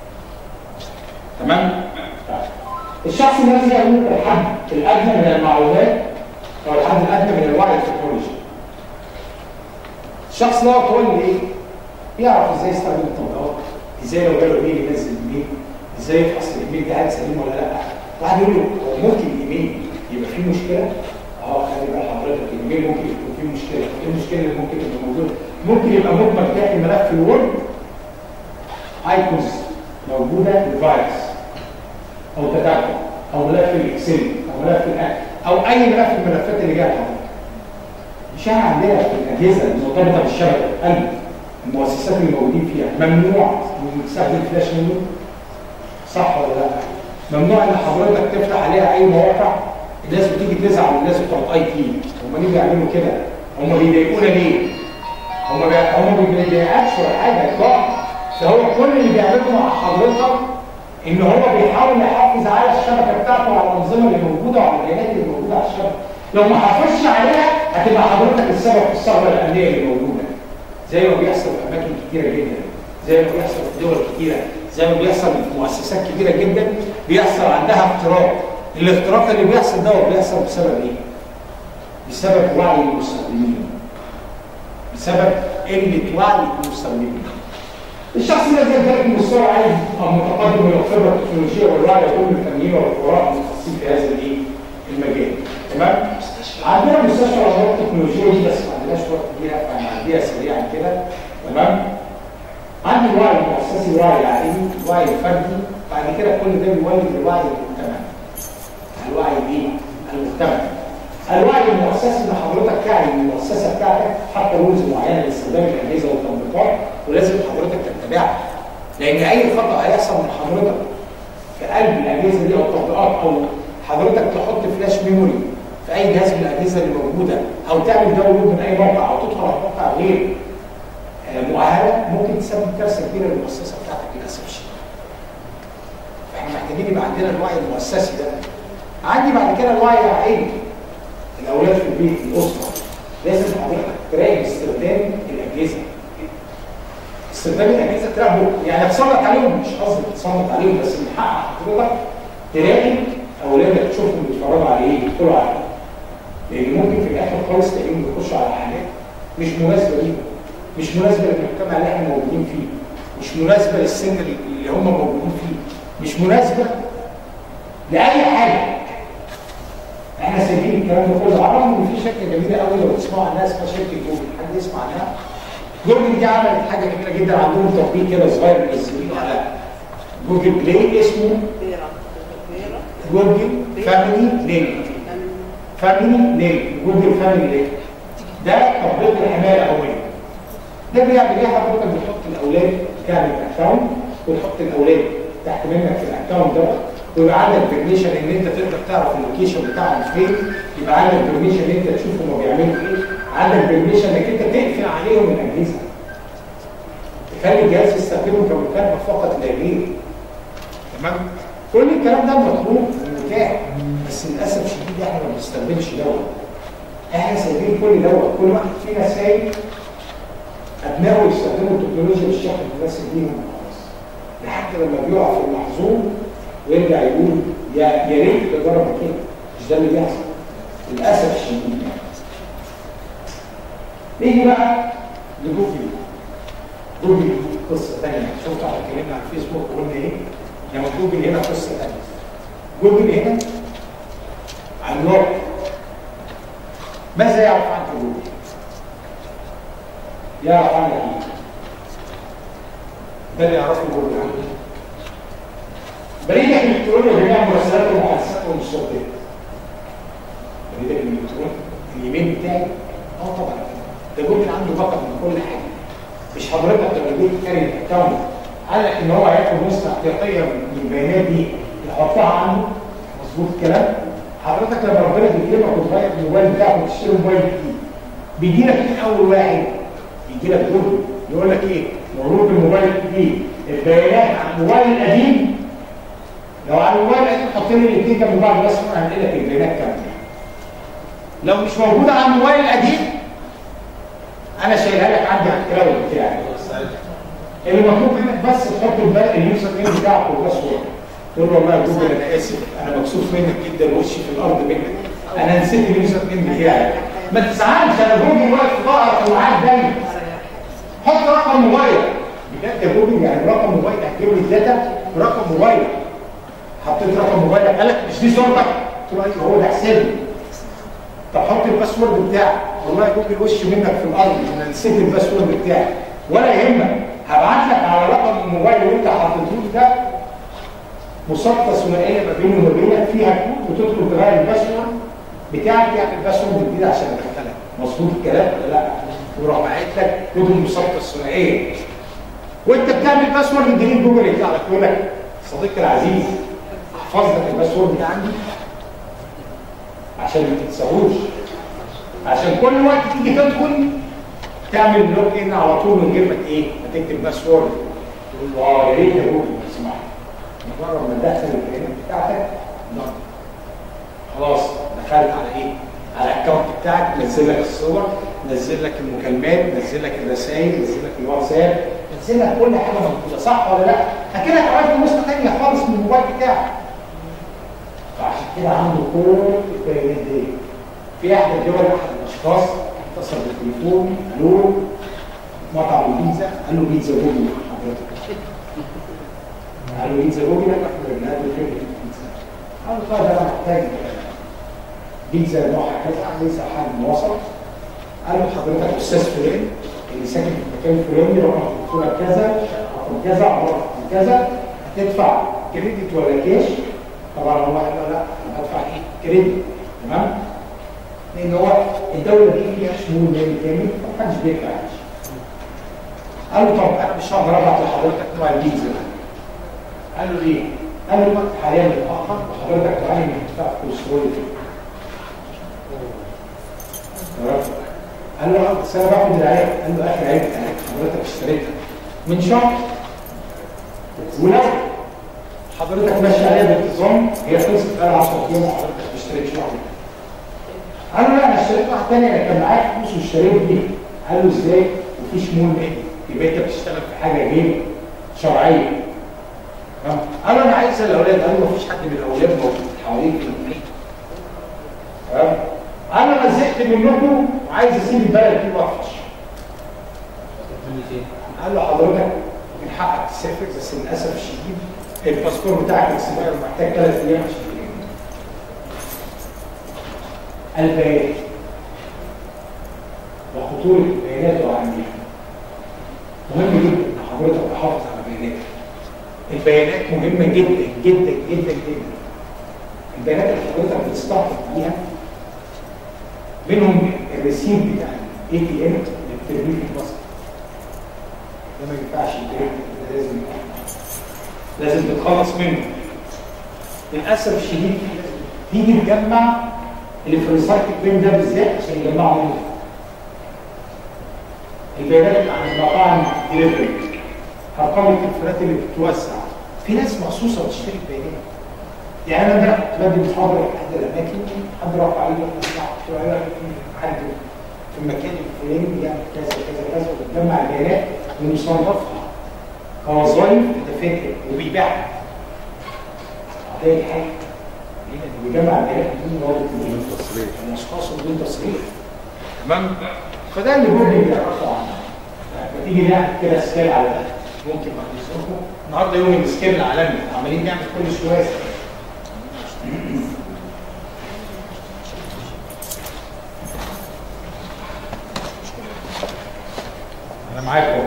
تمام؟ الشخص الذي يملك الحد الادنى من المعلومات او الحد الادنى من الوعي التكنولوجي. الشخص ده هو اللي ايه؟ يعرف ازاي يستخدم التطبيقات، ازاي لو جاله ايميل ينزل الايميل، ازاي يفحص الايميل ده هل سليم ولا لا. واحد يقول له هو ممكن الايميل يبقى فيه مشكله؟ خلي بال حضرتك الايميل ممكن يكون فيه مشكله، ايه المشكله اللي ممكن تبقى موجوده؟ ممكن يبقى مدمج داخل ملف الوورد ايكونز موجوده للفيروس او تتبع او ملف الاكسل او ملف الاكل او اي ملف من الملفات اللي جايه لحضرتك. مش احنا عندنا في الاجهزه المرتبطه بالشبكه قلب المؤسسات اللي موجودين فيها ممنوع نستخدم فلاش منه؟ صح ولا لا؟ ممنوع ان حضرتك تفتح عليها اي مواقع. الناس بتيجي تزعل والناس بتوع اي تي هم ليه بيعملوا كده؟ هم بيضايقونا ليه؟ هم ما بيضايقكش ولا حاجه اطلاقا. فهو كل اللي بيعمله مع حضرتك ان هو بيحاول يحافظ على الشبكه بتاعته وعلى الانظمه اللي موجوده وعلى البيانات اللي موجوده على الشبكه. لو ما حافظش عليها هتبقى حضرتك السبب في الثغره الامنيه اللي موجوده. زي ما بيحصل في اماكن كتيره جدا، زي ما بيحصل في دول كتيره، زي ما بيحصل في مؤسسات كتيره جدا بيحصل عندها اختراق. الاختراق اللي بيحصل ده بيحصل بسبب ايه؟ بسبب وعي المستخدمين. بسبب قله وعي المستخدمين. الشخص الذي يمتلك مستوى عالي او متقدم من الخبره التكنولوجيه والوعي يكون الفنيين والخبراء المتخصصين في هذا المجال. تمام؟ عندنا مستشفى الامراض التكنولوجيه دي بس ما عندناش وقت فيها فهنعديها سريعا كده. تمام؟ عندي الوعي المؤسسي، الوعي العائلي، الوعي الفردي، بعد كده كل ده بيولد الوعي المجتمعي. الوعي الايه؟ المجتمعي. الوعي المؤسسي ان حضرتك تعي المؤسسه بتاعتك حتى رولز معينه لاستخدام الاجهزه والتطبيقات ولازم حضرتك تتبعها. لان اي خطا هيحصل من حضرتك في قلب الاجهزه دي او التطبيقات او حضرتك تحط فلاش ميموري في اي جهاز من الاجهزه اللي موجوده، او تعمل داونلود من اي موقع او تدخل على موقع غير مؤهله، ممكن تسبب كارثه كبيره للمؤسسه بتاعتك للاسف الشديد. فاحنا محتاجين يبقى عندنا الوعي المؤسسي ده. عندي بعد كده الوعي العائلي. الاولاد في البيت، الاسره، لازم حضرتك تراقب استخدام الاجهزه. استخدام الاجهزه تراقبه، يعني تسلط عليهم، مش قصدي تسلط عليهم، بس من حق حضرتك تراقب اولادك، تشوفهم بيتفرجوا على ايه، بيدخلوا على ايه. لان ممكن في الاخر خالص تلاقيهم بيخشوا على حاجات مش مناسبه ليهم، مش مناسبه للمجتمع اللي احنا موجودين فيه، مش مناسبه للسن اللي هم موجودين فيه، مش مناسبه لاي حاجه. احنا سايبين الكلام ده كله. عرفوا ان في شركه جميله قوي لو تسمعوا عنها اسمها شركه جوجل، حد يسمع عنها؟ جوجل دي عملت حاجه جميله جدا، عندهم تطبيق كده صغير منزلينه على جوجل بلاي اسمه جوجل فاميلي لينك. فاميلي لينك، جوجل فاميلي لينك. ده تطبيق الحمايه الامويه. ده بيعمل ايه؟ حضرتك بتحط الاولاد، تعمل اكونت وتحط الاولاد تحت منك في الاكونت ده، ويبقى عندك برميشن ان انت تقدر تعرف اللوكيشن بتاعهم فين، يبقى عندك برميشن ان انت تشوف هم بيعملوا ايه، عندك برميشن انك انت تقفل عليهم الاجهزه. تخلي الجهاز يستخدمه كمكالمه فقط لا غير. تمام؟ كل الكلام ده مطلوب ومتاح، بس للاسف الشديد احنا ما بنستخدمش دوت. احنا سايبين كل دوت، كل واحد فينا سايب ابنائه يستخدموا التكنولوجيا بالشكل المناسب ليهم وخلاص. لحد لما بيقع في المحظور ويرجع يقول يا ريت الاداره كده، مش ده اللي بيحصل للاسف الشديد. نيجي بقى لجوجل. جوجل قصه ثانيه، شفتوا على اتكلمنا عن الفيسبوك وقلنا ايه؟ لما جوجل هنا قصه ثانيه. جوجل هنا عملاق. ماذا يعرف عنك جوجل؟ يعرف عنك ايه؟ ده اللي يعرفه جوجل عنك. بريدك الالكتروني جميع المراسلات والمحادثات والصوتيه. بريدك الالكتروني الايميل بتاعي طبعا ده جوجل عنده باك اب من كل حاجه. مش حضرتك لما جيت تكرر الاكونت قال لك ان هو هياخد نسخه احتياطيه من البيانات دي يحطها عنده، مظبوط الكلام؟ حضرتك لما ربنا بيكرمك وتغير الموبايل بتاعك وتشتري موبايل جديد بيجي لك مين اول واحد؟ بيجي لك جوجل يقول لك ايه؟ مرور بالموبايل الجديد، البيانات عن الموبايل القديم. لو على الموبايل القديم حط لي الاثنين جنب بعض بس هنقل لك البيانات كامله. لو مش موجوده على الموبايل القديم انا شايلها لك عندي على الكلاود بتاعي. اللي مطلوب منك بس تحط اليوزر نيم بتاعك والباسورد. تقول له والله يا جوجل انا اسف، انا مكسوف منك جدا وشي في الارض منك، انا نسيت اليوزر نيم بتاعي. ما تزعلش، انا جوجل واقف في ظهرك ومعاك دايما. حط رقم موبايل. بجد يا جوجل يعني رقم موبايل هتجيب لي الداتا برقم موبايل. حطيت رقم موبايلك قال لك مش دي صورتك؟ قلت له ايوه هو ده حسابي. طب حط الباسورد بتاعك. والله يا جوجل وشي منك في الارض، انا نسيت الباسورد بتاعي. ولا يهمك، هبعت لك على رقم الموبايل اللي انت حطيته لي ده مسطره ثنائيه ما بيني وما بينك فيها كود، وتدخل تغير الباسورد بتاعك تعمل الباسورد الجديد عشان ادخلك. مظبوط الكلام ولا لا؟ وراح باعت لك كود المسطره الثنائيه. وانت بتعمل باسورد الجديد جوجل يطلع لك يقول لك صديقي العزيز احفظ لك الباسورد ده عندي عشان ما تنساهوش، عشان كل وقت تيجي تدخل تعمل لوج ان على طول من غير ما ايه؟ ما تكتب باسورد. تقول له يا ريت يا جوجل اسمع، مجرد ما تدخل البيانات بتاعتك خلاص دخلت على ايه؟ على الاكونت بتاعك، نزل لك الصور، نزل لك المكالمات، نزل لك الرسائل، نزل لك الواتساب، نزل لك كل حاجه موجوده، صح ولا لا؟ اكنك عملت نسخه ثانيه خالص من الموبايل بتاعك. فعشان كده عنده كل البيانات دي. في احد الدول احد الاشخاص اتصل بالتليفون، الو مطعم البيتزا، قال له بيتزا جوجل حضرتك. قال له بيتزا جوجل، احنا بنقابل فين البيتزا؟ قال له طيب انا محتاج بيتزا نوعها كذا، عايز حجم وسط. قال له حضرتك استاذ فلان اللي ساكن في المكان الفلاني، رقم الدكتوره كذا، رقم كذا، رقم كذا، هتدفع كريدت ولا كاش؟ طبعا هو قال له لا انا هدفع ايه؟ كريدت. تمام؟ لان هو الدوله دي فيها شمول مالي كامل فمحدش بيدفع كاش. قال له طب انا مش هقدر ابعت لحضرتك نوع البيتزا ده. قال له ليه؟ قال له الوقت حاليا متاخر وحضرتك تعاني من ارتفاع كوليسترول. قال له بس انا باخد العيب. قال له اخر عيب حضرتك اشتريتها من شهر، ولو حضرتك ماشي عليها بانتظام هي خلصت بقى 10 ايام وحضرتك ما اشتريتش واحده. قال له لا انا اشتريت واحده ثانيه، انا كان معايا فلوس واشتريت دي. قال له ازاي؟ وفي شمول مهني، يبقى انت بتشتغل في حاجه غير شرعيه. قال له انا عايز اسال الاولاد. قال له مفيش حد من الاولاد موجود حواليك في البيت. تمام؟ قال له انا زهقت منكم وعايز اسيب البلد دي واطفش. قال له حضرتك من حقك تسافر، بس للاسف الشديد الباسبور بتاعك اكسباير محتاج 3 ايام عشان تجيبه. البيانات وخطوره البيانات وأهميتها. مهم جدا ان حضرتك تحافظ على بياناتك. البيانات مهمه جدا جدا جدا جدا. البيانات اللي حضرتك بتستحفظ بيها منهم الريسيف بتاع الاي تي ام اللي بترميه في البصر. ده ما ينفعش يترمي، لازم تتخلص منه. للاسف الشديد تيجي تجمع اللي في الريسايكل بين ده بالذات عشان يجمعوا منه. البيانات عن المطاعم ديليفري، ارقام التليفونات اللي بتتوزع، في ناس مخصوصه بتشتري البيانات. يعني انا امبارح كنت بدي محاضره في احدى الاماكن، حد رفع عليه شويه حد في المكان الفلاني بيعمل كذا كذا كذا، وبتجمع البيانات ومصنفها كوظائف دفاتر وبيبيعها. دي حاجه بيجمع البيانات بدون رابط بدون تصريح، الاشخاص بدون تصريح. تمام؟ فده اللي بيقول بيعرفوا عنه. لما تيجي نعمل كده سكيل على ده ممكن بعد يسرقوا. النهارده يوم السكيل العالمي، عمالين نعمل كل شويه انا معاكم.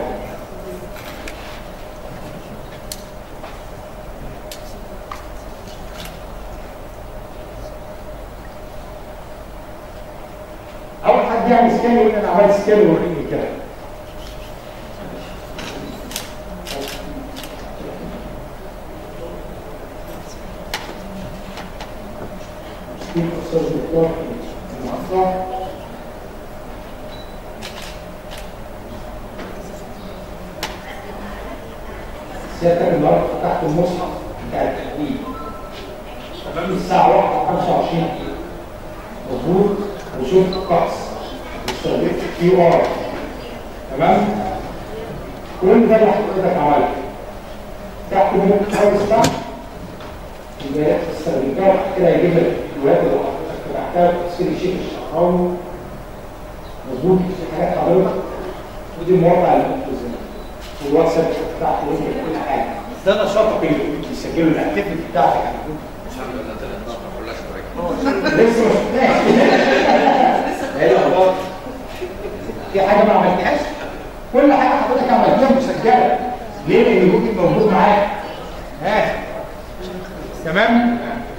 اول حد يعمل سكيل يقول انا عملت سكيل ووريني كده. استاذ دكتور المعصر سيادتك النهارده فتحت المصحف بتاع التحويل تمام الساعه 1:25 مظبوط، وشفت الطقس واستخدمت QR. تمام؟ كل ده اللي حضرتك عملته. تحت منك خالص تحت البيانات استخدمتها وبعد كده هيجيب لك الفيديوهات اللي حضرتك فتحتها وتفصيل الشيك الشعراوي. مظبوط، في حاجات حضرتك ودي المواقع اللي بتنزلها والواتساب بتاعك وينزل كل حاجه. ده نشاطك اللي بيسجله الاكتيفيتي بتاعتك على جوجل. مش عارف ولا لسه ما شفناش. ايه الاخبار؟ في حاجه ما عملتهاش؟ كل حاجه حضرتك عملتها مسجله. ليه؟ لان جوجل موجود معاك. ها تمام؟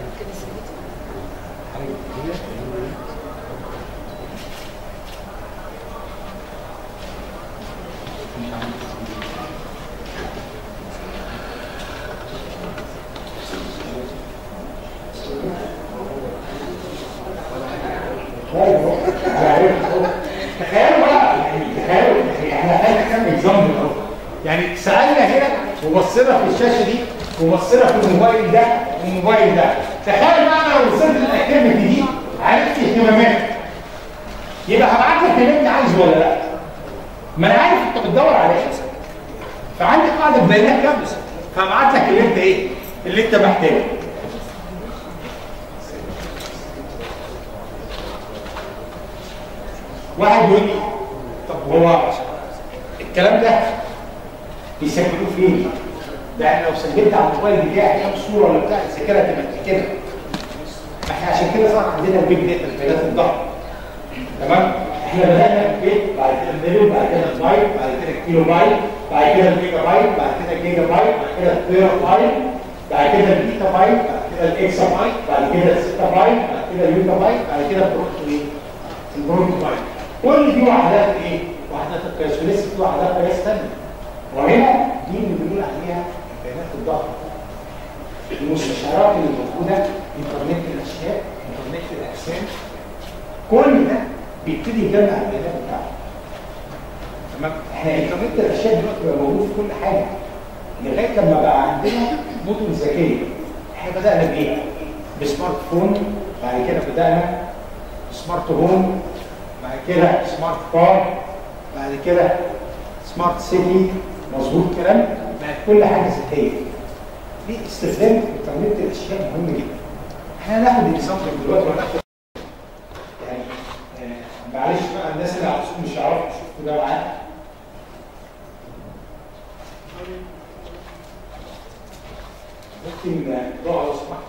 تخيلوا بقى، تخيلوا احنا خدنا كام اكزامبل اهو. يعني سالنا هنا وبصينا في الشاشه دي وبصينا في الموبايل ده والموبايل ده. تخيل بقى انا لو وصلت للاكتيفيتي دي عرفت اهتماماتك، يبقى هبعت لك اللي انت عايزه ولا لا؟ ما انا عارف انت بتدور على ايه. فعندي قاعده بيانات كامله فهبعت لك اللي انت ايه؟ اللي انت محتاجه. واحد يقول لي طب هو الكلام ده بيسجلوه فين؟ ده احنا لو سجلت على الموبايل بتاعي كام صوره ولا بتاع الذاكره تبقى كده. احنا عشان كده صار عندنا البيج داتا البيانات الضخمه. تمام؟ احنا بدانا البيت، بعد كده المليون، بعد كده البايت، بعد كده الكيلو بايت، بعد كده الميجا بايت، بعد كده الجيجا بايت، بعد كده التيرا بايت، بعد كده البيتا بايت، بعد كده الاكسا بايت، بعد كده الستا بايت، بعد كده اليوتا بايت، بعد كده البرونتو بايت. كل دي وحدات ايه؟ وحدات القياس، ولسه في وحدات قياس ثانيه. وهنا دي اللي بنقول عليها البيانات الضخمه. المستشعرات اللي موجوده، انترنت الاشياء، انترنت الاجسام، كل ده بيبتدي يجمع البيانات بتاعته. تمام؟ احنا انترنت الاشياء دلوقتي بقى موجود في كل حاجه لغايه لما بقى عندنا مدن ذكيه. احنا بدانا بايه؟ بسمارت فون، بعد كده بدانا بسمارت هوم، بعد كده سمارت كار، بعد كده سمارت سيتي. مظبوط كلام؟ بقت كل حاجه ذكيه. دي استخدام انترنت الاشياء مهم جدا. احنا هناخد اكزامبل دلوقتي وهناخد يعني معلش بقى الناس اللي على الصوت مش هيعرفوا يشوفوا ده معانا. ممكن تقعد لو سمحت.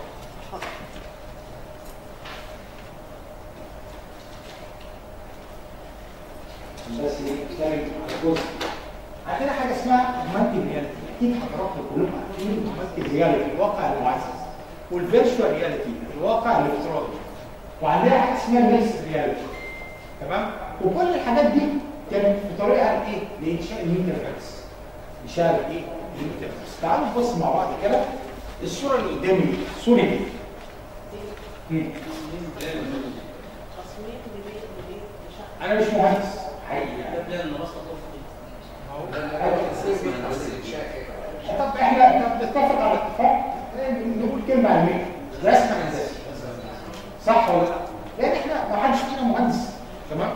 بس نتكلم على جزء. عندنا حاجه اسمها اوجمانتد رياليتي، اكيد حضراتكم كلكم عارفين اوجمانتد رياليتي الواقع المعزز، والفيرتشوال رياليتي الواقع الافتراضي، وعندنا حاجه اسمها ميكس رياليتي. تمام؟ وكل الحاجات دي كانت بطريقه ايه؟ لانشاء الميتافيرس. انشاء الايه؟ الميتافيرس. تعالوا نبص مع بعض كده الصوره اللي قدامي دي، الصوره دي. انا مش مهندس حقيقي يعني. طب احنا نتفق على اتفاق نقول كلمه علميه، رسم هندسي، صح ولا لا؟ لان احنا ما حدش فينا مهندس. تمام؟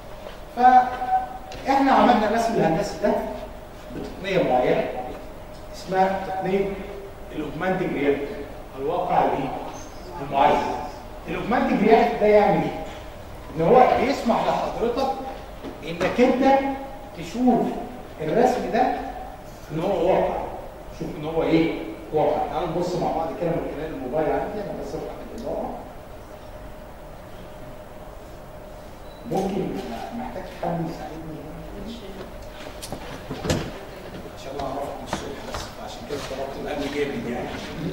فاحنا عملنا الرسم الهندسي ده بتقنيه معينه اسمها تقنيه الاوجمانتد رياليتي، الواقع المعزز. الاوجمانتد رياليتي ده يعمل ايه؟ ان هو بيسمح لحضرتك انك انت تشوف الرسم ده ان هو واقع. شوف ان هو ايه؟ واقع. تعالوا نبص مع بعض كده من خلال الموبايل عندي. انا بس افتح الاضاءه. ممكن محتاج حد يساعدني ان شاء الله اعرف من الصبح، بس عشان كده طلبت الامن جامد يعني.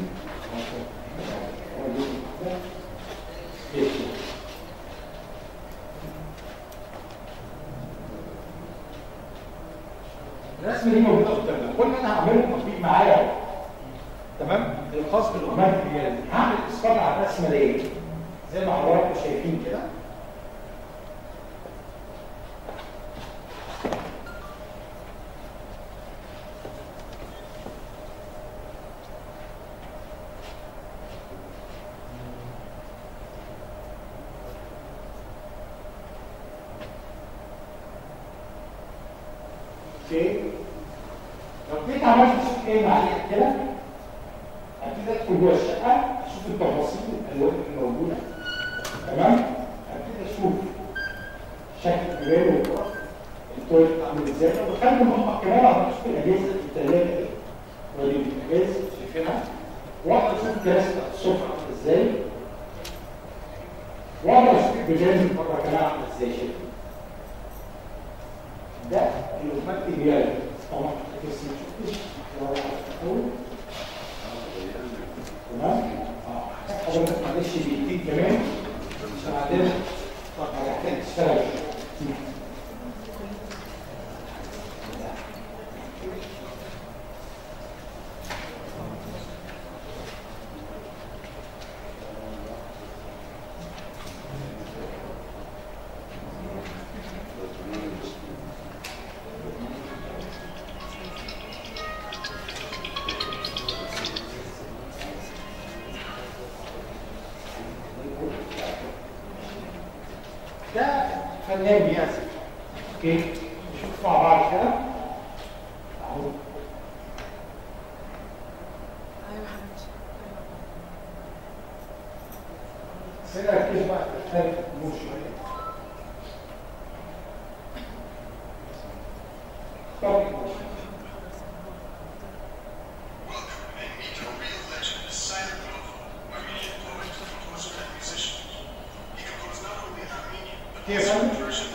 الرسمه دي موجوده قدامنا، كل اللي انا هعمله تطبيق معايا اهو. تمام؟ الخاص بالاوجمانتد رياليتي. هعمل اسقاط على الرسمه دي زي ما حضراتكم شايفين كده. لو جيت عملت سكين عليها كده هبتدي ادخل جوه الشقه اشوف التفاصيل الالوان اللي موجوده. تمام؟ هبتدي اشوف شكل الجبال والغرف، التويلت عامل ازاي. لو دخلت المطبخ كمان هقدر اشوف الاجهزه الثلاجه دي والبوتاجاز شايفينها، واقدر اشوف كراسي السفره عامله ازاي، واقدر اشوف البوتاجاز من بره كمان عامله ازاي. شايفين؟ ده الاوجمانتد رياليتي. طبعا بس ما شفتش تمام؟ حضرتك معلش بايديك كمان عشان عندنا هتحتاج تشتغل. ده فنان بيعزف. اوكي؟ نشوف مع بعض كده. اهو. كده ركزوا بقى في الثالث النور شويه. طب كيف انا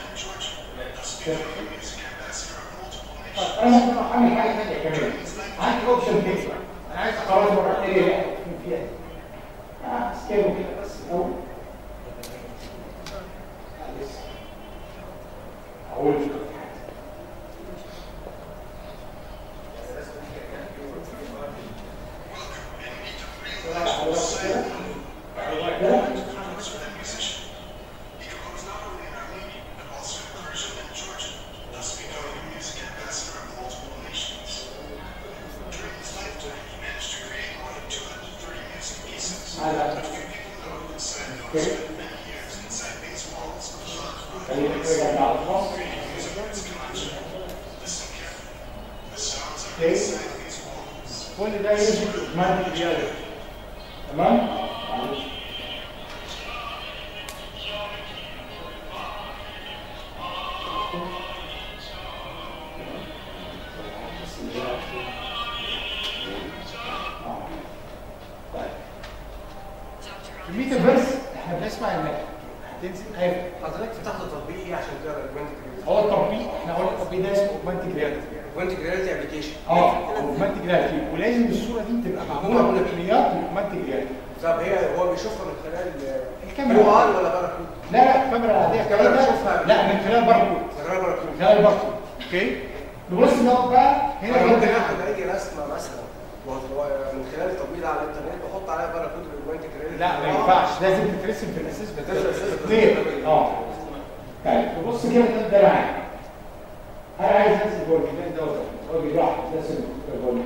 ممكن اعمل حاجه ثانيه كمان. عندي اوبشن كده، انا عايز اقرر مره ثانيه فيها سكيل كده بس الاول. اول هذا اوكي خلينا نرجع على الخاص اوكي كل ده يجي اوجمانتد رياليتي تمام معلش الميتافيرس احنا بنسمع انك هتنزل حضرتك فتحت تطبيق ايه عشان تقرا الاوجمانتد رياليتي؟ هو التطبيق احنا قلنا التطبيق ده اسمه اوجمانتد رياليتي. اوجمانتد رياليتي ابلكيشن. اوجمانتد رياليتي ولازم الصوره دي تبقى معموله بتقنيات الاوجمانتد رياليتي. طب هو بيشوفها من خلال الكاميرا ولا باركود؟ لا الكاميرا العاديه الكاميرا بتشوفها لا من خلال باركود. من خلال باركود اوكي نبص نقعد بقى هنا ممكن اخد اي رسمه مثلا من خلال التطبيق ده على الانترنت واحط عليها باركود الاوجمانتد رياليتي. لا ما ينفعش لازم تترسم في الاساس بتترسم طيب نبص كده ده معايا انا عايز انزل جوه الجنان دوت راجل واحد لازم جوه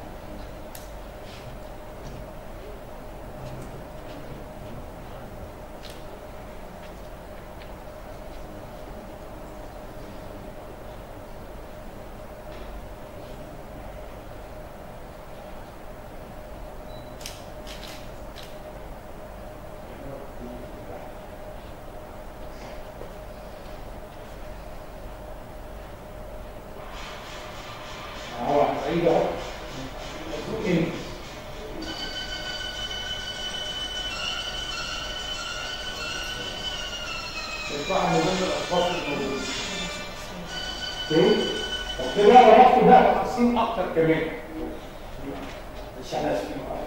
اكتر كمان مش احنا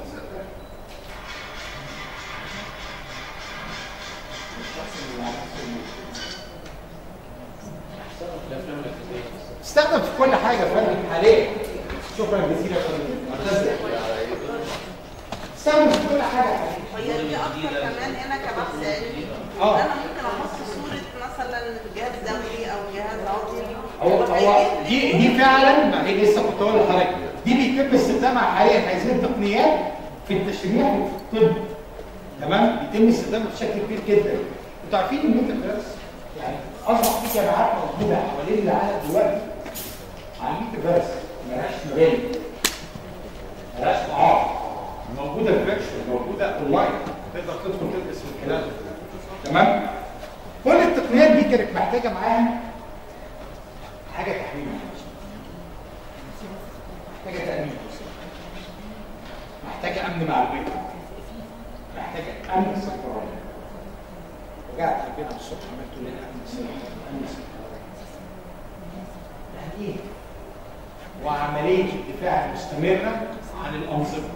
استخدم في كل حاجه يا فندم حاليا شكرا جزيلا يا فندم استخدم في كل حاجه هي دي اكتر كمان هنا كبحث علمي انا ممكن احط صوره مثلا جهاز دوري او جهاز عضلي هو دي فعلا ما هي لسه كنت هقول لحضرتك دي بيتم استخدامها حاليا هذه التقنيات في التشريح وفي الطب تمام بيتم استخدامها بشكل كبير جدا انتوا عارفين الميتافيرس يعني اصبح في جامعات موجوده حوالين العالم دلوقتي على الميتافيرس مالهاش مباني مالهاش معارض موجوده فيرتشوال موجوده اونلاين تقدر تدخل تدرس من خلالها تمام كل التقنيات دي كانت محتاجه معاها حاجه تحميل محتاجه تامين محتاجه امن معلومات محتاجه امن سيبراني رجعت ربنا الصبح عملت لنا امن سيبراني يعني ايه وعمليه الدفاع المستمره عن الانظمه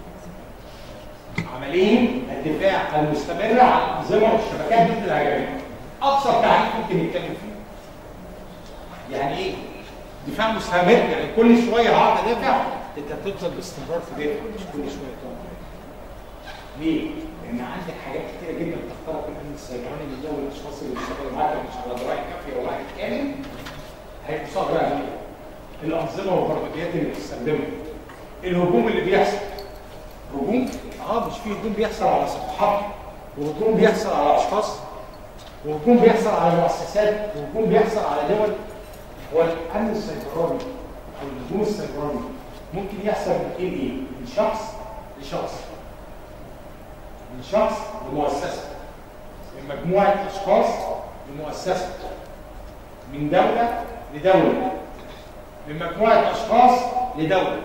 عمليه الدفاع المستمره عن الانظمه والشبكات ضد الهجمات ابسط تعريف ممكن نتكلم فيه يعني ايه دفاع مستمر يعني كل شويه هقعد ادافع انت بتفضل باستمرار في دافع مش كل شويه تقعد ليه؟ لان عندك حاجات كتيره جدا بتخترق الامن السيبراني من اول الاشخاص اللي بيشتغلوا معاك مش على درايه كافيه وواحد كامل هيتصاب عليه الانظمه والبرمجيات اللي بتستخدمها الهجوم اللي بيحصل هجوم مش في هجوم بيحصل على صفحات وهجوم بيحصل على اشخاص وهجوم بيحصل على مؤسسات وهجوم بيحصل على دول هو الامن السيبراني او الهجوم السيبراني ممكن يحصل من ايه من شخص لشخص من شخص لمؤسسه من مجموعه اشخاص لمؤسسه من دوله لدوله من مجموعه اشخاص لدوله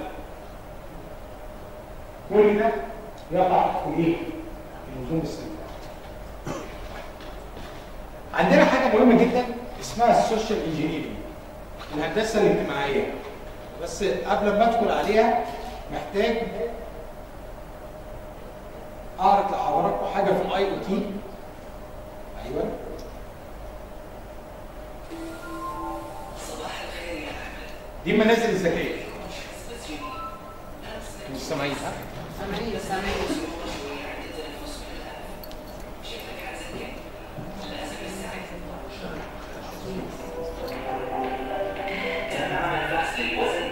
كل ده يقع في ايه؟ الهجوم السيبراني. عندنا حاجه مهمه جدا اسمها السوشيال انجينيرنج الهندسه الاجتماعيه بس قبل ما ادخل عليها محتاج اعرض لحضراتكم حاجه في الاي او تي ايوه صباح الخير يا احمد دي المنازل الذكيه مش سامعين ها؟ سامعين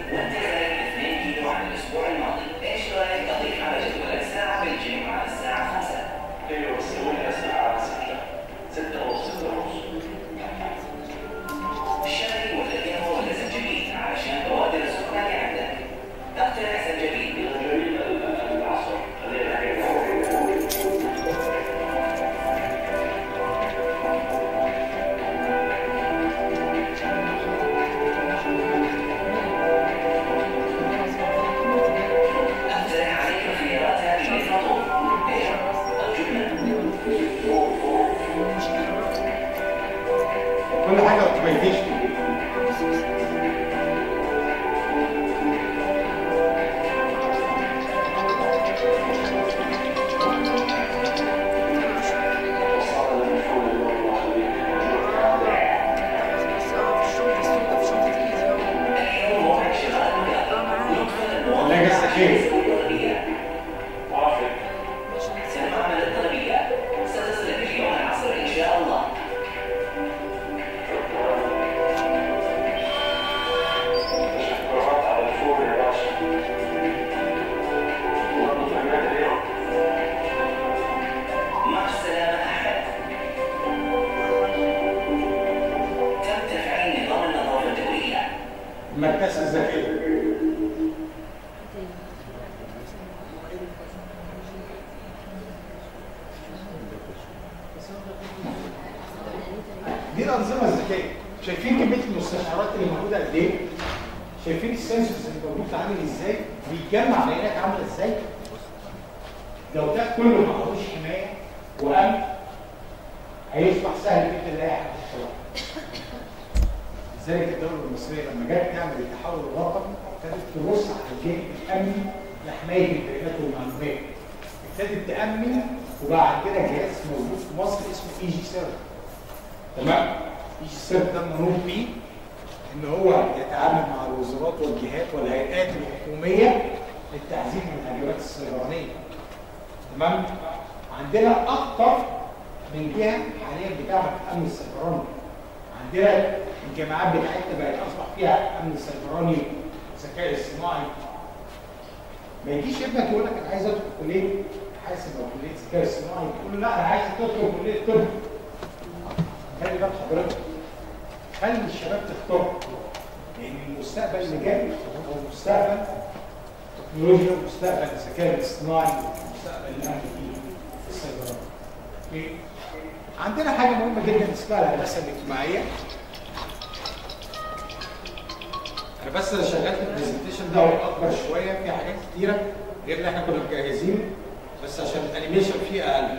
الاسبوع الماضي ايش رايك اضيف على جدولك ساعه بالجيم على الساعه الانظمه الذكيه. شايفين كميه المستشعرات اللي موجوده قد ايه؟ شايفين السنسورز اللي موجود عامل ازاي؟ بيتجمع بيانات عامله ازاي؟ لو ده كله ما عملوش حمايه وامن هيصبح سهل جدا لاي حد يشتغل. لذلك الدوله المصريه لما جت تعمل التحول الرقمي ابتدت تبص على الجانب الامني لحمايه البيانات والمعلومات. ابتدت تامن وبعد كده جهاز موجود في مصر اسمه اي جي سيرف. تمام؟ اي جي سيرف ده منوط بيه ان هو يتعامل مع الوزارات والجهات والهيئات الحكوميه للتعزيز من الهجمات السيبرانيه. تمام؟ عندنا اكثر من جهه حاليا بتعمل الامن السيبراني. عندنا الجامعات بتاعتنا بقت اصبح فيها امن سيبراني وذكاء اصطناعي. ما يجيش ابنك يقول لك انا عايز ادخل كليه حاسب او كليه ذكاء اصطناعي، تقول له لا انا عايز تدخل كليه طب. خلي بالك حضرتك، خلي الشباب تختار، لان المستقبل اللي جاي هو مستقبل تكنولوجيا ومستقبل الذكاء الاصطناعي ومستقبل الامن السيبراني. عندنا حاجه مهمه جدا اسمها الهندسه الاجتماعيه. انا بس شغلت البرزنتيشن ده اكبر شويه، في حاجات كتيره غير اللي احنا كنا مجهزينه، بس عشان الانيميشن فيه اقل.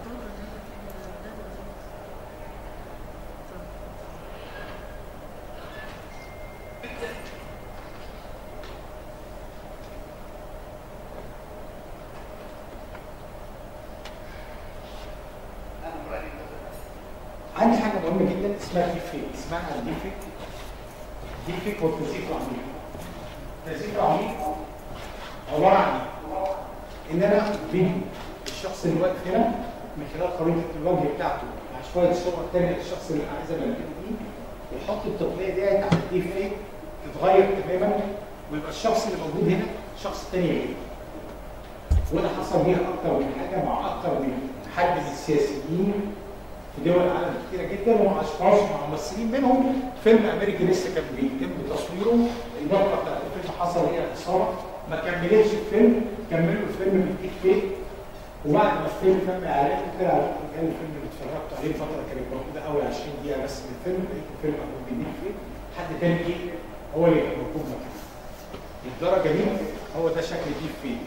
عندي حاجه مهمه جدا اسمها ديب فيك. اسمها الديب فيك. ديب فيك هو التزييف العميق. التزييف العميق عباره عن ان انا فيديو الشخص اللي واقف هنا من خلال خريطه الوجه بتاعته مع شويه صور ثانيه للشخص اللي انا عايز املكه دي، ويحط التقنيه ديت على الديب فيك تتغير تماما ويبقى الشخص اللي موجود هنا شخص ثاني غيره. وده حصل بيها اكتر من حاجه مع اكتر من حد من السياسيين في دول العالم كتيره جدا ومع اشخاص ومع ممثلين، منهم فيلم امريكي لسه كان بيتم تصويره. البطله بتاعت الفيلم حصل هي اصابه ما كملتش الفيلم، كملوا الفيلم بالديب فيك، وبعد ما الفيلم تم اعلانه طلع كان الفيلم اللي اتفرجت عليه فتره كانت موجوده اول 20 دقيقه بس من الفيلم، لقيت الفيلم معمول بالديب فيك، حد تاني جه هو اللي كان موجود مكانه. للدرجه دي هو ده شكل ديب فيك.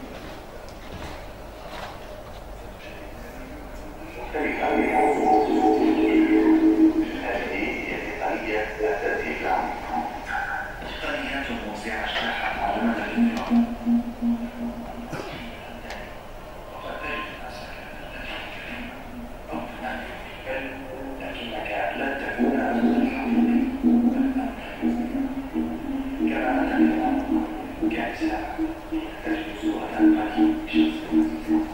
تقنيات موسعة شرحت معلومات الانتقال وقد تجد نفسك لكنك لن تكون أنت الحقيقي كما أنك كإنسان تجد صورة قريب شخصية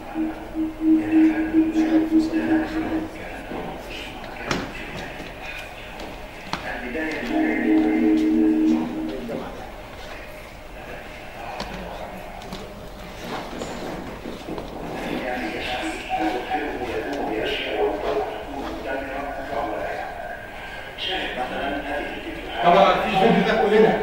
طبعا في الفيديو ده كلنا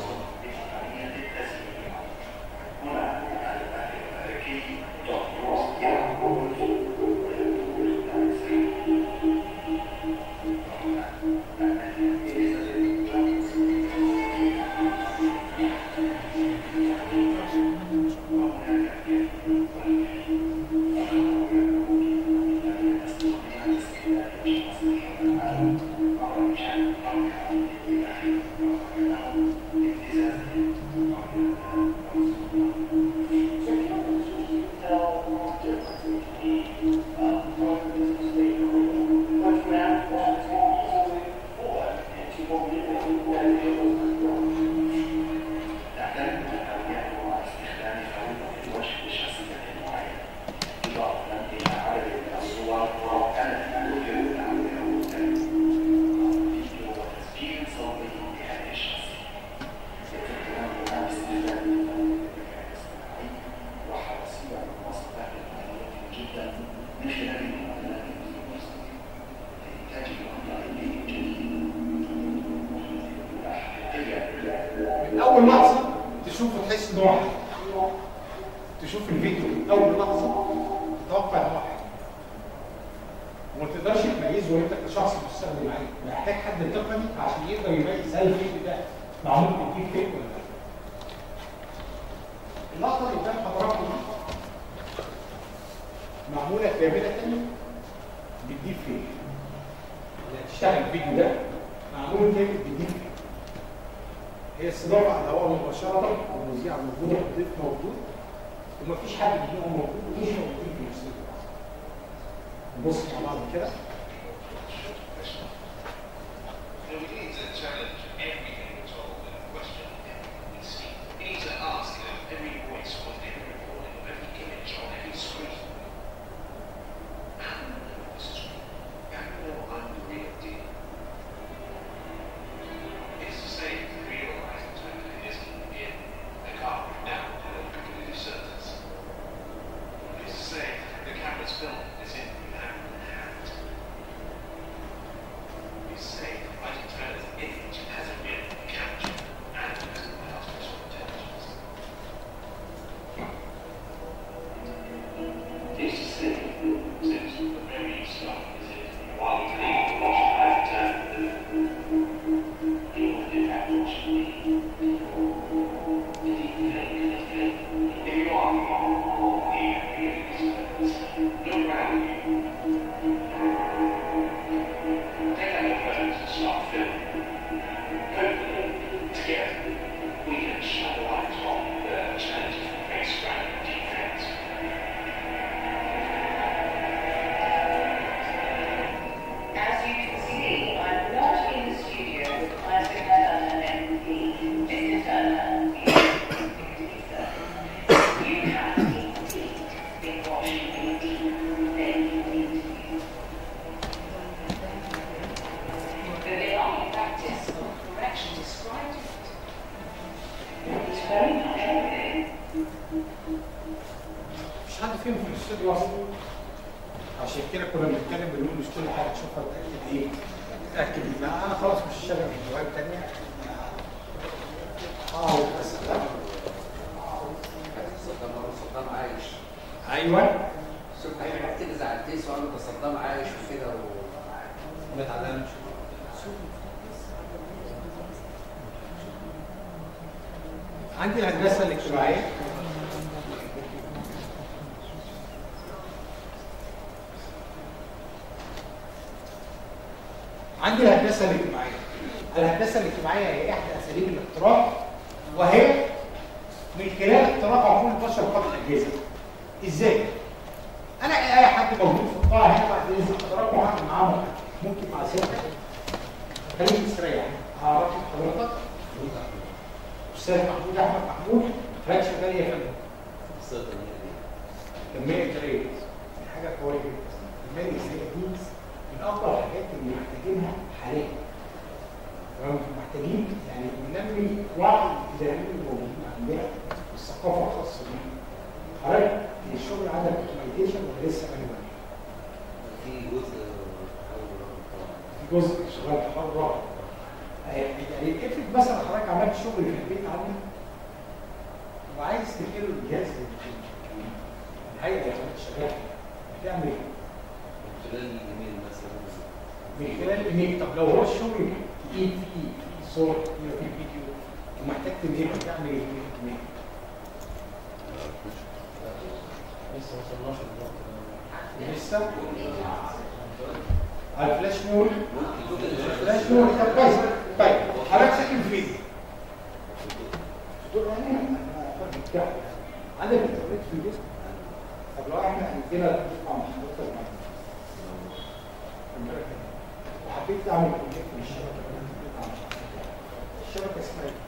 اول لحظه تشوفه تحس ان واحد، تشوف الفيديو اول لحظه تتوقع ان واحد وما تقدرش تميزه وانت شخص بيستخدم عليه، محتاج حد تقني عشان يقدر يميز هل الفيك ده معمول بيه فيك ولا لا. اللقطه اللي قدام حضراتكم دي معموله كامله بالديب فيك. اللي هتشتغل الفيديو ده معمول كامل بالديب فيك. هي استضافه على الهواء مباشره والمذيعه موجوده والضيف موجود ومفيش حد فيهم موجود ومش موجودين في الاستوديو. نبص مع بعض كده. عندي الهندسه الاجتماعيه الهندسه الاجتماعيه هي احدى اساليب الاختراق وهي من خلال اختراق عقول البشر قبل الاجهزه. ازاي؟ انا اي حد موجود في القاعه هنا بعد اذن حضراتكم هعمل معاه ممكن مع سيادتك خليك مستريح. هعرف حضرتك استاذ محمود احمد محمود حضرتك شغال ايه يا فندم؟ تنميه اداريه. دي حاجه قويه جدا. التنميه الاداريه دي من اكبر الحاجات اللي محتاجينها حاليا. محتاجين يعني ننمي وعي الاداريين الموجودين عندنا والثقافه الخاصه بيهم. حضرتك الشغل عندك اوتوميتيشن ولا لسه مانوال؟ في جزء شغال تحرر. يعني افرض مثلا حضرتك عملت شغل في البيت عندك وعايز تنقله الجهاز الهيئه اللي انت شغال بتعمل ايه؟ من خلال الايميل مثلا. من خلال الايميل. طب لو هو الشغل في صور في فيديو ومحتاج تنقله تعمل ايه في الايميل؟ لسه ما وصلناش للنقطه. لسه؟ على الفلاش مول. الفلاش مول طب كويس. طيب حضرتك ساكن فين؟ عندك الانترنت في البيت؟ طب لو احنا عندنا نطلع مع حضرتك وحبيت تعمل كونكت الشبكه اسمها ايه؟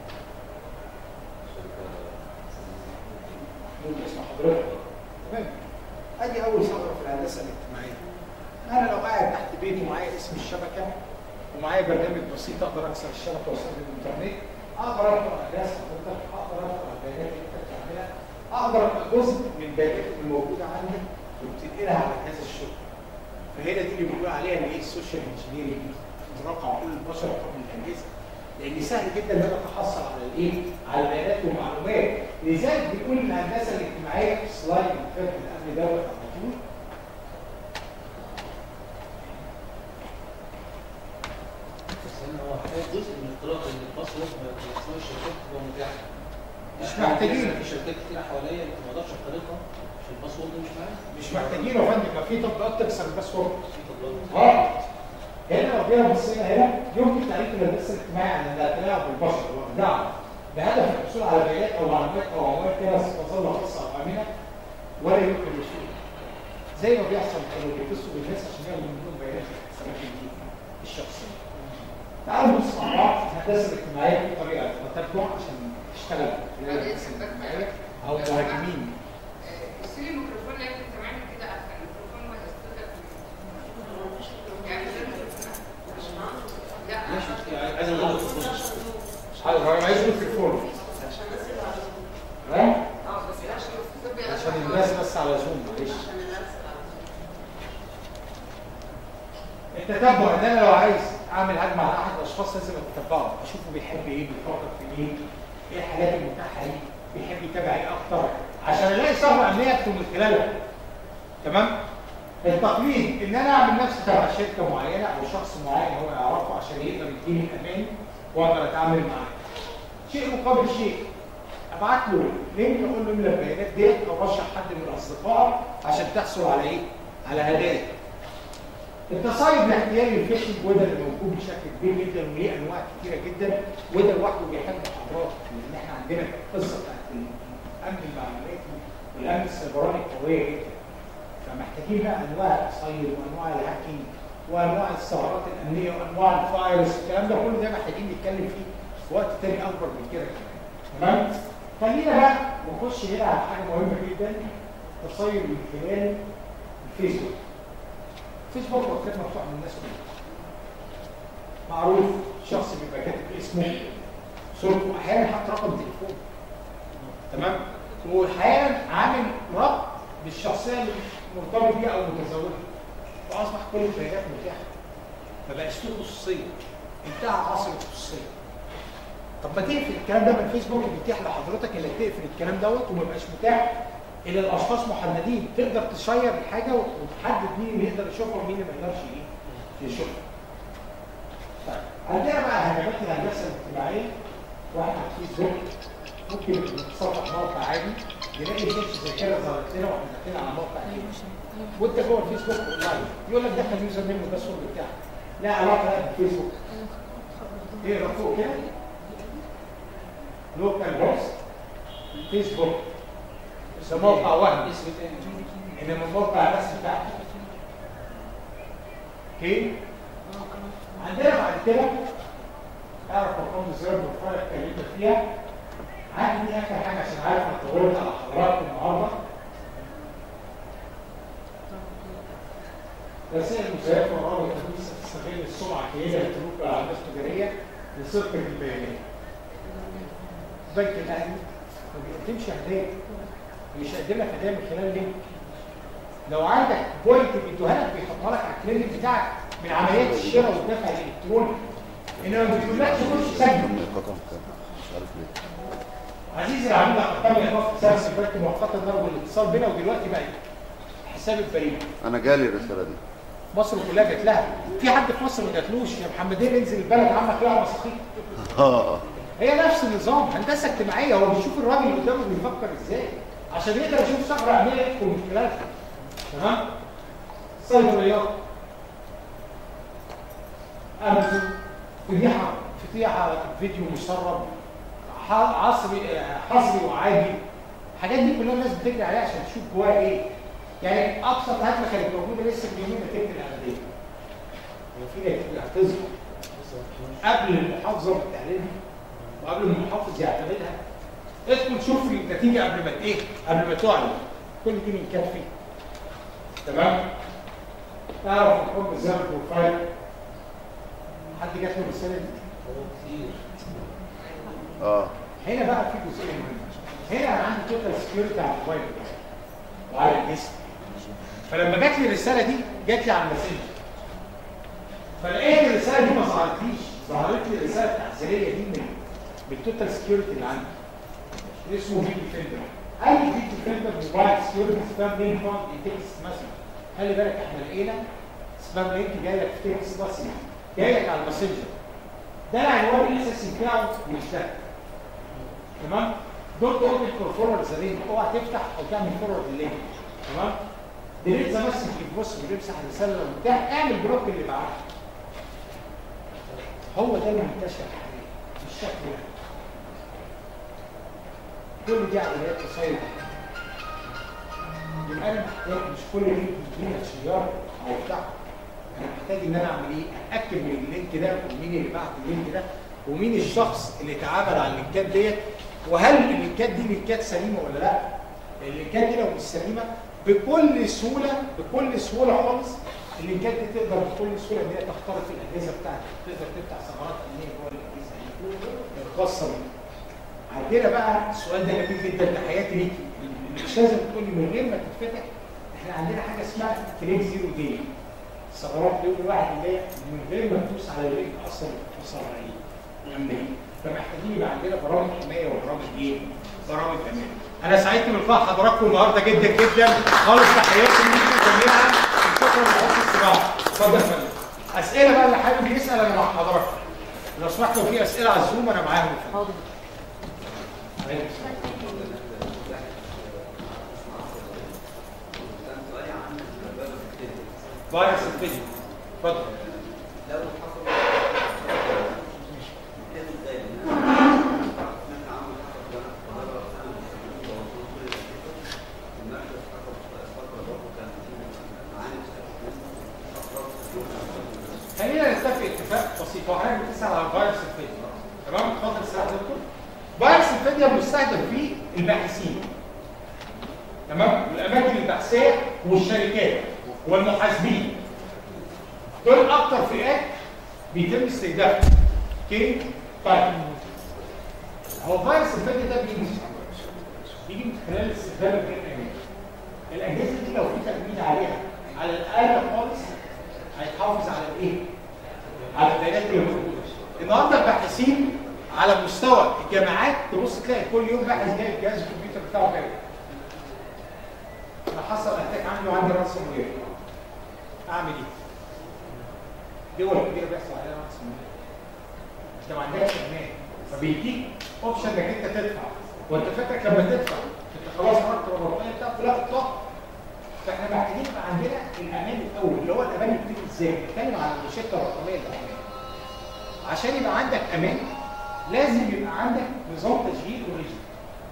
ممكن اسم حضرتك. تمام. ادي اول ثغره في الهندسه الاجتماعيه. انا لو قاعد تحت بيتي ومعايا اسم الشبكه ومعايا برنامج بسيط اقدر اكسر الشبكه واستخدم الانترنت، اقدر اقرا احداث حضرتك، اقدر اقرا البيانات اللي انت بتعملها، اقدر اقرا جزء من البيانات الموجوده عندك وبتنقلها على جهاز الشغل. فهنا دي اللي بنقول عليها ان ايه السوشيال انجينيرنج، اختراق عقول البشر قبل الاجهزه. لان سهل جدا ان انا اتحصل على الايه؟ على البيانات والمعلومات. لذلك بيقول الهندسه الاجتماعيه في السلايد اللي فات اللي قبل دوت على طول هنا هو جزء من اختراق ان الباسورد ما اسماء الشركات تبقى متاحه. مش محتاجين. في شركات كتير حواليا ما اقدرش اخترقها عشان الباسورد مش معايا. مش محتاجين يا فندم، ما في تطبيقات تكسر الباسورد. في تطبيقات. هنا لو جينا بصينا هنا يمكن تعريف الهندسه الاجتماعيه ان التلاعب بالبشر والخداع بهدف الحصول على بيانات او معلومات او عمليات كده تظل خاصه او امنه ولا يمكن الوصول. زي ما بيحصل كانوا بيتصلوا بالناس عشان ياخدوا منهم بيانات الشخصيه. تعالوا نبص مع بعض الهندسه الاجتماعيه في طريقه تتبع عشان تشتغل في الهندسه الاجتماعيه او مهاجمين. اشتري الميكروفون اللي انت سامعني كده عشان الميكروفون ما يستخدمش. يعني لا عايز اقول لك حاضر هو عايز الميكروفون. تمام؟ عشان الناس بس على زوم معلش. التتبع ان انا لو عايز اعمل هجمه على احد الاشخاص لازم اتتبعه، اشوفه بيحب ايه، بيفكر في ايه الحاجات المتاحه ليه، بيحب يتابع ايه اكتر عشان الاقي ثغره امنيه اكتب من خلالها. تمام؟ التقليد ان انا اعمل نفسي تبع شركه معينه او شخص معين هو يعرفه عشان يقدر يديني الامان واقدر اتعامل معاه. شيء مقابل شيء. ابعت له لينك اقول له املى البيانات ديت او رشح حد من اصدقائك عشان تحصل على ايه؟ على هدايا. التصايد لاحتياج الفيشنج وده اللي موجود بشكل كبير جدا وليه انواع كثيره جدا وده لوحده بيحتاج محاضرات لان احنا عندنا القصه بتاعت الامن المعلوماتي والامن السيبراني قويه جدا. فمحتاجين بقى انواع التصيد وانواع الهاكينج وانواع الثغرات الامنيه وانواع الفايروس الكلام ده كله ده محتاجين نتكلم فيه في وقت تاني اكبر من كده كمان. تمام؟ خلينا بقى نخش هنا على حاجه مهمه جدا التصيد من خلال الفيسبوك. فيسبوك وقتها مفتوح للناس كلها. معروف شخص بيبقى كاتب اسمه صورته احيانا حتى رقم تليفون. تمام؟ واحيانا عامل ربط بالشخصيه اللي مرتبط بيها او متزوجه. واصبح كل البيانات متاحه. ما بقاش فيه خصوصيه. انتهى عصر الخصوصيه. طب ما تقفل الكلام ده من فيسبوك بيتيح لحضرتك انك تقفل الكلام دوت وما يبقاش متاح الى الاشخاص محددين، تقدر تشير الحاجه وتحدد مين اللي يقدر يشوفها ومين اللي ما يقدرش يشوفها. طيب عندنا بقى هجمات الهندسه الاجتماعيه واحد على الفيسبوك ممكن نتصفح موقع عادي نلاقي لينكس زي كده ظهرت لنا واحنا داخلين على موقع وانت جوه الفيسبوك اونلاين يقول لك دخل يوزر نيم والباسورد بتاعك. لا علاقه بالفيسبوك. ايه فوق كده؟ لوكال هوست فيسبوك. ده موقع وهمي انما الموقع الرسمي بتاعته. اوكي؟ عندنا بعد كده اعرف ارقام الزر والفرق اتكلمنا فيها. عندي اخر حاجه عشان عارف انا طولت على حضراتكم النهارده. رسائل المساعدات والرابط التدريس تستغل السمعه الجيده للتروك والاعمال التجاريه لصدق البيانات. بنك الاهلي ما بيقدمش هدايا. مش هيقدم لك هدايا من خلال لينك. لو عندك بوينت بيدوها لك بيحطها لك على الكلينك بتاعك من عمليات الشراء والدفع الالكتروني. انما ما بيقولكش خش سجل. مش عارف ليه. عزيزي العميل اقدم اضافه سيرفيس بنك مؤقتا ضرب الاتصال بينا ودلوقتي بقى حساب البريد. انا جالي الرساله دي. مصر كلها جات لها. في حد في مصر ما جاتلوش يا محمدين انزل البلد عمك يقع مساخيط. هي نفس النظام هندسه اجتماعيه. هو بيشوف الراجل اللي قدامه بيفكر ازاي عشان يقدر يشوف ثغره امنيه يدخل من خلالها. تمام؟ صيدليات امازون فتيحه فيديو مسرب حصري وعادي. الحاجات دي كلها الناس بتجري عليها عشان تشوف جواها ايه. يعني ابسط هجمه كانت موجوده لسه من يومين نتيجه الاعداديه. هو في نتيجه هتظهر قبل المحافظه بالتعليم وقبل المحافظ يعتمدها. ادخل شوف النتيجه قبل ما ايه؟ قبل ما تعلن. كل دي من كافي. تمام؟ تعرف الحكم ازاي البروفايل. حد جات له الرساله دي؟ كتير. هنا بقى في جزئيه مهمه. هنا انا عندي توتال سكيورتي على الموبايل بتاعي وعلى الجسم. فلما جات لي الرساله دي جات لي على الماسنجر. فلقيت الرساله دي ما ظهرتليش، ظهرت لي الرساله التحذيريه دي من بالتوتال سكيورتي اللي عندي. اسمه فيديو فيلتر. اي فيديو فيلتر موبايل سكيورتي سبام لينك فاند تكست مثلا. خلي بالك احنا لقينا سبام لينك جاي لك في تكست بس جاي لك على الماسنجر. ده العنوان الاساسي بتاعه ويشتغل. تمام؟ دونت اوبن فور فورورد ذا لينك، اوعى تفتح او تعمل فورورد اللينك. تمام؟ ديليت ذا مسج، بص بيمسح الرساله المفتاح، اعمل بلوك اللي بعدها. هو ده اللي منتشر حاليا بالشكل ده. كل دي عمليات تصيد. يبقى انا محتاج مش كل لينك يجيلي شيار او بتاع، انا محتاج ان انا اعمل ايه؟ اتاكد من اللينك ده ومين اللي بعت اللينك ده ومين الشخص اللي اتعامل على اللينكات ديت، وهل اللينكات دي لينكات سليمه ولا لا؟ اللينكات دي لو مش سليمه بكل سهوله خالص اللينكات دي تقدر بكل سهوله ان هي تخترق الاجهزه بتاعتك، تقدر تفتح ثغرات امنيه جوه الاجهزه الخاصه بيك. عندنا بقى السؤال ده جميل جدا، تحياتي ليكي، مش لازم تقولي من غير ما تتفتح. احنا عندنا حاجه اسمها كليك زيرو دي، الثغرات دي واحد اللي هي من غير ما تدوس على اللينك اصلا في ثغره امنيه. فمحتاجين يبقى عندنا برامج حمايه وبرامج ايه؟ برامج امان. انا سعدت بلقاء حضراتكم النهارده جدا جدا خالص، تحياتي ليكم جميعا، شكرا لحسن الاستماع. اتفضل يا فندم. اسئله بقى اللي حابب يسال انا مع حضراتكم. لو سمحت لو في اسئله على الزوم انا معاهم. حاضر. فيروس الفيديو. اتفضل. لو حصل خلينا نتفق اتفاق بسيط، وحضرتك بتسال على فيروس الفيديو. تمام؟ اتفضل سعاده الدكتور. فيروس الفيديو مستهدف فيه الباحثين. تمام؟ والاماكن البحثيه والشركات والمحاسبين. دول اكتر فئات بيتم استهدافها. اوكي؟ طيب. هو فيروس الفيديو ده بيجي من خلال استخدام غير امن. الاجهزه دي لو في تأمين عليها على الاقل خالص هيتحافظ على الايه؟ على البيانات اللي موجوده. النهارده الباحثين على مستوى الجامعات تبص تلاقي كل يوم باحث جايب جهاز الكمبيوتر بتاعه كده. لو حصل اتاك عندي وعندي رانسوم وير اعمل ايه؟ دول كبيره بيحصل عليها رانسوم وير. انت ما عندكش امان، فبيديك اوبشن انك انت تدفع، وانت فاكرك لما تدفع انت خلاص عملت الرقميه بتاعتك، لا اطلاق. فاحنا محتاجين يبقى عندنا الامان الاول، اللي هو الامان يبتدي ازاي؟ بنتكلم على الشركه الرقميه الامان. عشان يبقى عندك امان لازم يبقى عندك نظام تشغيل اوريجينال.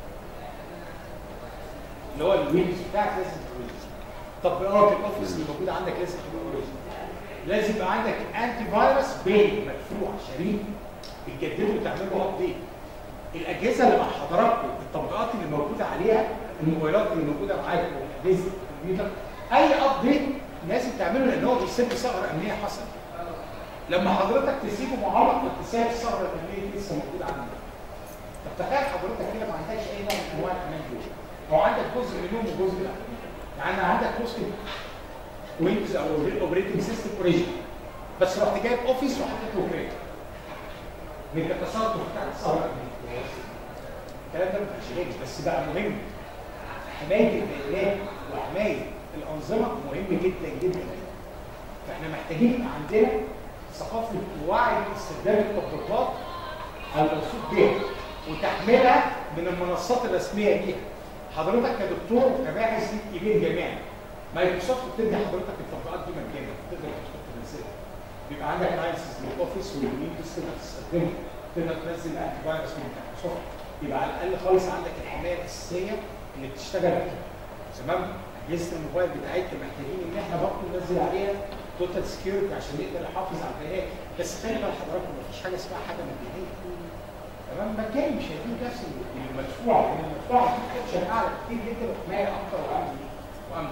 اللي هو الويندوز بتاعك لازم تبقى اوريجينال. تطبيقات الاوفيس اللي موجوده عندك لازم تبقى اوريجينال. لازم يبقى عندك انتي فيروس بين مدفوع شريك بتجدده وتعمله ابديت. الاجهزه اللي مع حضراتكم التطبيقات اللي موجوده عليها، الموبايلات اللي موجوده معاكم والاجهزه الكمبيوتر، اي ابديت لازم تعمله لان هو بيسبب ثغره امنيه حصلت. لما حضرتك تسيبه معلق اكتساب الثغره الامنيه دي لسه موجوده عندك. طب تخيل حضرتك كده ما عندكش اي نوع من انواع الامان دول، او عندك جزء منهم وجزء لا. يعني عندك جزء ويندوز او الاوبريتنج سيستم اوريجينال، بس رحت جايب اوفيس وحطيت له كريت. من التصرف بتاع الثغره الامنيه. الكلام ده ما كانش غالي بس بقى مهم. حمايه البيانات وحمايه الانظمه مهم جدا جدا. فاحنا محتاجين يبقى عندنا ثقافه وعي باستخدام التطبيقات الموثوق بها وتحميلها من المنصات الرسميه ليها. حضرتك كدكتور وكباحث ليك ايميل جامعي، مايكروسوفت بتدي حضرتك التطبيقات دي مجانا، تقدر تنزلها. بيبقى عندك لايسنس للاوفيس والويندوز تقدر تستخدمه، تقدر تنزل انتي فيروس من مايكروسوفت. يبقى على الاقل خالص عندك الحمايه الاساسيه اللي بتشتغل بيها. تمام؟ اجهزه الموبايل بتاعتنا محتاجين ان احنا برضه ننزل عليها توتال سكيورتي عشان نقدر نحافظ على البيانات، بس خلي بال حضراتكم مفيش حاجه اسمها حاجه مجانيه. تمام؟ مجاني مش هيكون نفس المدفوع، لان المدفوع هيكون اوبشن اعلى كتير جدا وحمايه اكتر وامن.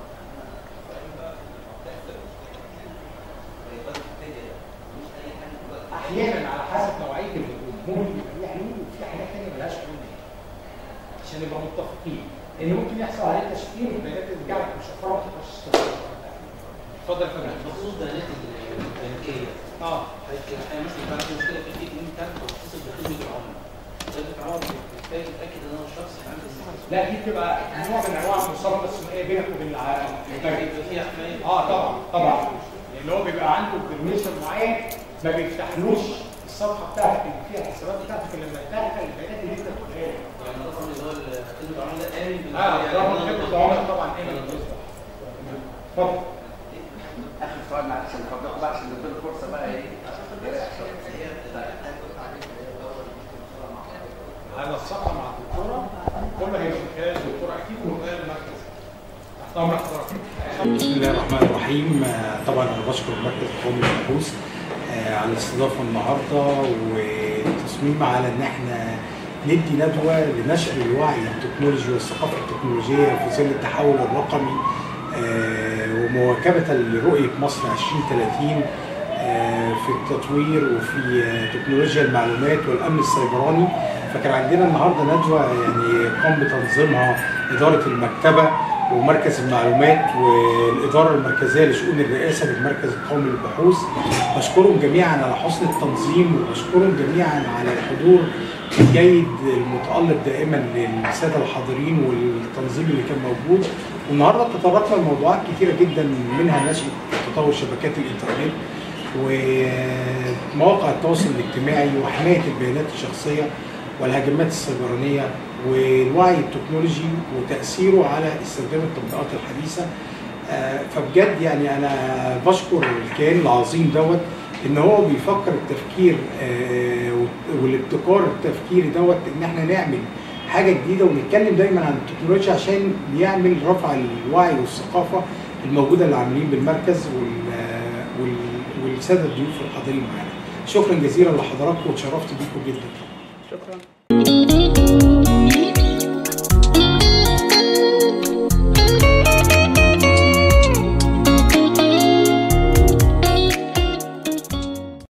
احيانا على حسب نوعيه الهجوم ممكن يبقى في حلول وفي حاجات ثانيه مالهاش حلول عشان نبقى متفقين. لان ممكن يحصل عليه تشفير والبيانات اللي ترجع لك مشفره ما تخش تشتغل. اتفضل يا فندم. بخصوص بيانات البنكيه. احنا مثلا بعد مشكله في اتنين كارت بخصوص الدخول بالعمله. العمله محتاج تتاكد ان هو الشخص عنده لا دي بتبقى نوع من انواع المصادمه الثنائيه بينك وبين البنك. يبقى فيها حمايه. طبعا لان هو بيبقى عنده برميشن معين ما بيفتحلوش الصفحه بتاعتك اللي فيها الحسابات بتاعتك اللي مفتاحه البيانات اللي انت بتقولها لي. يعني الرقم اللي هو خدمه العملاء ده امن رقم خدمه العملاء طبعا امن بالنسبه. اتفضل. اخر سؤال معلش من فضلكم بقى عشان نديله فرصه بقى ايه؟ على الصفحه مع الدكتوره كل هيبقى من خلال الدكتوره اكيد ومن خلال المركز. تحت امرك حضرتك. بسم الله الرحمن الرحيم. طبعا انا بشكر المركز القومي للبحوث على الاستضافه النهارده والتصميم على ان احنا ندي ندوه لنشر الوعي التكنولوجي والثقافه التكنولوجيه في ظل التحول الرقمي ومواكبه لرؤيه مصر 2030 في التطوير وفي تكنولوجيا المعلومات والامن السيبراني. فكان عندنا النهارده ندوه يعني قام بتنظيمها اداره المكتبه ومركز المعلومات والإدارة المركزية لشؤون الرئاسة بالمركز القومي للبحوث. بشكرهم جميعا على حسن التنظيم وبشكرهم جميعا على الحضور الجيد المتألق دائما للسادة الحاضرين والتنظيم اللي كان موجود. والنهارده تطرقنا لموضوعات كثيرة جدا منها نشأة تطور شبكات الإنترنت ومواقع التواصل الاجتماعي وحماية البيانات الشخصية والهجمات السيبرانية والوعي التكنولوجي وتأثيره على استخدام التطبيقات الحديثة. فبجد يعني أنا بشكر الكيان العظيم دوت إن هو بيفكر التفكير والابتكار التفكيري دوت إن إحنا نعمل حاجة جديدة ونتكلم دايما عن التكنولوجيا عشان يعمل رفع الوعي والثقافة الموجودة اللي عاملين بالمركز والسادة الضيوف الحاضرين معانا. شكرا جزيلا لحضراتكم وتشرفت بيكم جدا. شكرا.